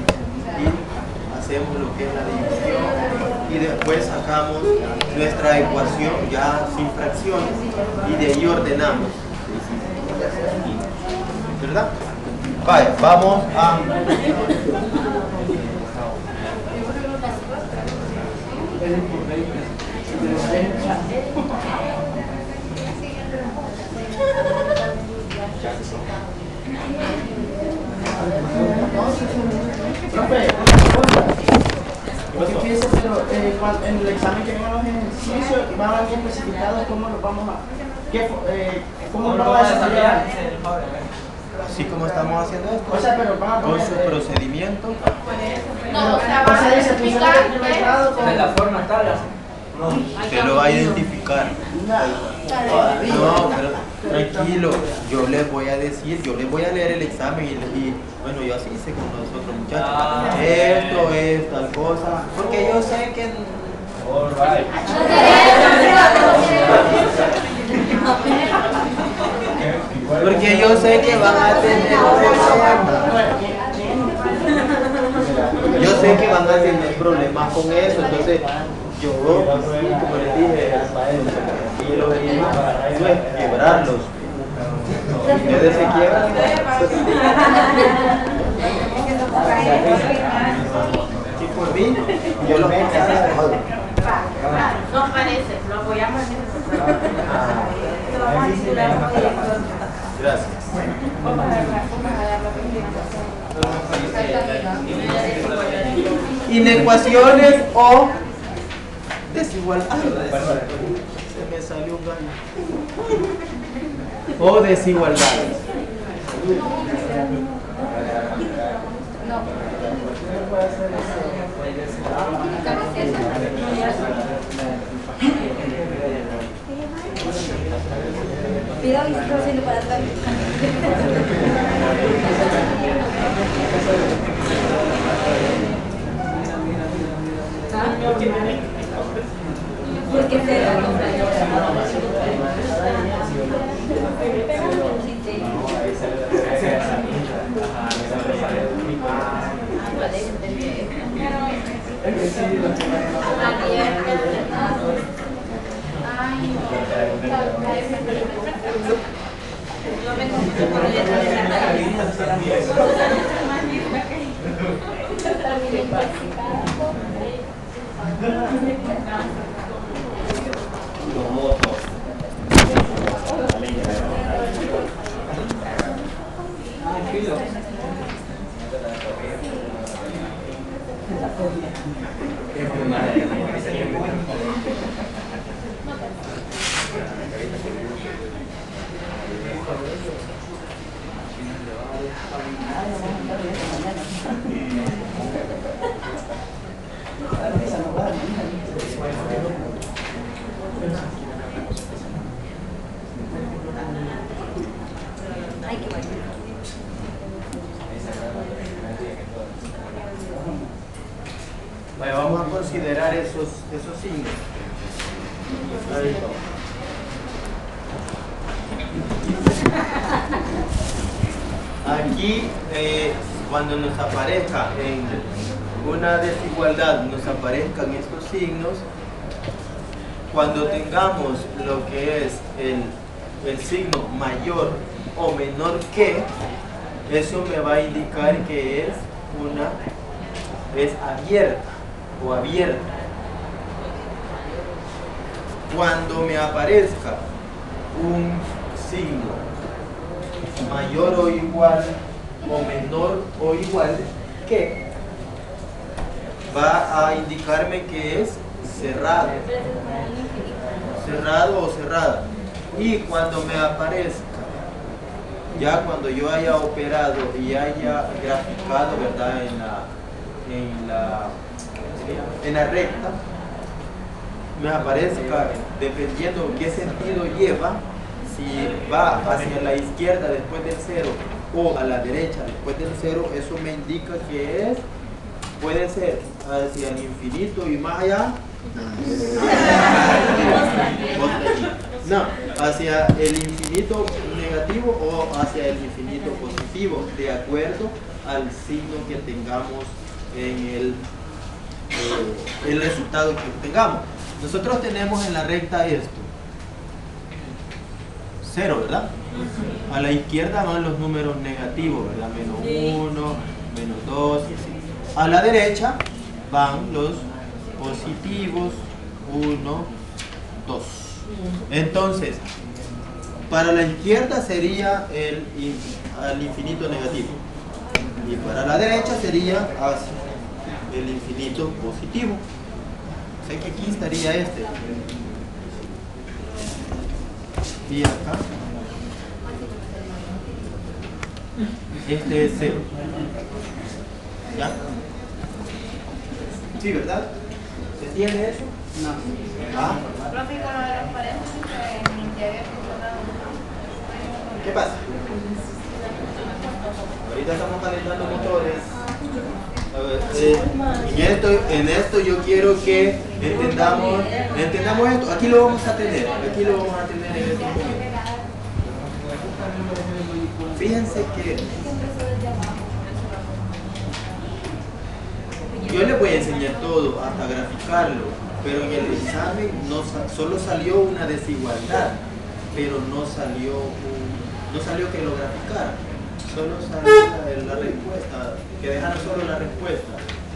y hacemos lo que es la división y después sacamos nuestra ecuación ya sin fracciones y de ahí ordenamos, ¿verdad? Vaya, vamos a... Profe, porque fíjese, pero eh, cuando, en el examen que vengan los ejercicios van bien especificados cómo los vamos a... Qué, eh, ¿Cómo lo vamos a desarrollar? Así como estamos haciendo esto, O sea, pero van a con poner, su eh, procedimiento. No, o sea, o sea, van a dice función explicar de primer grado con... De la forma tabla. Se lo va a identificar. Todavía. No, pero Tranquilo, yo les voy a decir, yo les voy a leer el examen y, y bueno, yo así hice con los otros muchachos. Esto es tal cosa, porque yo sé que... All right. Porque yo sé que van a tener yo sé que van a tener problemas con eso, entonces yo, como les dije, y los no es quebrarlos. Ustedes se quiebran. Y por mí, yo los voy a hacer. No parece, lo apoyamos en eso. Gracias. Inecuaciones o desigualdades. Se me salió un gallo. O desigualdades. Cuidado y se está haciendo para atrás. Porque se la Bueno, vamos a considerar esos, esos signos. Ahí está. Aquí, eh, cuando nos aparezca en una desigualdad, nos aparezcan estos signos, cuando tengamos lo que es el, el signo mayor o menor que, eso me va a indicar que es una, es abierta o abierta. Cuando me aparezca un signo mayor o igual o menor o igual que, va a indicarme que es cerrado, cerrado o cerrada. Y cuando me aparezca, ya cuando yo haya operado y haya graficado, ¿verdad?, en la, en la, en la recta, me aparezca, dependiendo qué sentido lleva, si va hacia la izquierda después del cero o a la derecha después del cero, eso me indica que es, puede ser hacia el infinito y más allá, no, hacia el infinito negativo o hacia el infinito positivo, de acuerdo al signo que tengamos en el, eh, el resultado que tengamos. Nosotros tenemos en la recta esto, cero, ¿verdad? A la izquierda van los números negativos, ¿verdad? Menos uno, menos dos y así. A la derecha van los positivos, uno, dos. Entonces, para la izquierda sería el, el infinito negativo. Y para la derecha sería hacia el infinito positivo. Sé que aquí estaría este. Y acá. Este es cero. ¿Ya? Sí, ¿verdad? ¿Se entiende eso? No. ¿Ah? Profe, con lo de los paréntesis, que ni te había funcionado. ¿Qué pasa? Ahorita estamos calentando motores. A ver, eh, en, esto, en esto yo quiero que entendamos, entendamos esto. Aquí lo vamos a tener, aquí lo vamos a tener en este momento. Fíjense que yo les voy a enseñar todo, hasta graficarlo, pero en el examen no, solo salió una desigualdad, pero no salió, un, no salió que lo graficara, solo salió la, la respuesta, que dejara solo la respuesta.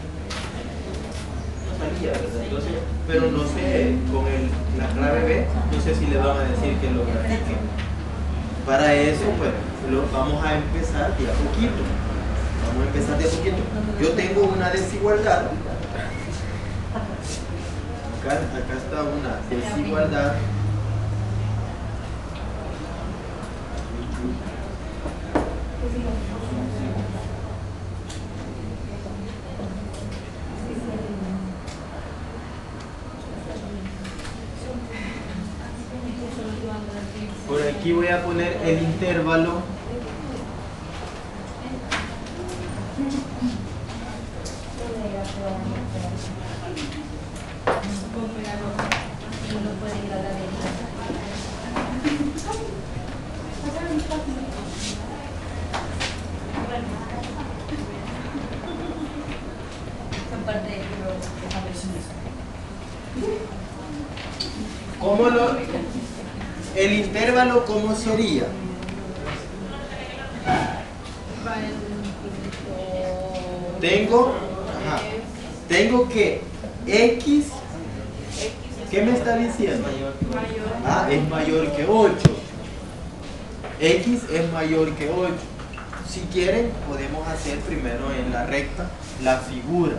No salía, ¿verdad? Entonces, pero no sé, con el, la clave B, no sé si le van a decir que lo grafiquen. Para eso, pues, lo, vamos a empezar de a poquito. Vamos a empezar de a poquito. Yo tengo una desigualdad. Acá, acá está una desigualdad. Por aquí voy a poner el intervalo. ¿Cómo lo, el intervalo cómo sería? Tengo, ajá, tengo que X, ¿qué me está diciendo? Ah, es mayor que ocho. X es mayor que ocho. Si quieren, podemos hacer primero en la recta la figura.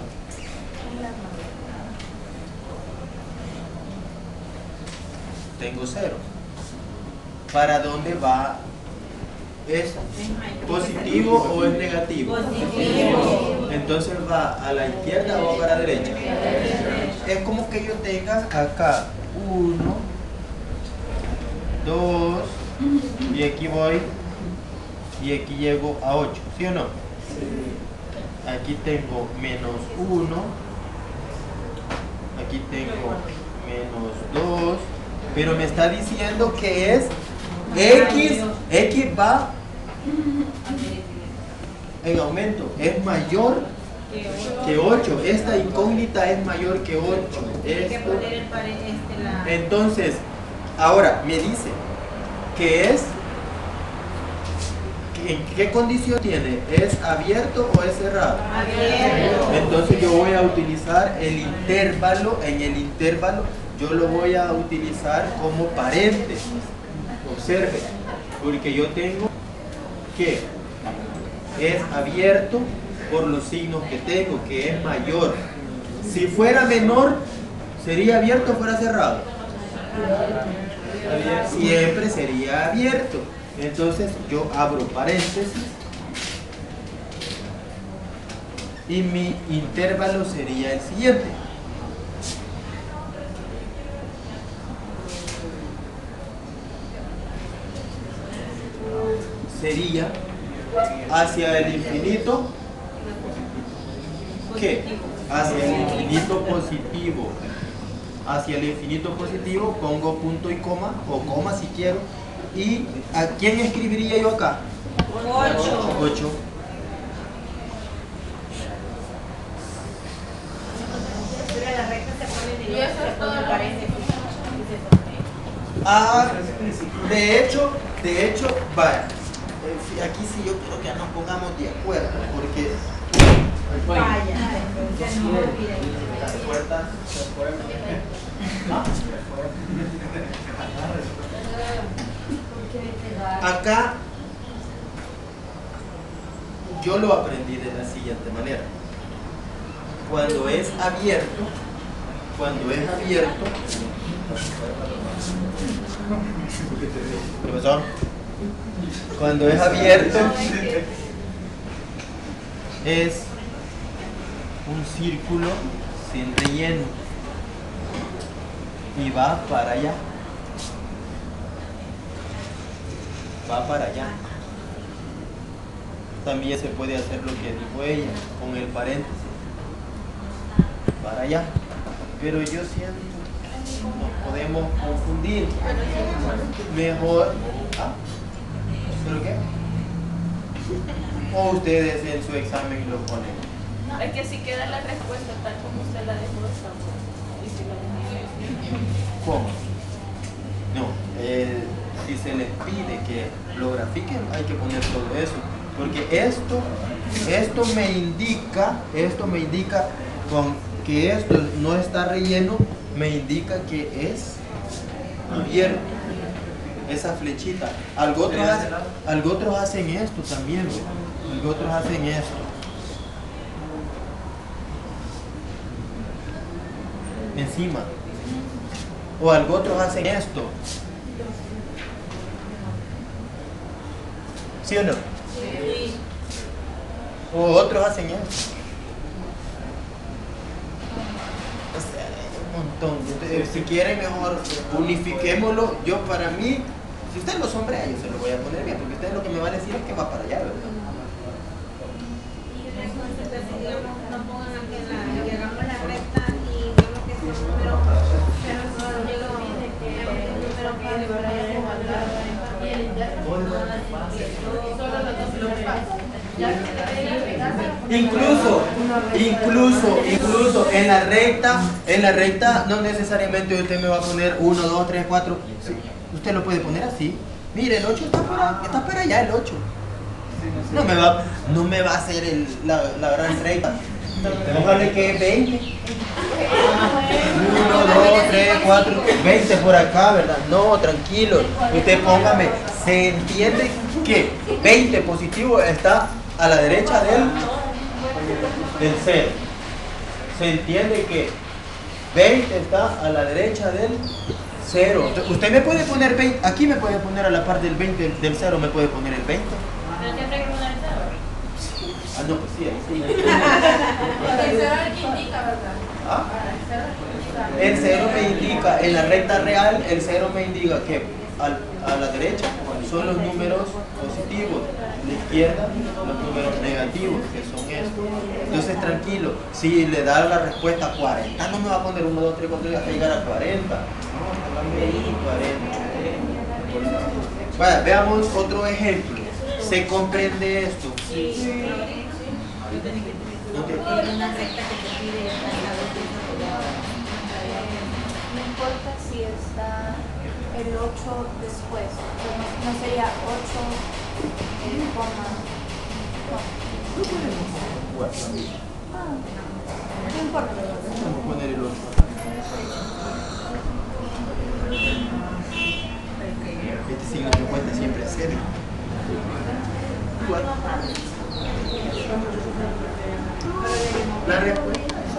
Tengo cero. ¿Para dónde va? ¿Es positivo o es negativo? Positivo. Entonces va a la izquierda o para la derecha. Es como que yo tenga acá uno, dos, y aquí voy, y aquí llego a ocho, ¿sí o no? Aquí tengo menos uno, aquí tengo menos dos, pero me está diciendo que es X, X va en aumento, es mayor que ocho. Esta incógnita es mayor que ocho. Esto. Entonces, ahora me dice que es, ¿en qué condición tiene? ¿Es abierto o es cerrado? Abierto. Entonces yo voy a utilizar el intervalo, en el intervalo yo lo voy a utilizar como paréntesis. Observe, porque yo tengo que es abierto por los signos que tengo, que es mayor. Si fuera menor, ¿sería abierto o fuera cerrado? Siempre sería abierto. Entonces yo abro paréntesis y mi intervalo sería el siguiente. Sería hacia el infinito, ¿qué? Hacia el infinito positivo. Hacia el infinito positivo pongo punto y coma, o coma si quiero. ¿Y a quién escribiría yo acá? ocho. ocho. Pero la recta se pone de se pone paréntesis. Ah, de hecho, de hecho, vaya. Aquí sí yo quiero que nos pongamos de acuerdo, porque vaya, entonces no olviden. las puertas se fueron. Acá yo lo aprendí de la siguiente manera. Cuando es abierto, cuando es abierto, profesor, cuando es abierto es un círculo sin relleno y va para allá. va para allá. También se puede hacer lo que dijo ella, con el paréntesis, para allá. Pero yo siento que nos podemos confundir. Mejor, ¿ah? ¿Pero qué? O ustedes en su examen lo ponen. No, es que si queda la respuesta tal como usted la dejó, estamos. Y si la dejó, ¿Cómo? No, eh, si se les pide que lo grafiquen, hay que poner todo eso. Porque esto, esto me indica, esto me indica con que esto no está relleno, me indica que es abierto. Esa flechita. Algo otros, hacen, algo otros hacen esto también, ¿ve? Algo otros hacen esto. Encima. O algo otros hacen esto. ¿Sí o no? Sí. O otros hacen esto. O sea, un montón. Entonces, si quieren mejor unifiquémoslo. Yo para mí, si ustedes lo sombrean, yo se lo voy a poner bien, porque ustedes lo que me van a decir es que va para allá, ¿verdad? No pongan aquí la, que hagamos la recta y vemos que son números, pero solo yo lo pide que el número pares para allá de igualdad. Incluso, incluso, incluso en la recta, en la recta no necesariamente usted me va a poner uno, dos, tres, cuatro. Sí, usted lo puede poner así. Mire, el ocho está para, está para allá, el ocho. No me va, no me va a hacer el, la, la gran recta. Póngale que es veinte. uno, dos, tres, cuatro, veinte por acá, ¿verdad? No, tranquilo. Usted póngame, se entiende que veinte positivo está a la derecha del, del cero. Se entiende que veinte está a la derecha del cero. Usted me puede poner veinte, aquí me puede poner a la par del veinte, del cero me puede poner el veinte. pero siempre hay que poner el cero. Ah, no, pues sí, ahí sí. El cero es el que indica, ¿verdad? ¿Ah? El cero me indica, en la recta real, el cero me indica que al, a la derecha son los números positivos, a la izquierda los números negativos, que son estos. Entonces, tranquilo, si le da la respuesta cuarenta, no me va a poner uno, dos, tres, cuatro hasta llegar a cuarenta. cuarenta. Vaya, veamos otro ejemplo. ¿Se comprende esto? Una recta que te pide No importa si está el ocho después, no, no sería ocho el coma. No. Ah, no importa. Vamos a poner el ocho. Este signo que cuenta siempre es cero. Igual. La respuesta.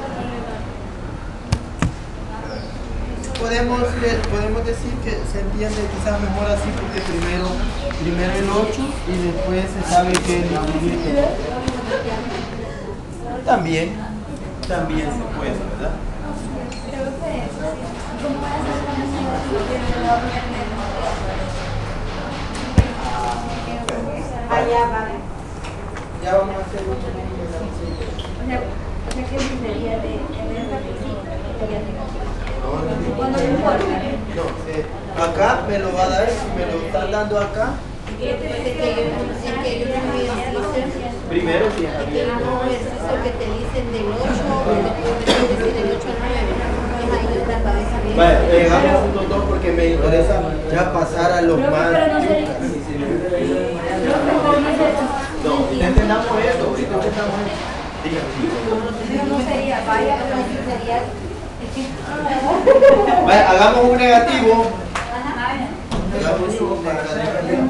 Podemos, podemos decir que se entiende quizás mejor así porque primero, primero el ocho y después se sabe que el infinito. También, también se puede, ¿verdad? allá va. Ya vamos a hacer un O sea, o sea que sería de esta física, sería negativo. Cuando no importa. No, eh, acá me lo va a dar, si me lo están dando acá. Es que ellos también dicen, Primero si es el abierto. nuevo ejercicio que te dicen del ocho, o después te dicen del ocho al nueve. Es ahí otra cabeza bien. Vale, eh, hagamos un dos porque me interesa ya pasar a los más. Pero no sería. No, ya entendamos esto, ahorita entendamos esto. Dígame. Pero no sería, vaya, pero sí sería. Vale, hagamos un negativo. Hagamos un negativo.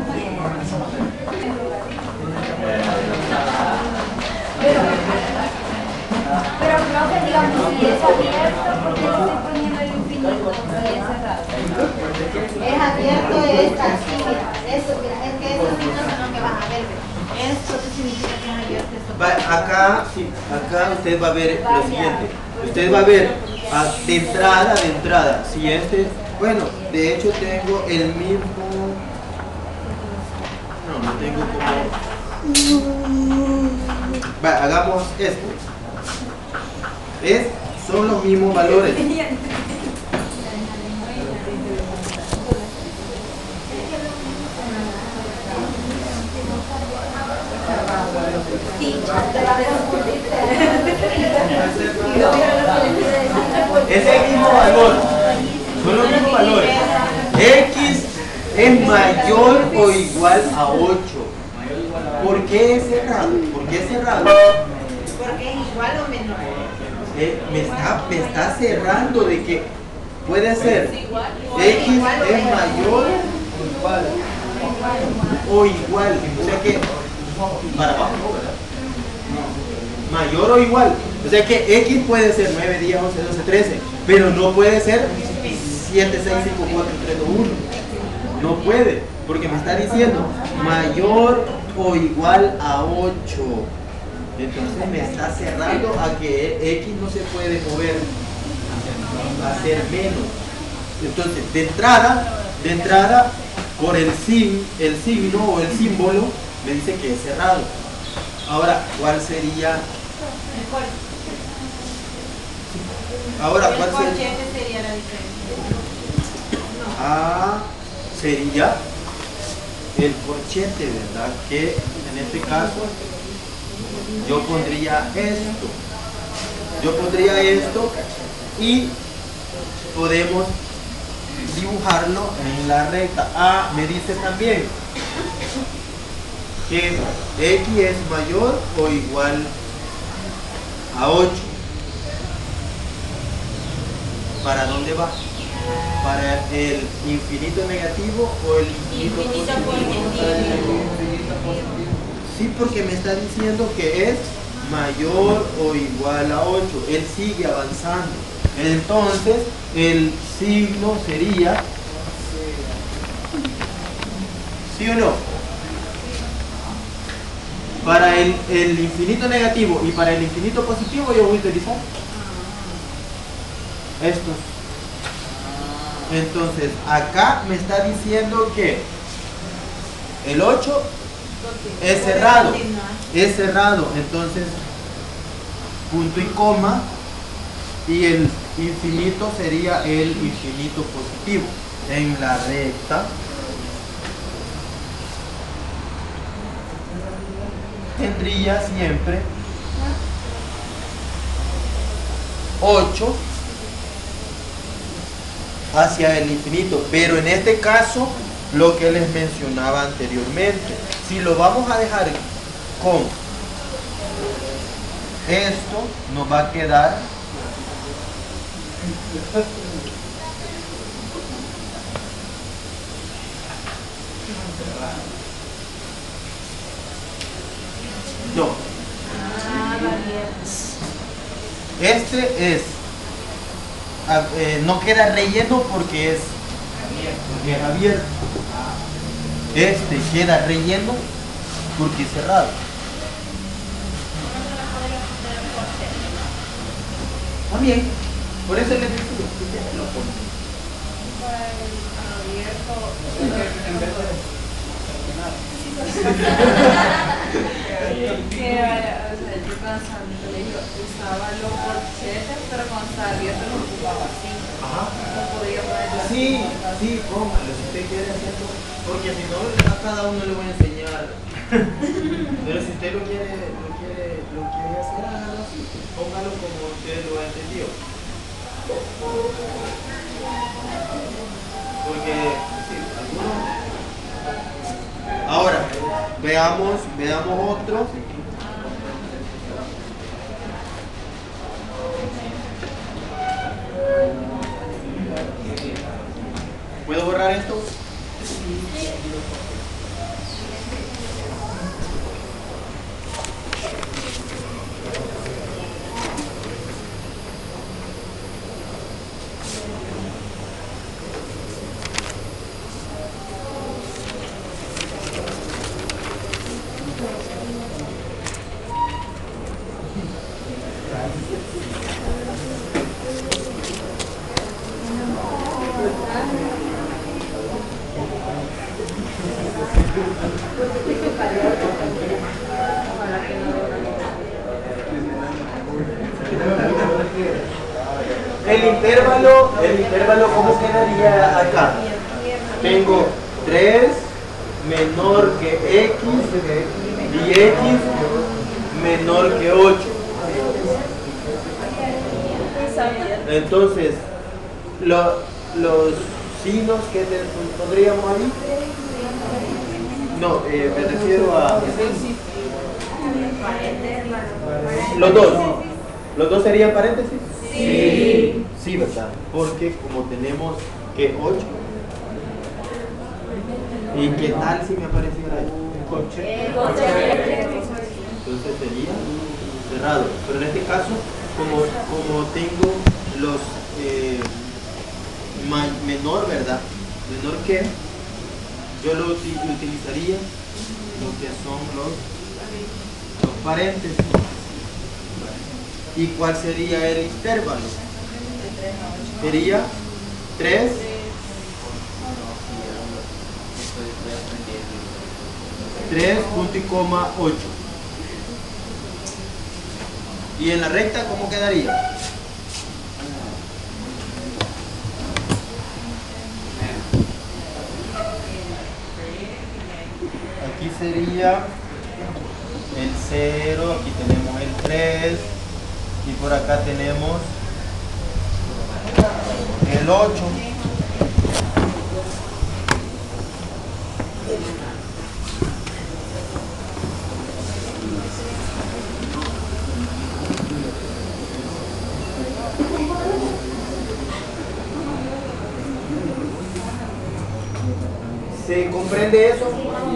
Pero, pero no sé, digamos, si es abierto, porque le estoy poniendo el infinito, si es cerrado. Es abierto, es así, mira. Eso, mira, es que esos números son los que vas a ver. Esto significa que es abierto. Esto Va, acá, acá usted va a ver lo siguiente. Usted va a ver a, de entrada, de entrada. Si este, bueno, de hecho tengo el mismo, tengo como... Va, hagamos esto. Es, son los mismos valores. Es el mismo valor. Son los mismos valores. X es mayor o igual a ocho. ¿Por qué es cerrado? ¿Por qué es cerrado? Porque es igual o menor. Eh, me, está, me está cerrando de que puede ser X es mayor o igual. O sea que para abajo, ¿verdad? Mayor o igual. O sea que X puede ser nueve, diez, once, doce, trece, pero no puede ser siete, seis, cinco, cuatro, tres, dos, uno. No puede, porque me está diciendo mayor o igual a ocho. Entonces me está cerrando a que X no se puede mover a ser menos. Entonces, de entrada, de entrada, por el, sin, el signo o el símbolo, me dice que es cerrado. Ahora, ¿cuál sería? Ahora, ¿cuál El sería? corchete sería la diferencia. Ah, sería el corchete, ¿verdad? Que en este caso yo pondría esto. Yo pondría esto y podemos dibujarlo en la recta. Ah, me dice también que X es mayor o igual a ocho. ¿Para dónde va? ¿Para el infinito negativo o el infinito, Infinito positivo? Sí, porque me está diciendo que es mayor o igual a ocho. Él sigue avanzando. Entonces, el signo sería... ¿Sí o no? Para el, el infinito negativo y para el infinito positivo yo voy a utilizar estos. Entonces, acá me está diciendo que el ocho es cerrado. Es cerrado. Entonces, punto y coma. Y el infinito sería el infinito positivo. En la recta tendría siempre ocho hacia el infinito, pero en este caso lo que les mencionaba anteriormente, si lo vamos a dejar con esto, nos va a quedar no. Este es eh, no queda relleno porque es, porque es abierto. Este queda relleno porque es cerrado. También, por eso les digo que lo pongo. Que, o sea, yo pensaba en el colegio, usaba los corchetes, pero cuando estaba abierto lo ocupaba así. Ajá. No podía ponerlo así. Sí, sí, póngalo, si usted quiere hacerlo, porque si no, a cada uno le voy a enseñar. Pero si usted lo quiere, lo quiere, lo quiere hacer, hágalo así. Póngalo como usted lo ha entendido. Porque, sí, algunos... Ahora, veamos, veamos otro. ¿Puedo borrar esto? intervalo, el intervalo, ¿cómo quedaría acá? Tengo tres menor que X y X menor que ocho. Entonces, lo, los signos que te pondríamos ahí, no, eh, me refiero a los dos. ¿Los dos serían paréntesis? Sí. Sí, ¿verdad? Porque como tenemos que ocho. ¿Y qué tal si me apareciera ahí? Un corchete. Entonces sería cerrado. Pero en este caso, como, como tengo los eh, menor, ¿verdad? Menor que, yo lo uti utilizaría lo que son los, los paréntesis. ¿Y cuál sería el intervalo? Sería tres. tres punto y coma ocho. ¿Y en la recta cómo quedaría? Aquí sería el cero, aquí tenemos el tres y por acá tenemos el ocho. ¿Se comprende eso?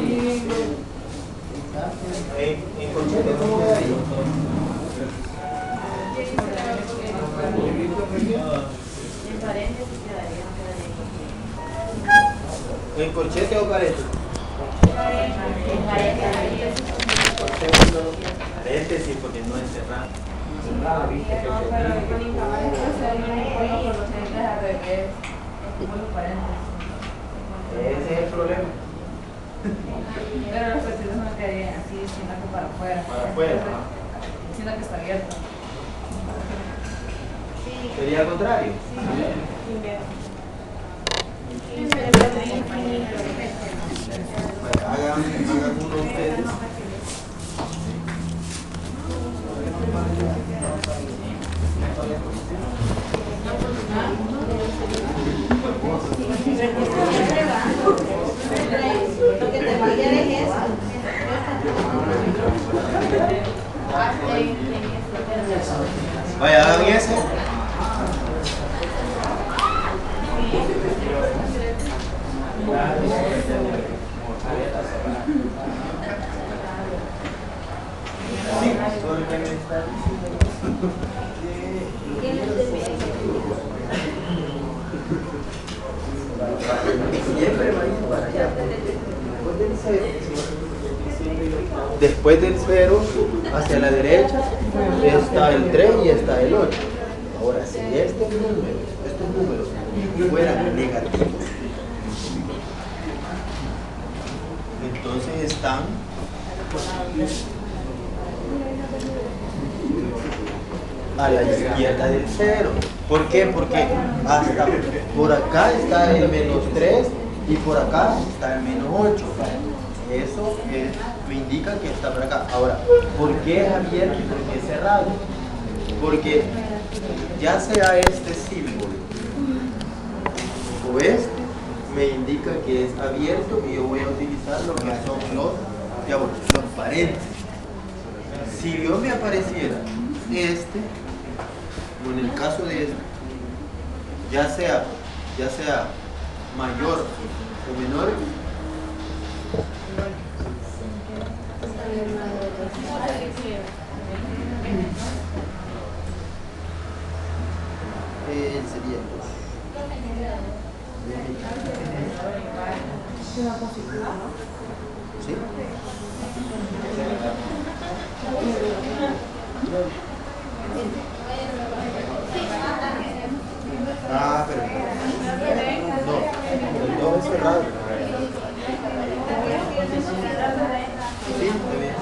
¿En, en corchete cómo quedaría? ¿En corchete o paréntesis? Paréntesis porque no es cerrado. Ese es el problema. Pero los vestidos no quedarían así, sino que para afuera. Para afuera. Sino que está abierto. ¿Sería al contrario? Bueno, hagan, hagan uno ustedes. Lo que te va a quedar es eso. Vaya, hagan ese. Sí, porque me está diciendo siempre va a ir para allá. Después del cero, hacia la derecha, está el tres y está el ocho. Ahora, si estos números, estos números fueran negativos, entonces están a la izquierda del cero. ¿Por qué? Porque hasta por acá está el menos tres y por acá está el menos ocho. Eso es, me indica que está por acá. Ahora, ¿por qué es abierto y por qué es cerrado? Porque ya sea este símbolo o este, me indica que es abierto y yo voy a utilizar lo que son los, digamos, los paréntesis. Si yo me apareciera este, o en el caso de este, ya sea, ya sea mayor o menor, eh, sería ¿sí? Ah, pero no, el dos es cerrado. Sí, está bien.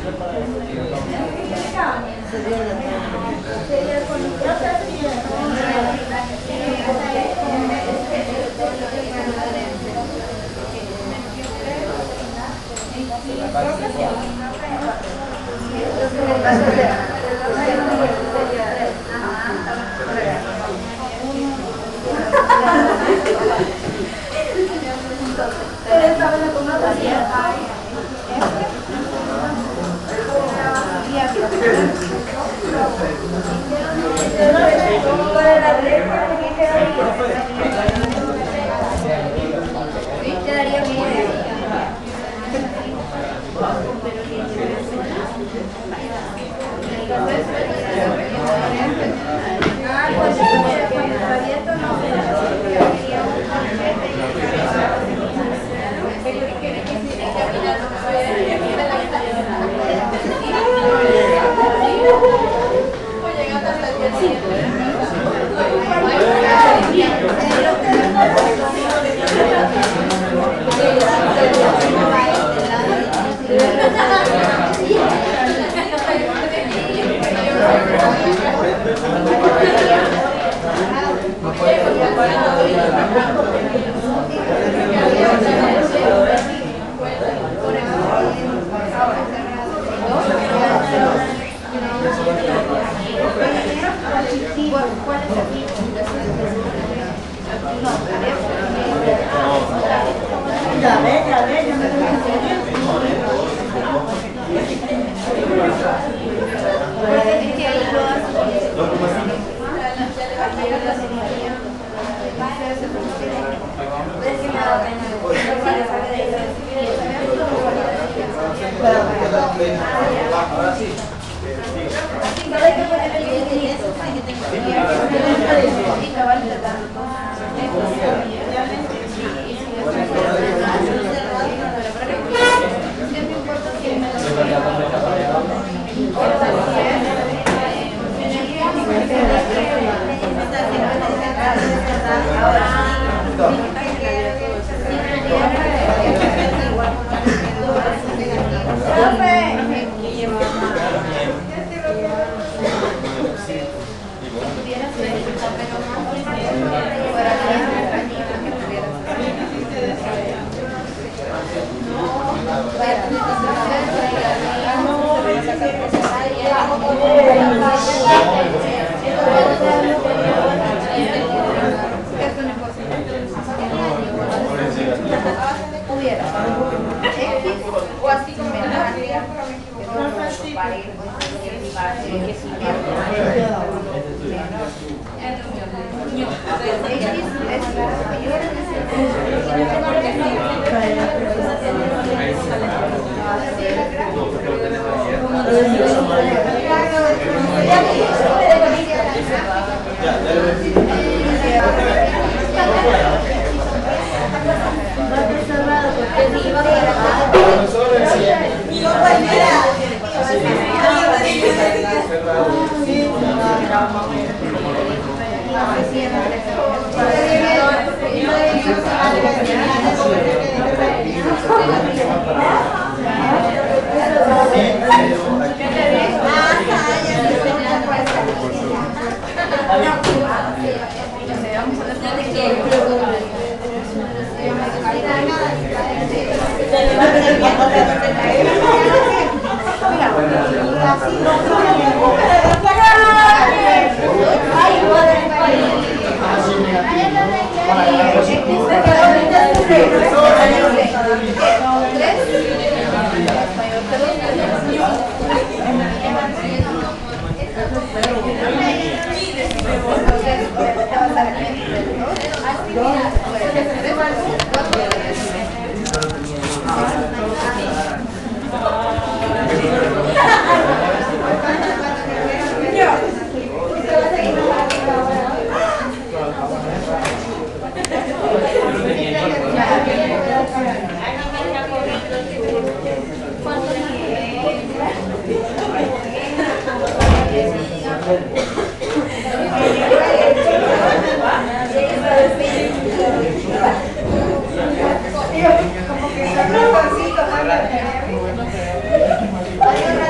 Como que son los bolsitos,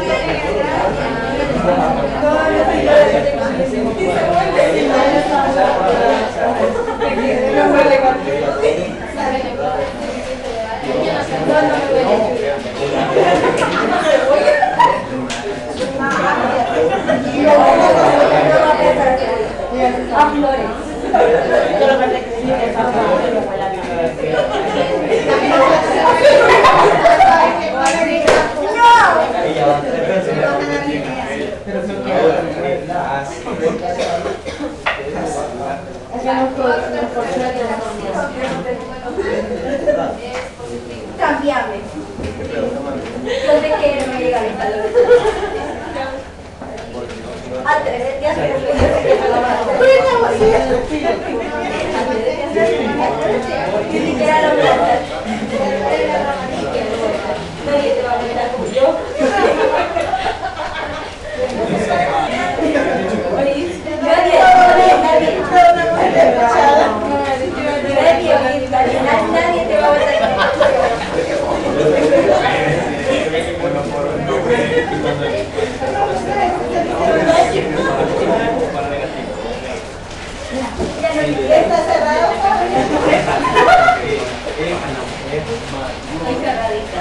es mayor Ay, cerradita.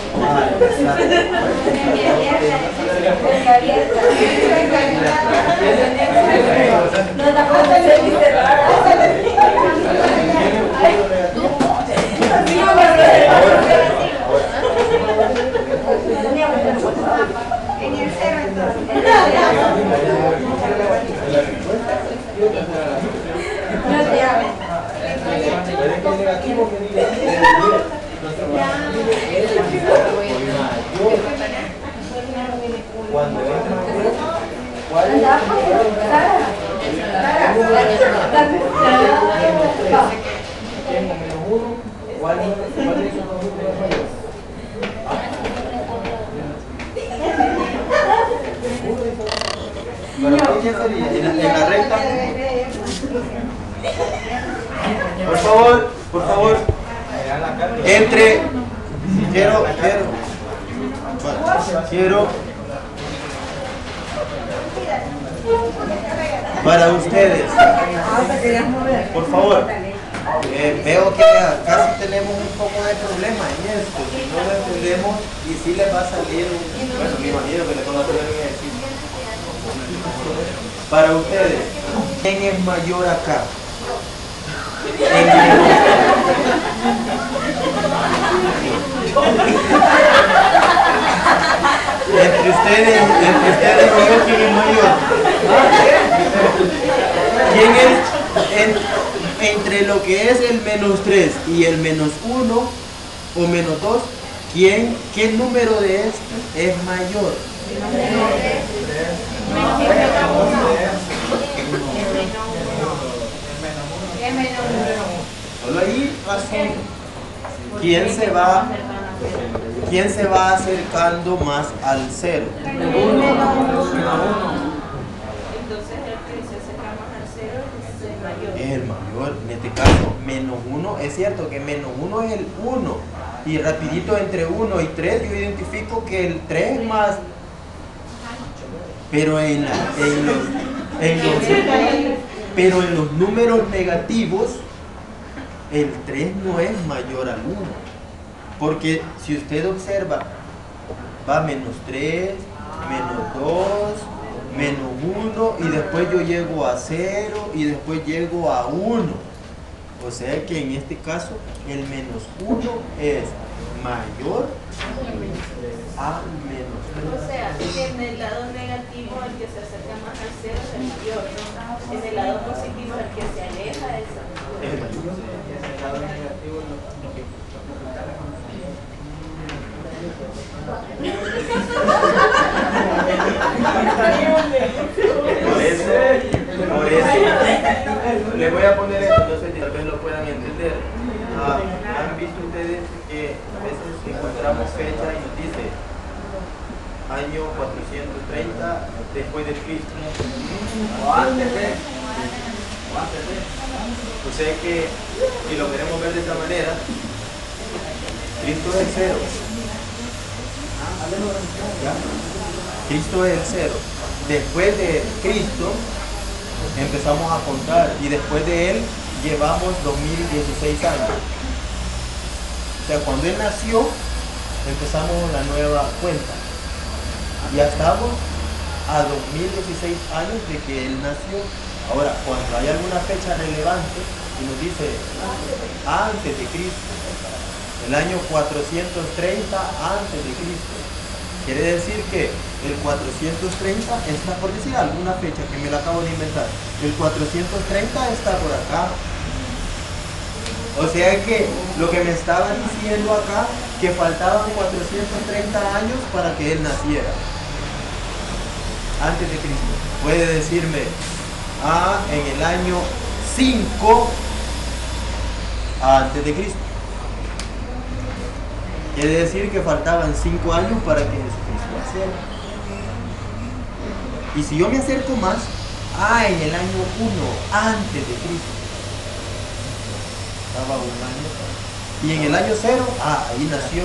No, tampoco se dice cerrada. En el cero entonces. No te hagas. cuando entra ¿cuál es? ¿Cuál es? ¿Cuál es? ¿Para qué sería? ¿En, en la recta? Por favor, por favor. Entre. Quiero, quiero. Quiero. Para ustedes. Por favor. Eh, veo que acá sí tenemos un poco de problema en esto. Si no lo entendemos y si les va a salir un. Bueno, me imagino que les van a tener un ejercicio. Para ustedes, ¿quién es mayor acá? Entre ustedes, entre ustedes y yo, ¿quién es mayor? ¿Quién es en, entre lo que es el menos tres y el menos uno o menos dos? ¿Quién, qué número de este es mayor? Solo ahí razón. ¿Quién se va, quién se va acercando más al cero? Entonces el que se acerca más al cero es el mayor. Es el mayor, en este caso, menos uno. Es cierto que menos uno es el uno. Y rapidito entre uno y tres yo identifico que el tres es más. Pero en, la, en, los, en los, pero en los números negativos, el tres no es mayor al uno. Porque si usted observa, va menos tres, menos dos, menos uno, y después yo llego a cero, y después llego a uno. O sea que en este caso, el menos uno es mayor a menos tres. O sea, que en el lado negativo el que se acerca más al cero es el mayor, ¿no? En el lado positivo el que se aleja es el mayor. Por eso, por eso, les voy a poner esto, no sé si tal vez lo puedan entender. Ah, ¿han visto ustedes que a veces encontramos fecha y nos dice año cuatrocientos treinta después de Cristo? O antes de. O sea que, si lo queremos ver de esta manera, Cristo es el cero. ¿Ya? Cristo es el cero. Después de Cristo empezamos a contar y después de él llevamos dos mil dieciséis años. O sea, cuando él nació empezamos la nueva cuenta. Ya estamos a dos mil dieciséis años de que él nació. Ahora, cuando hay alguna fecha relevante y nos dice antes de Cristo, el año cuatrocientos treinta antes de Cristo, quiere decir que el cuatrocientos treinta está, por decir alguna fecha que me la acabo de inventar, el cuatrocientos treinta está por acá. O sea que lo que me estaba diciendo acá, que faltaban cuatrocientos treinta años para que él naciera antes de Cristo. Puede decirme, ah, en el año cinco antes de Cristo. Quiere decir que faltaban cinco años para que Jesucristo naciera. Y si yo me acerco más, ah, en el año uno antes de Cristo. Estaba un año. Y en el año cero, ah, ahí nació.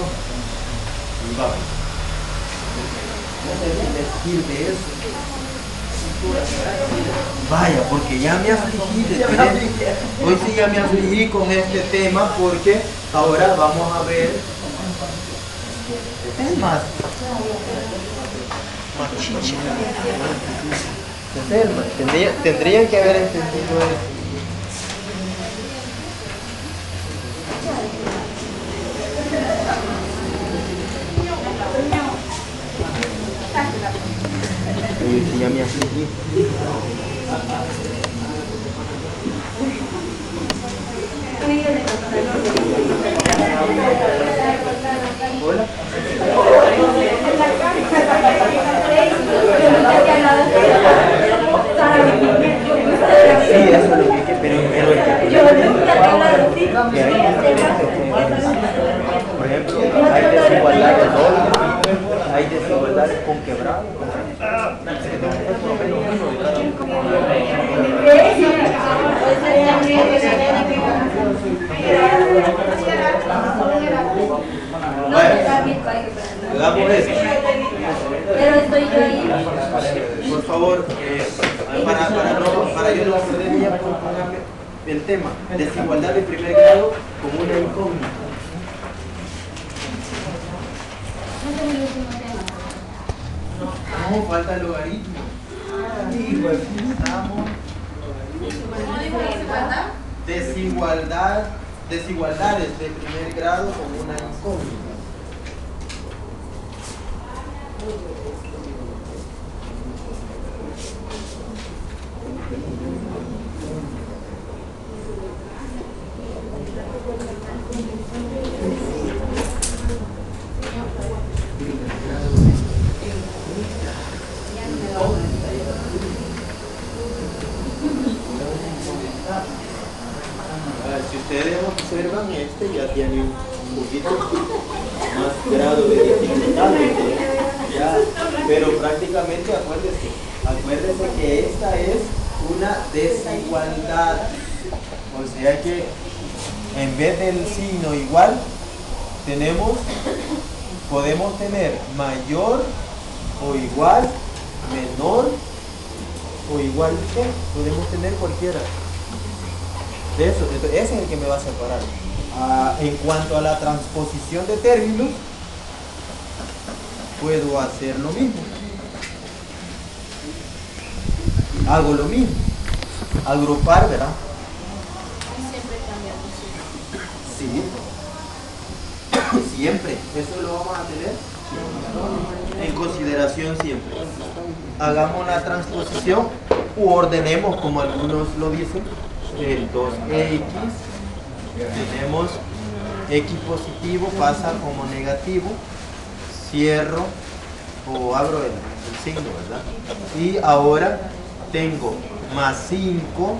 Y vamos. No sé si les sirve eso. Vaya, porque ya me afligí, de tener- hoy sí ya me afligí con este tema porque ahora vamos a ver temas. Machiche. Tendría, tendrían que haber entendido eso. Hoy sí ya me afligí. Hola. Sí, eso es lo que hay que, pero, pero el que que hay por ejemplo, hay desigualdades dobles, hay desigualdades con quebrado. Hagamos eso. Pero estoy yo ahí. Por favor, eh, para, para, no, para yo no perder tiempo, póngame el tema, desigualdad de primer grado como una incógnita. No, falta el logaritmo. Desigualdad, desigualdades de primer grado como una incógnita. Si ustedes observan, este ya tiene un poquito más grado de dificultad, ya, pero prácticamente acuérdense, acuérdense que esta es una desigualdad, o sea que en vez del signo igual tenemos, podemos tener mayor o igual, menor o igual que, podemos tener cualquiera. De eso, ese es el que me va a separar. Ah, en cuanto a la transposición de términos, puedo hacer lo mismo. Hago lo mismo. Agrupar, ¿verdad? Siempre cambiamos. Sí. Siempre. Eso lo vamos a tener en consideración siempre. Hagamos una transposición u ordenemos como algunos lo dicen. El dos x, tenemos x positivo pasa como negativo, cierro o abro el, el signo, ¿verdad? Y ahora tengo más cinco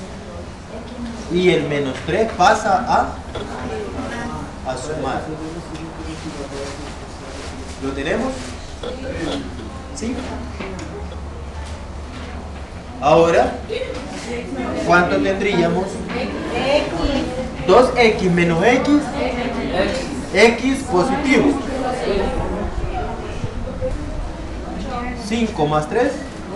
y el menos tres pasa a, a sumar. ¿Lo tenemos? ¿Sí? Ahora, ¿cuánto tendríamos? dos x menos x, x positivo. cinco más tres.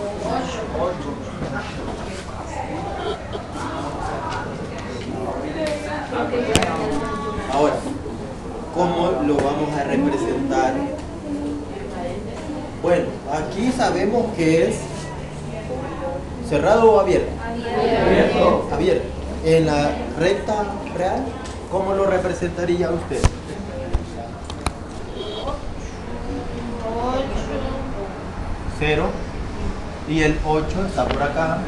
Ahora, ¿cómo lo vamos a representar? Bueno, aquí sabemos que es ¿cerrado o abierto? Abierto. Abierto. En la recta real, ¿cómo lo representaría usted? cero. Y el ocho está por acá.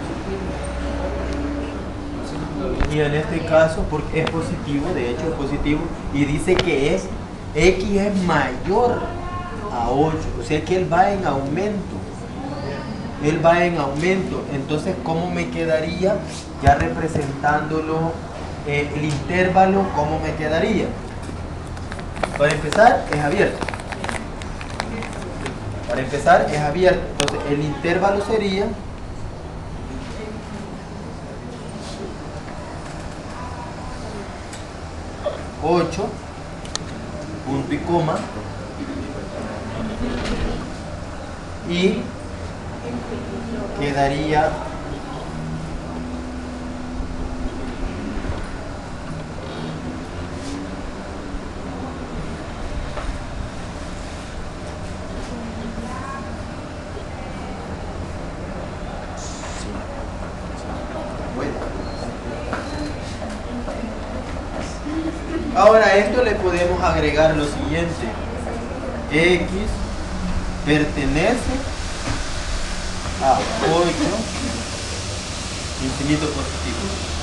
Y en este caso, porque es positivo, de hecho es positivo, y dice que es x es mayor a ocho, o sea que él va en aumento. Él va en aumento. Entonces, ¿cómo me quedaría? Ya representándolo, eh, el intervalo, ¿cómo me quedaría? Para empezar, es abierto. Para empezar, es abierto. Entonces, el intervalo sería ocho, punto y coma, y quedaría Ahora a esto le podemos agregar lo siguiente. X pertenece a ocho infinito positivo.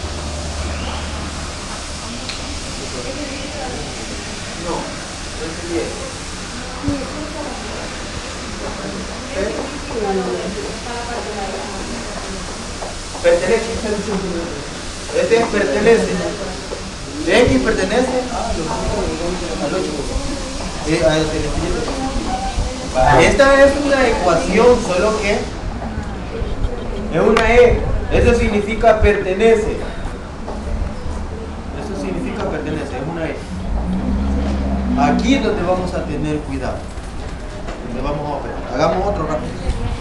No, no es diez. Pertenece. Este es pertenece. X pertenece al ocho. Eh, al infinito. Esta es una ecuación, solo que es una E. Eso significa pertenece. Eso significa pertenece, es una E. Aquí es donde vamos a tener cuidado. Donde vamos a operar. Hagamos otro rápido.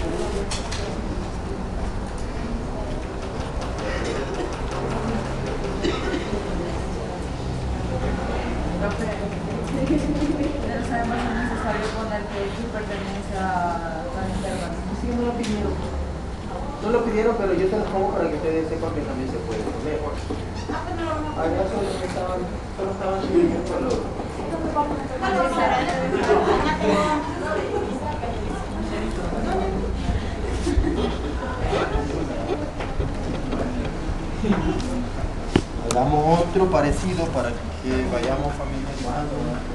Pero sabemos que es necesario poner que X pertenece a la intervalo. Sí, no lo pidieron. No lo pidieron, pero yo se los pongo para que ustedes sepan que también se puede poner. Allá solo estaban, solo estaban subiendo el color. Hagamos otro parecido para que vayamos familiarizando.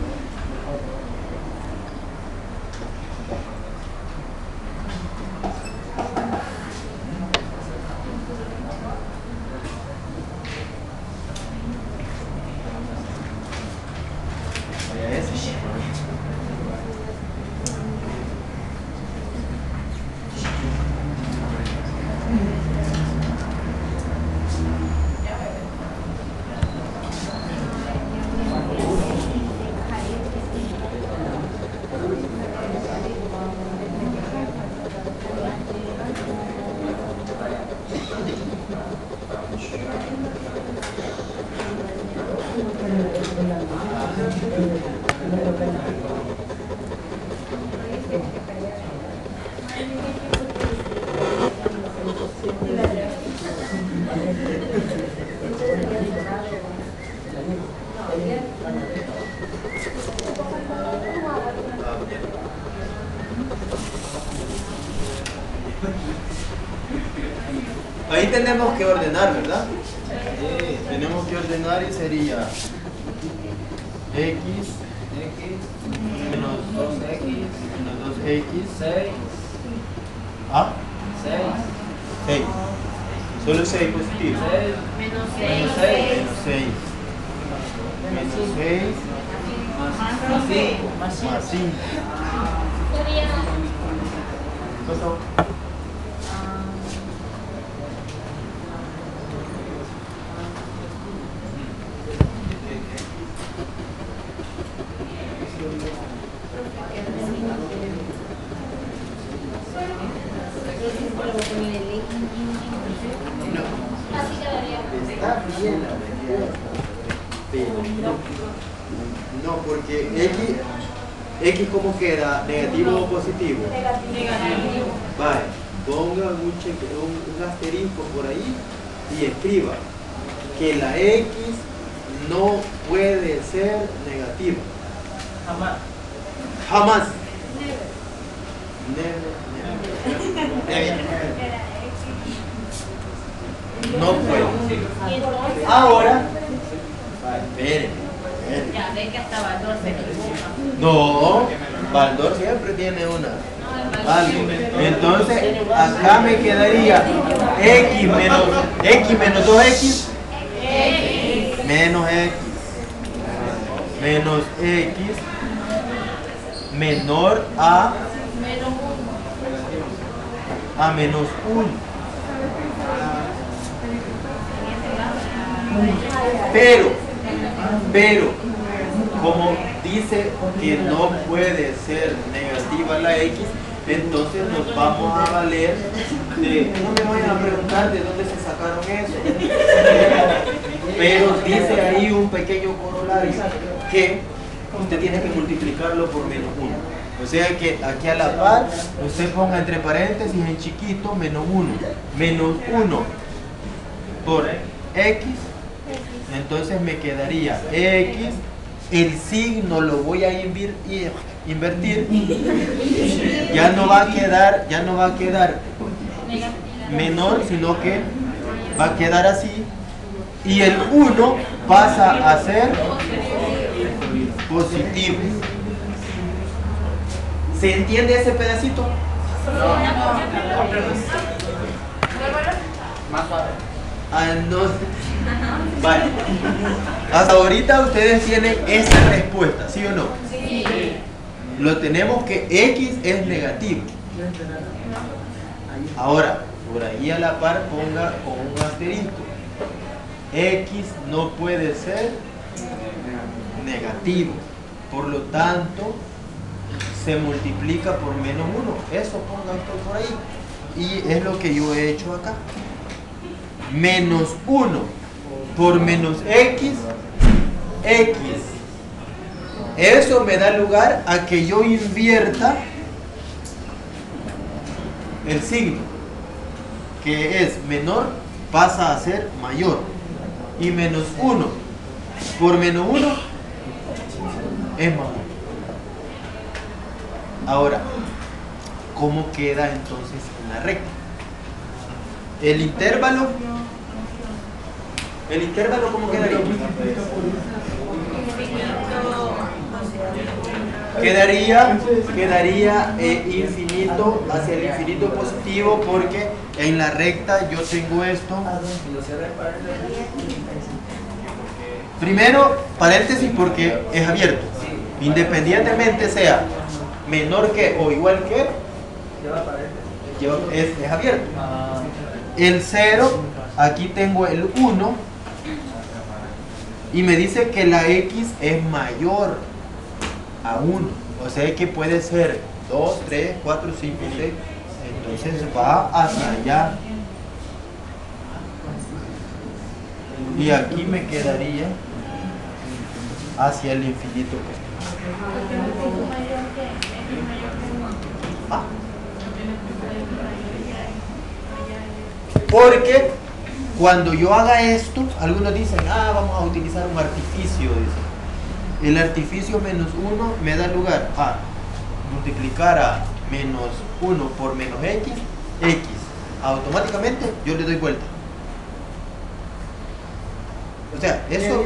Ahí tenemos que ordenar, ¿verdad? Sí, tenemos que ordenar y sería X, X menos dos X menos dos X, seis. ¿Ah? seis. seis. Solo seis positivo. Menos Menos seis. Menos seis. Menos seis. Más cinco. Más cinco. ¿Qué pasó? Está bien la medida, pero no, no, porque X, X ¿cómo queda? ¿Negativo o positivo? Negativo. Vale, ponga un, cheque, un, un asterisco por ahí y escriba que la X no puede ser negativa. Jamás. Jamás. Never, never. Never. No puede. Ahora, espere, espere. Ya ve que hasta Baldor se equivoca. No, Baldor siempre tiene una. Algo. Entonces, acá me quedaría X menos X menos dos X menos X menos X menor a a menos uno. Pero, pero, como dice que no puede ser negativa la X, entonces nos vamos a valer de, no me vayan a preguntar de dónde se sacaron eso, pero dice ahí un pequeño corolario que usted tiene que multiplicarlo por menos uno. O sea que aquí a la par usted ponga entre paréntesis en chiquito menos uno, menos uno por x, entonces me quedaría x, el signo lo voy a invir, invertir, ya no va a quedar, ya no va a quedar menor, sino que va a quedar así, y el uno pasa a ser positivo. ¿Se entiende ese pedacito? Más suave. Ah, no. Vale. Hasta ahorita ustedes tienen esa respuesta, ¿sí o no? Sí. Lo tenemos que x es negativo. Ahora, por ahí a la par ponga con un asterisco. X no puede ser negativo. Por lo tanto, se multiplica por menos uno. Eso ponga usted por ahí. Y es lo que yo he hecho acá. Menos uno por menos x, x. Eso me da lugar a que yo invierta el signo, que es menor pasa a ser mayor, y menos uno por menos uno es más uno. Ahora, ¿cómo queda entonces en la recta? El intervalo, el intervalo ¿cómo quedaría? Quedaría, quedaría eh, infinito hacia el infinito positivo, porque en la recta yo tengo esto. Primero, paréntesis porque es abierto. Independientemente sea menor que o igual que, es, es abierto. El cero, aquí tengo el uno, y me dice que la x es mayor a uno, o sea que puede ser dos, tres, cuatro, cinco, seis, entonces va hacia allá, y aquí me quedaría hacia el infinito. Ah. Porque cuando yo haga esto, algunos dicen, ah, vamos a utilizar un artificio, dicen. El artificio menos uno me da lugar a multiplicar a menos uno por menos x, x. Automáticamente yo le doy vuelta. O sea, eso...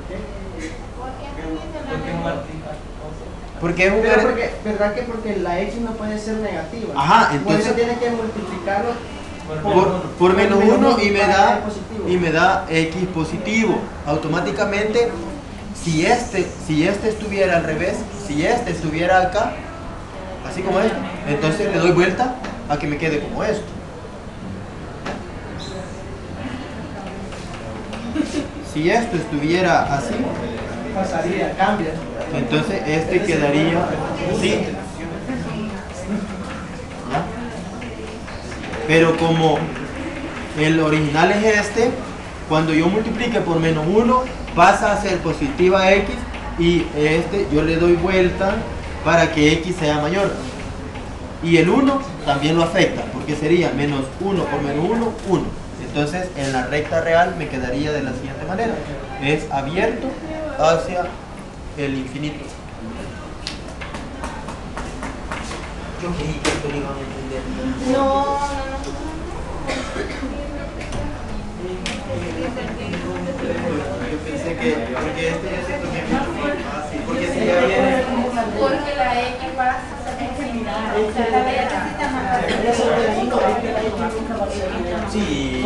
Porque es un... Pero porque, ¿verdad que porque la x no puede ser negativa? Ajá, entonces... Por eso tiene que multiplicarlo por, por menos uno y me da y me da x positivo. Automáticamente, si este, si este estuviera al revés, si este estuviera acá, así como esto, entonces le doy vuelta a que me quede como esto. Si esto estuviera así, pasaría, cambia. Entonces este quedaría así. ¿Ya? Pero como el original es este, cuando yo multiplique por menos uno, pasa a ser positiva x, y este yo le doy vuelta para que x sea mayor. Y el uno también lo afecta, porque sería menos uno por menos uno, uno. Entonces en la recta real me quedaría de la siguiente manera. Es abierto hacia el infinito. Yo creí que esto lo iban a entender. No, no, no. Yo pensé que, porque este ya se ponía mucho más fácil, porque si ya viene... Porque la X pasa a ser infinita. O sea, la B necesita más. Sí.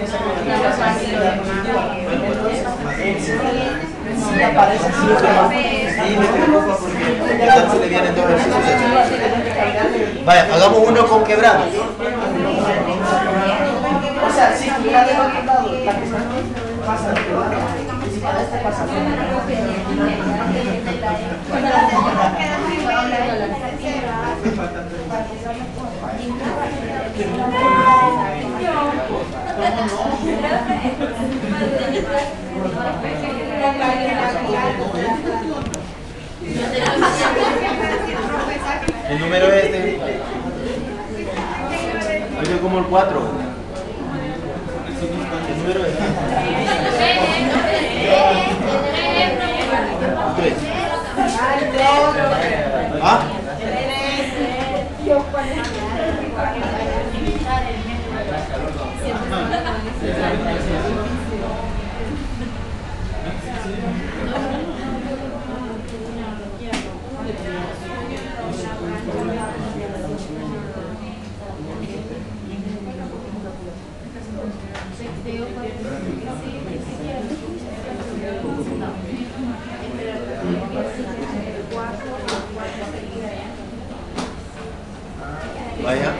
Sí, aparece así. Sí, me preocupa porque ya tanto le vienen dos ejercicios. Vaya, hagamos uno con quebrados. O sea, si tuviera de otro lado, la que pasa de quebrado, y si para este pasa de El número es este. Oye, como el cuatro. El número es tres. ¿Ah? Vaya.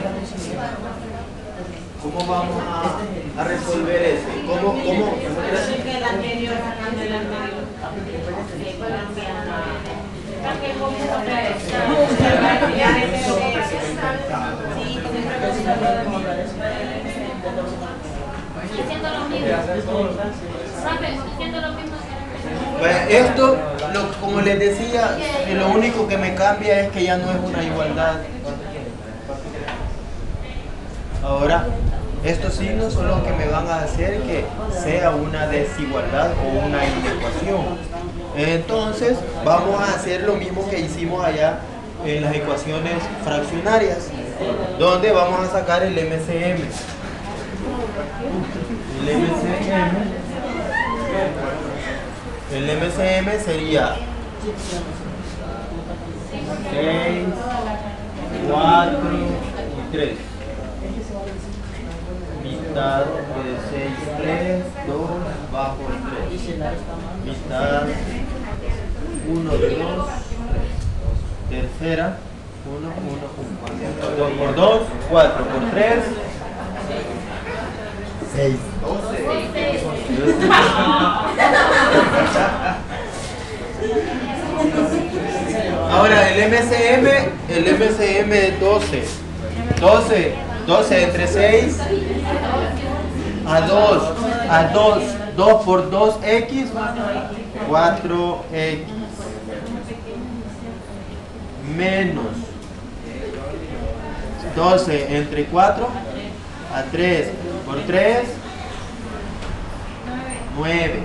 ¿Cómo vamos a, a resolver ese? ¿Cómo? ¿Cómo? Que el anterior, sacando el anterior. Sí, colombiano. Porque como Haciendo lo mismo. Rápido, haciendo lo mismo. Bueno, esto, lo, como les decía, que lo único que me cambia es que ya no es una igualdad. Ahora, estos signos son los que me van a hacer que sea una desigualdad o una inecuación. Entonces, vamos a hacer lo mismo que hicimos allá en las ecuaciones fraccionarias, donde vamos a sacar el M C M. El M C M, el M C M sería seis, cuatro y tres. Mitad de seis, tres, dos, bajo el tres. Mitad, uno de dos, tercera, uno, uno, uno. dos por dos, cuatro por tres, seis. Ahora el M C M, el M C M es doce. doce, doce entre seis a dos, a dos, dos por dos X, cuatro X. Menos doce entre cuatro a tres por tres, nueve.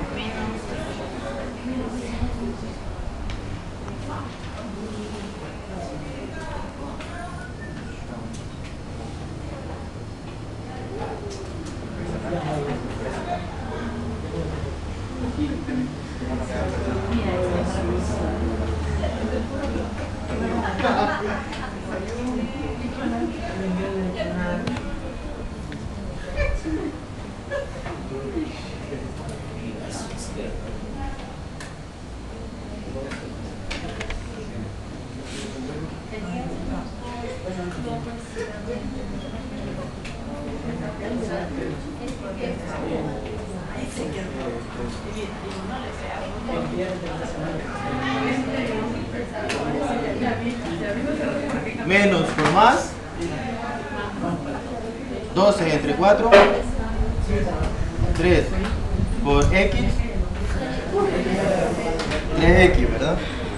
Menos por más, doce entre cuatro, tres por X, tres X, ¿verdad?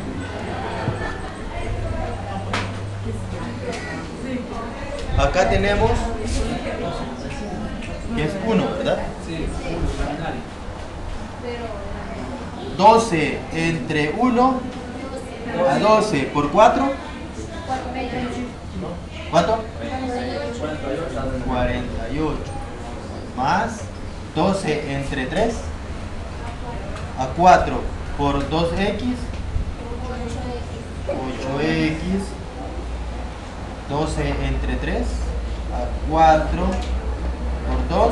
Acá tenemos que es uno, ¿verdad? doce entre uno a doce por cuatro. ¿Cuánto? cuarenta y ocho. Más doce entre tres a cuatro por dos X. ocho X. doce entre tres a cuatro por dos.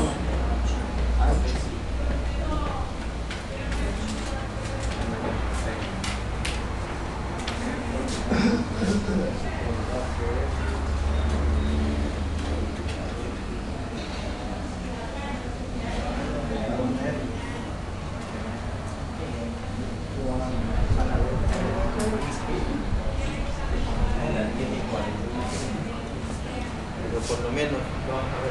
Pero por lo menos vamos a ver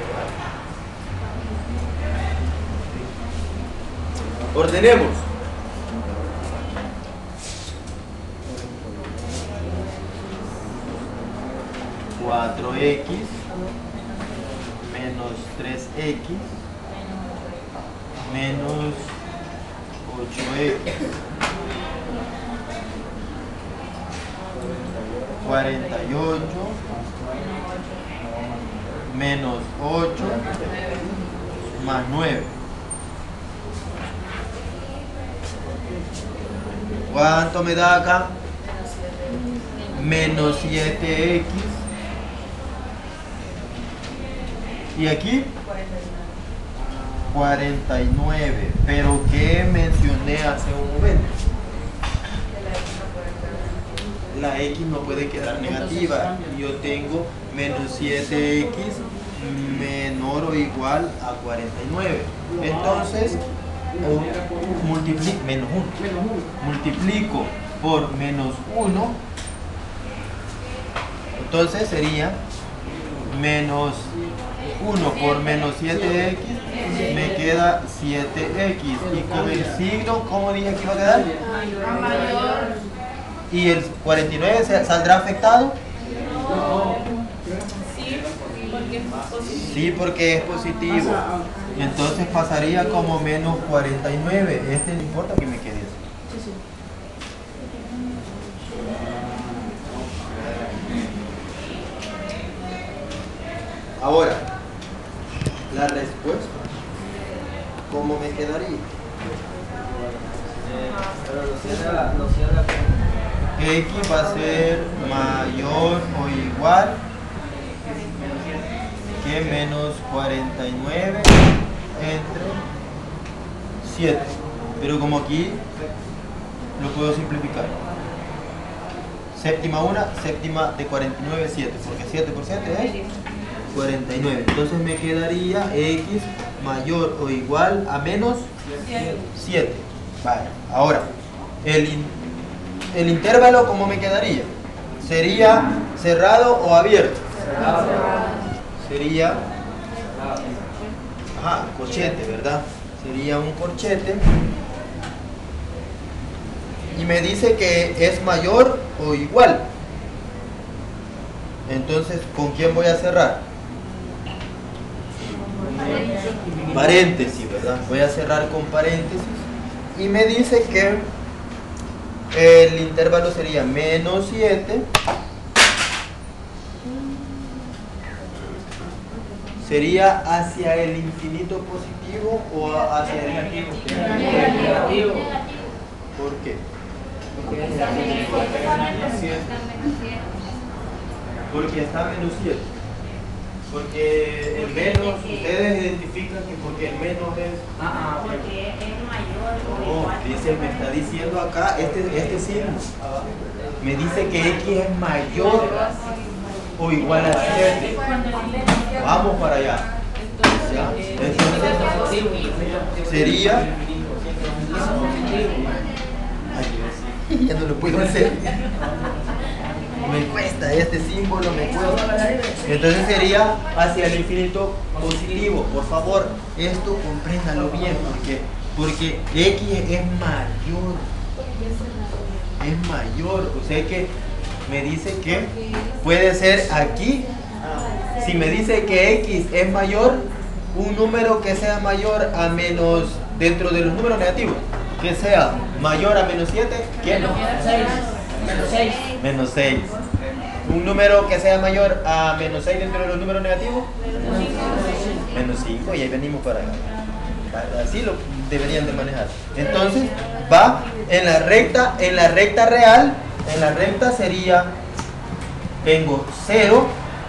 el integral. Ordenemos. cuatro equis menos tres equis menos ocho equis. cuarenta y ocho menos ocho más nueve. ¿Cuánto me da acá? Menos siete equis. Y aquí cuarenta y nueve. Pero ¿qué mencioné hace un momento? La X no puede quedar negativa. Yo tengo menos siete equis menor o igual a cuarenta y nueve. Entonces, multiplico, menos uno. Multiplico por menos uno. Entonces sería menos uno por menos siete equis, me queda siete equis. Y con el signo, ¿cómo dije que iba a quedar? Mayor. ¿Y el cuarenta y nueve saldrá afectado? Sí, porque es positivo. Sí, porque es positivo. Entonces pasaría como menos cuarenta y nueve. Este no importa que me quede así. Ahora, la respuesta, ¿cómo me quedaría? Pero lo cierra, lo cierra con... X va a ser mayor o igual que menos cuarenta y nueve entre siete. Pero como aquí lo puedo simplificar. Séptima una, séptima de cuarenta y nueve, siete. Porque siete por siete es cuarenta y nueve. Entonces me quedaría X mayor o igual a menos siete. Vale, ahora, el, in, el intervalo, ¿cómo me quedaría? ¿Sería cerrado o abierto? Cerrado. Sería, ajá, corchete, ¿verdad? Sería un corchete. Y me dice que es mayor o igual. Entonces, ¿con quién voy a cerrar? Paréntesis, ¿verdad? Voy a cerrar con paréntesis. Y me dice que el intervalo sería menos siete. ¿Sería hacia el infinito positivo o hacia el negativo? Negativo. ¿Por qué? Porque está menos siete. Porque está menos siete. Porque el menos, ustedes identifican que porque el menos es... Ah, ah, Porque es mayor o No, igual. dice, me está diciendo acá, este, este signo, me dice que X es mayor o igual a siete. Vamos para allá. ¿Ya? Entonces, sería... Ay, ya no lo puedo hacer. Me cuesta, este símbolo me cuesta. Entonces sería hacia el infinito positivo. Por favor, esto compréndalo bien, porque, porque X es mayor. Es mayor. O sea que me dice que puede ser aquí. Si me dice que X es mayor, un número que sea mayor a menos, dentro de los números negativos, que sea mayor a menos siete, ¿qué? Menos seis. Menos seis. Un número que sea mayor a menos seis dentro de los números negativos. Menos cinco. Y ahí venimos para acá. Así lo deberían de manejar. Entonces va en la recta, en la recta real. En la recta sería, tengo cero.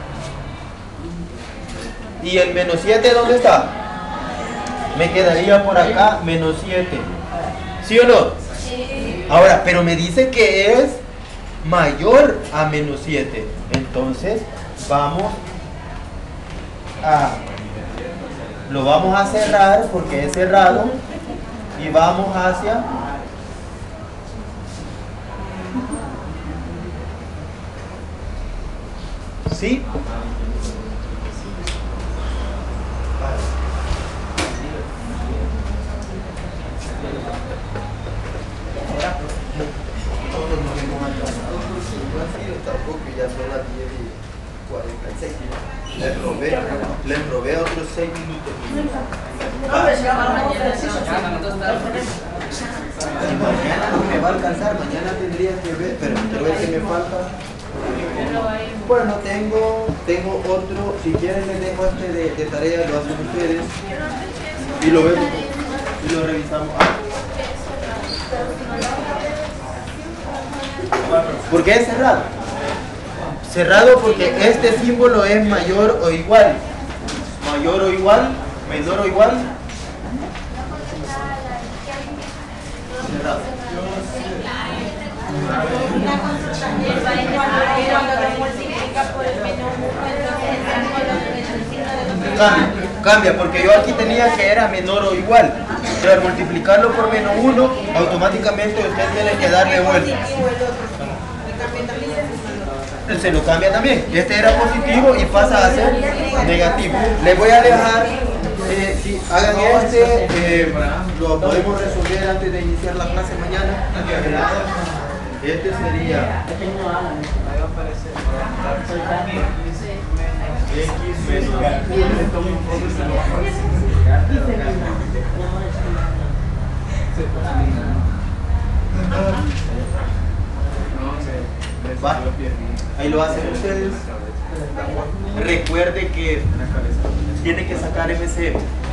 Y el menos siete, ¿dónde está? Me quedaría por acá menos siete. ¿Sí o no? Ahora, pero me dice que es mayor a menos siete. Entonces, vamos a... Lo vamos a cerrar porque es cerrado. Y vamos hacia... ¿Sí? Todos nos hemos alcanzado, porque no ha sido tampoco, ya son las diez y cuarenta y seis. Les robé, les robé otros seis minutos. Si mañana no me va a alcanzar, mañana tendría que ver, pero quiero ver qué me falta. Bueno, tengo, tengo otro, si quieren les dejo este de, de tarea, lo hacen ustedes y lo vemos y lo revisamos. ¿Por qué es cerrado? Cerrado porque este símbolo es mayor o igual. Mayor o igual, menor o igual. Cerrado. Cambia, cambia, porque yo aquí tenía que era menor o igual. Pero al multiplicarlo por menos uno, automáticamente usted tiene que darle vuelta. Se lo cambia también. Este era positivo y pasa a ser negativo. Les voy a dejar, eh, si hagan este, eh, lo podemos resolver antes de iniciar la clase mañana. Este sería X menos Va. Ahí lo hacen ustedes. Recuerde que tiene que sacar M C.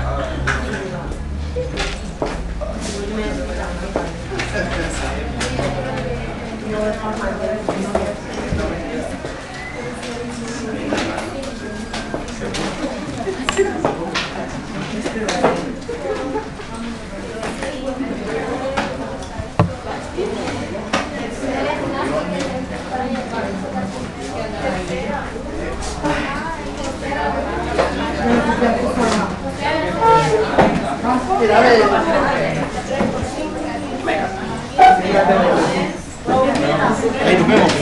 Ahí nos vemos.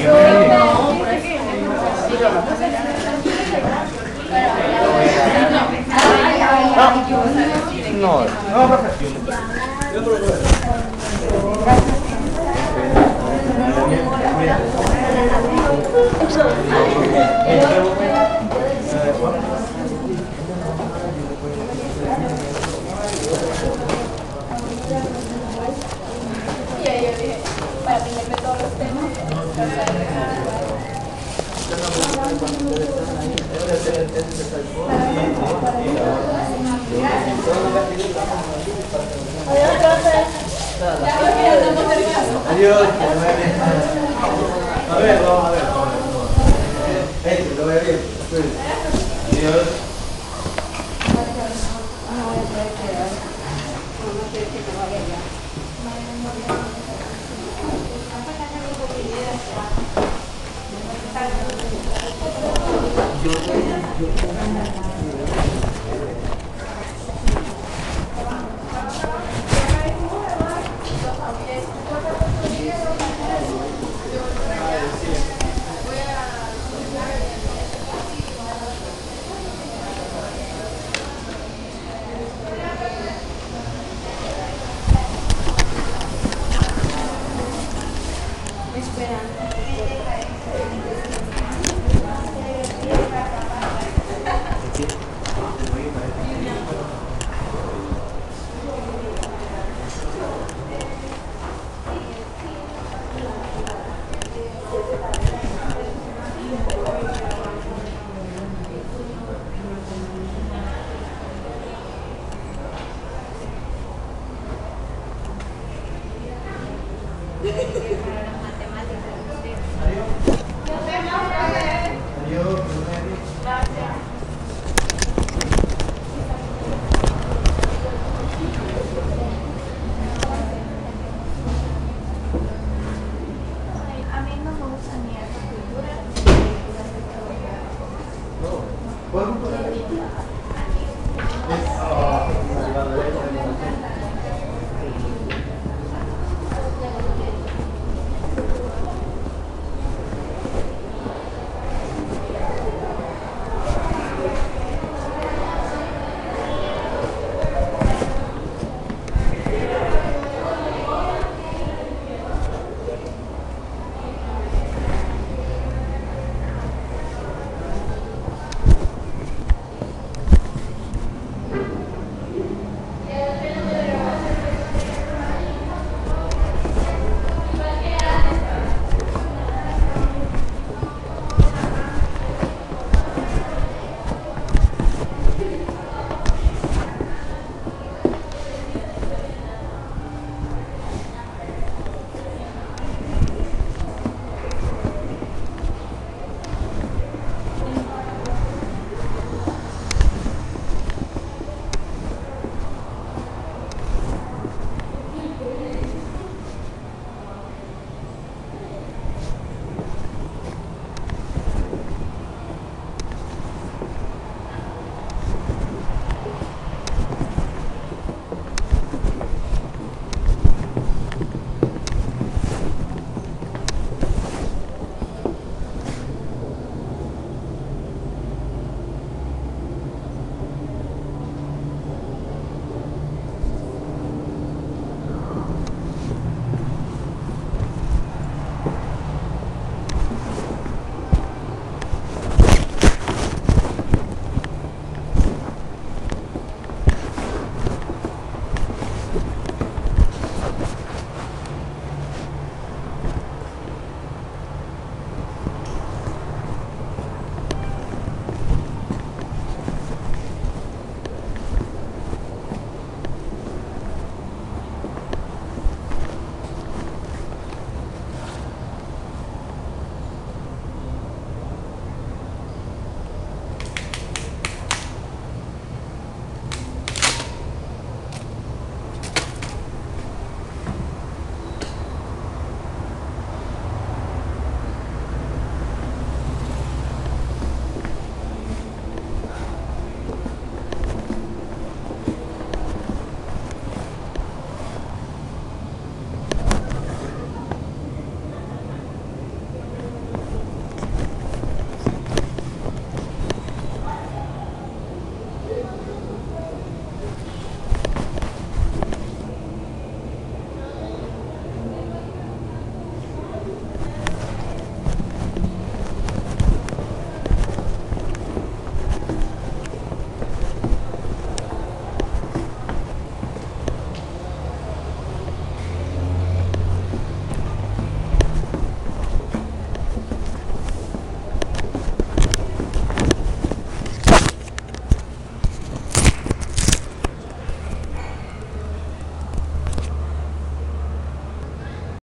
No, no, Y ahí yo dije, para aprenderme todos los temas. Adiós. A ver, vamos a ver. Este, lo veo bien. Adiós. ¿Puedo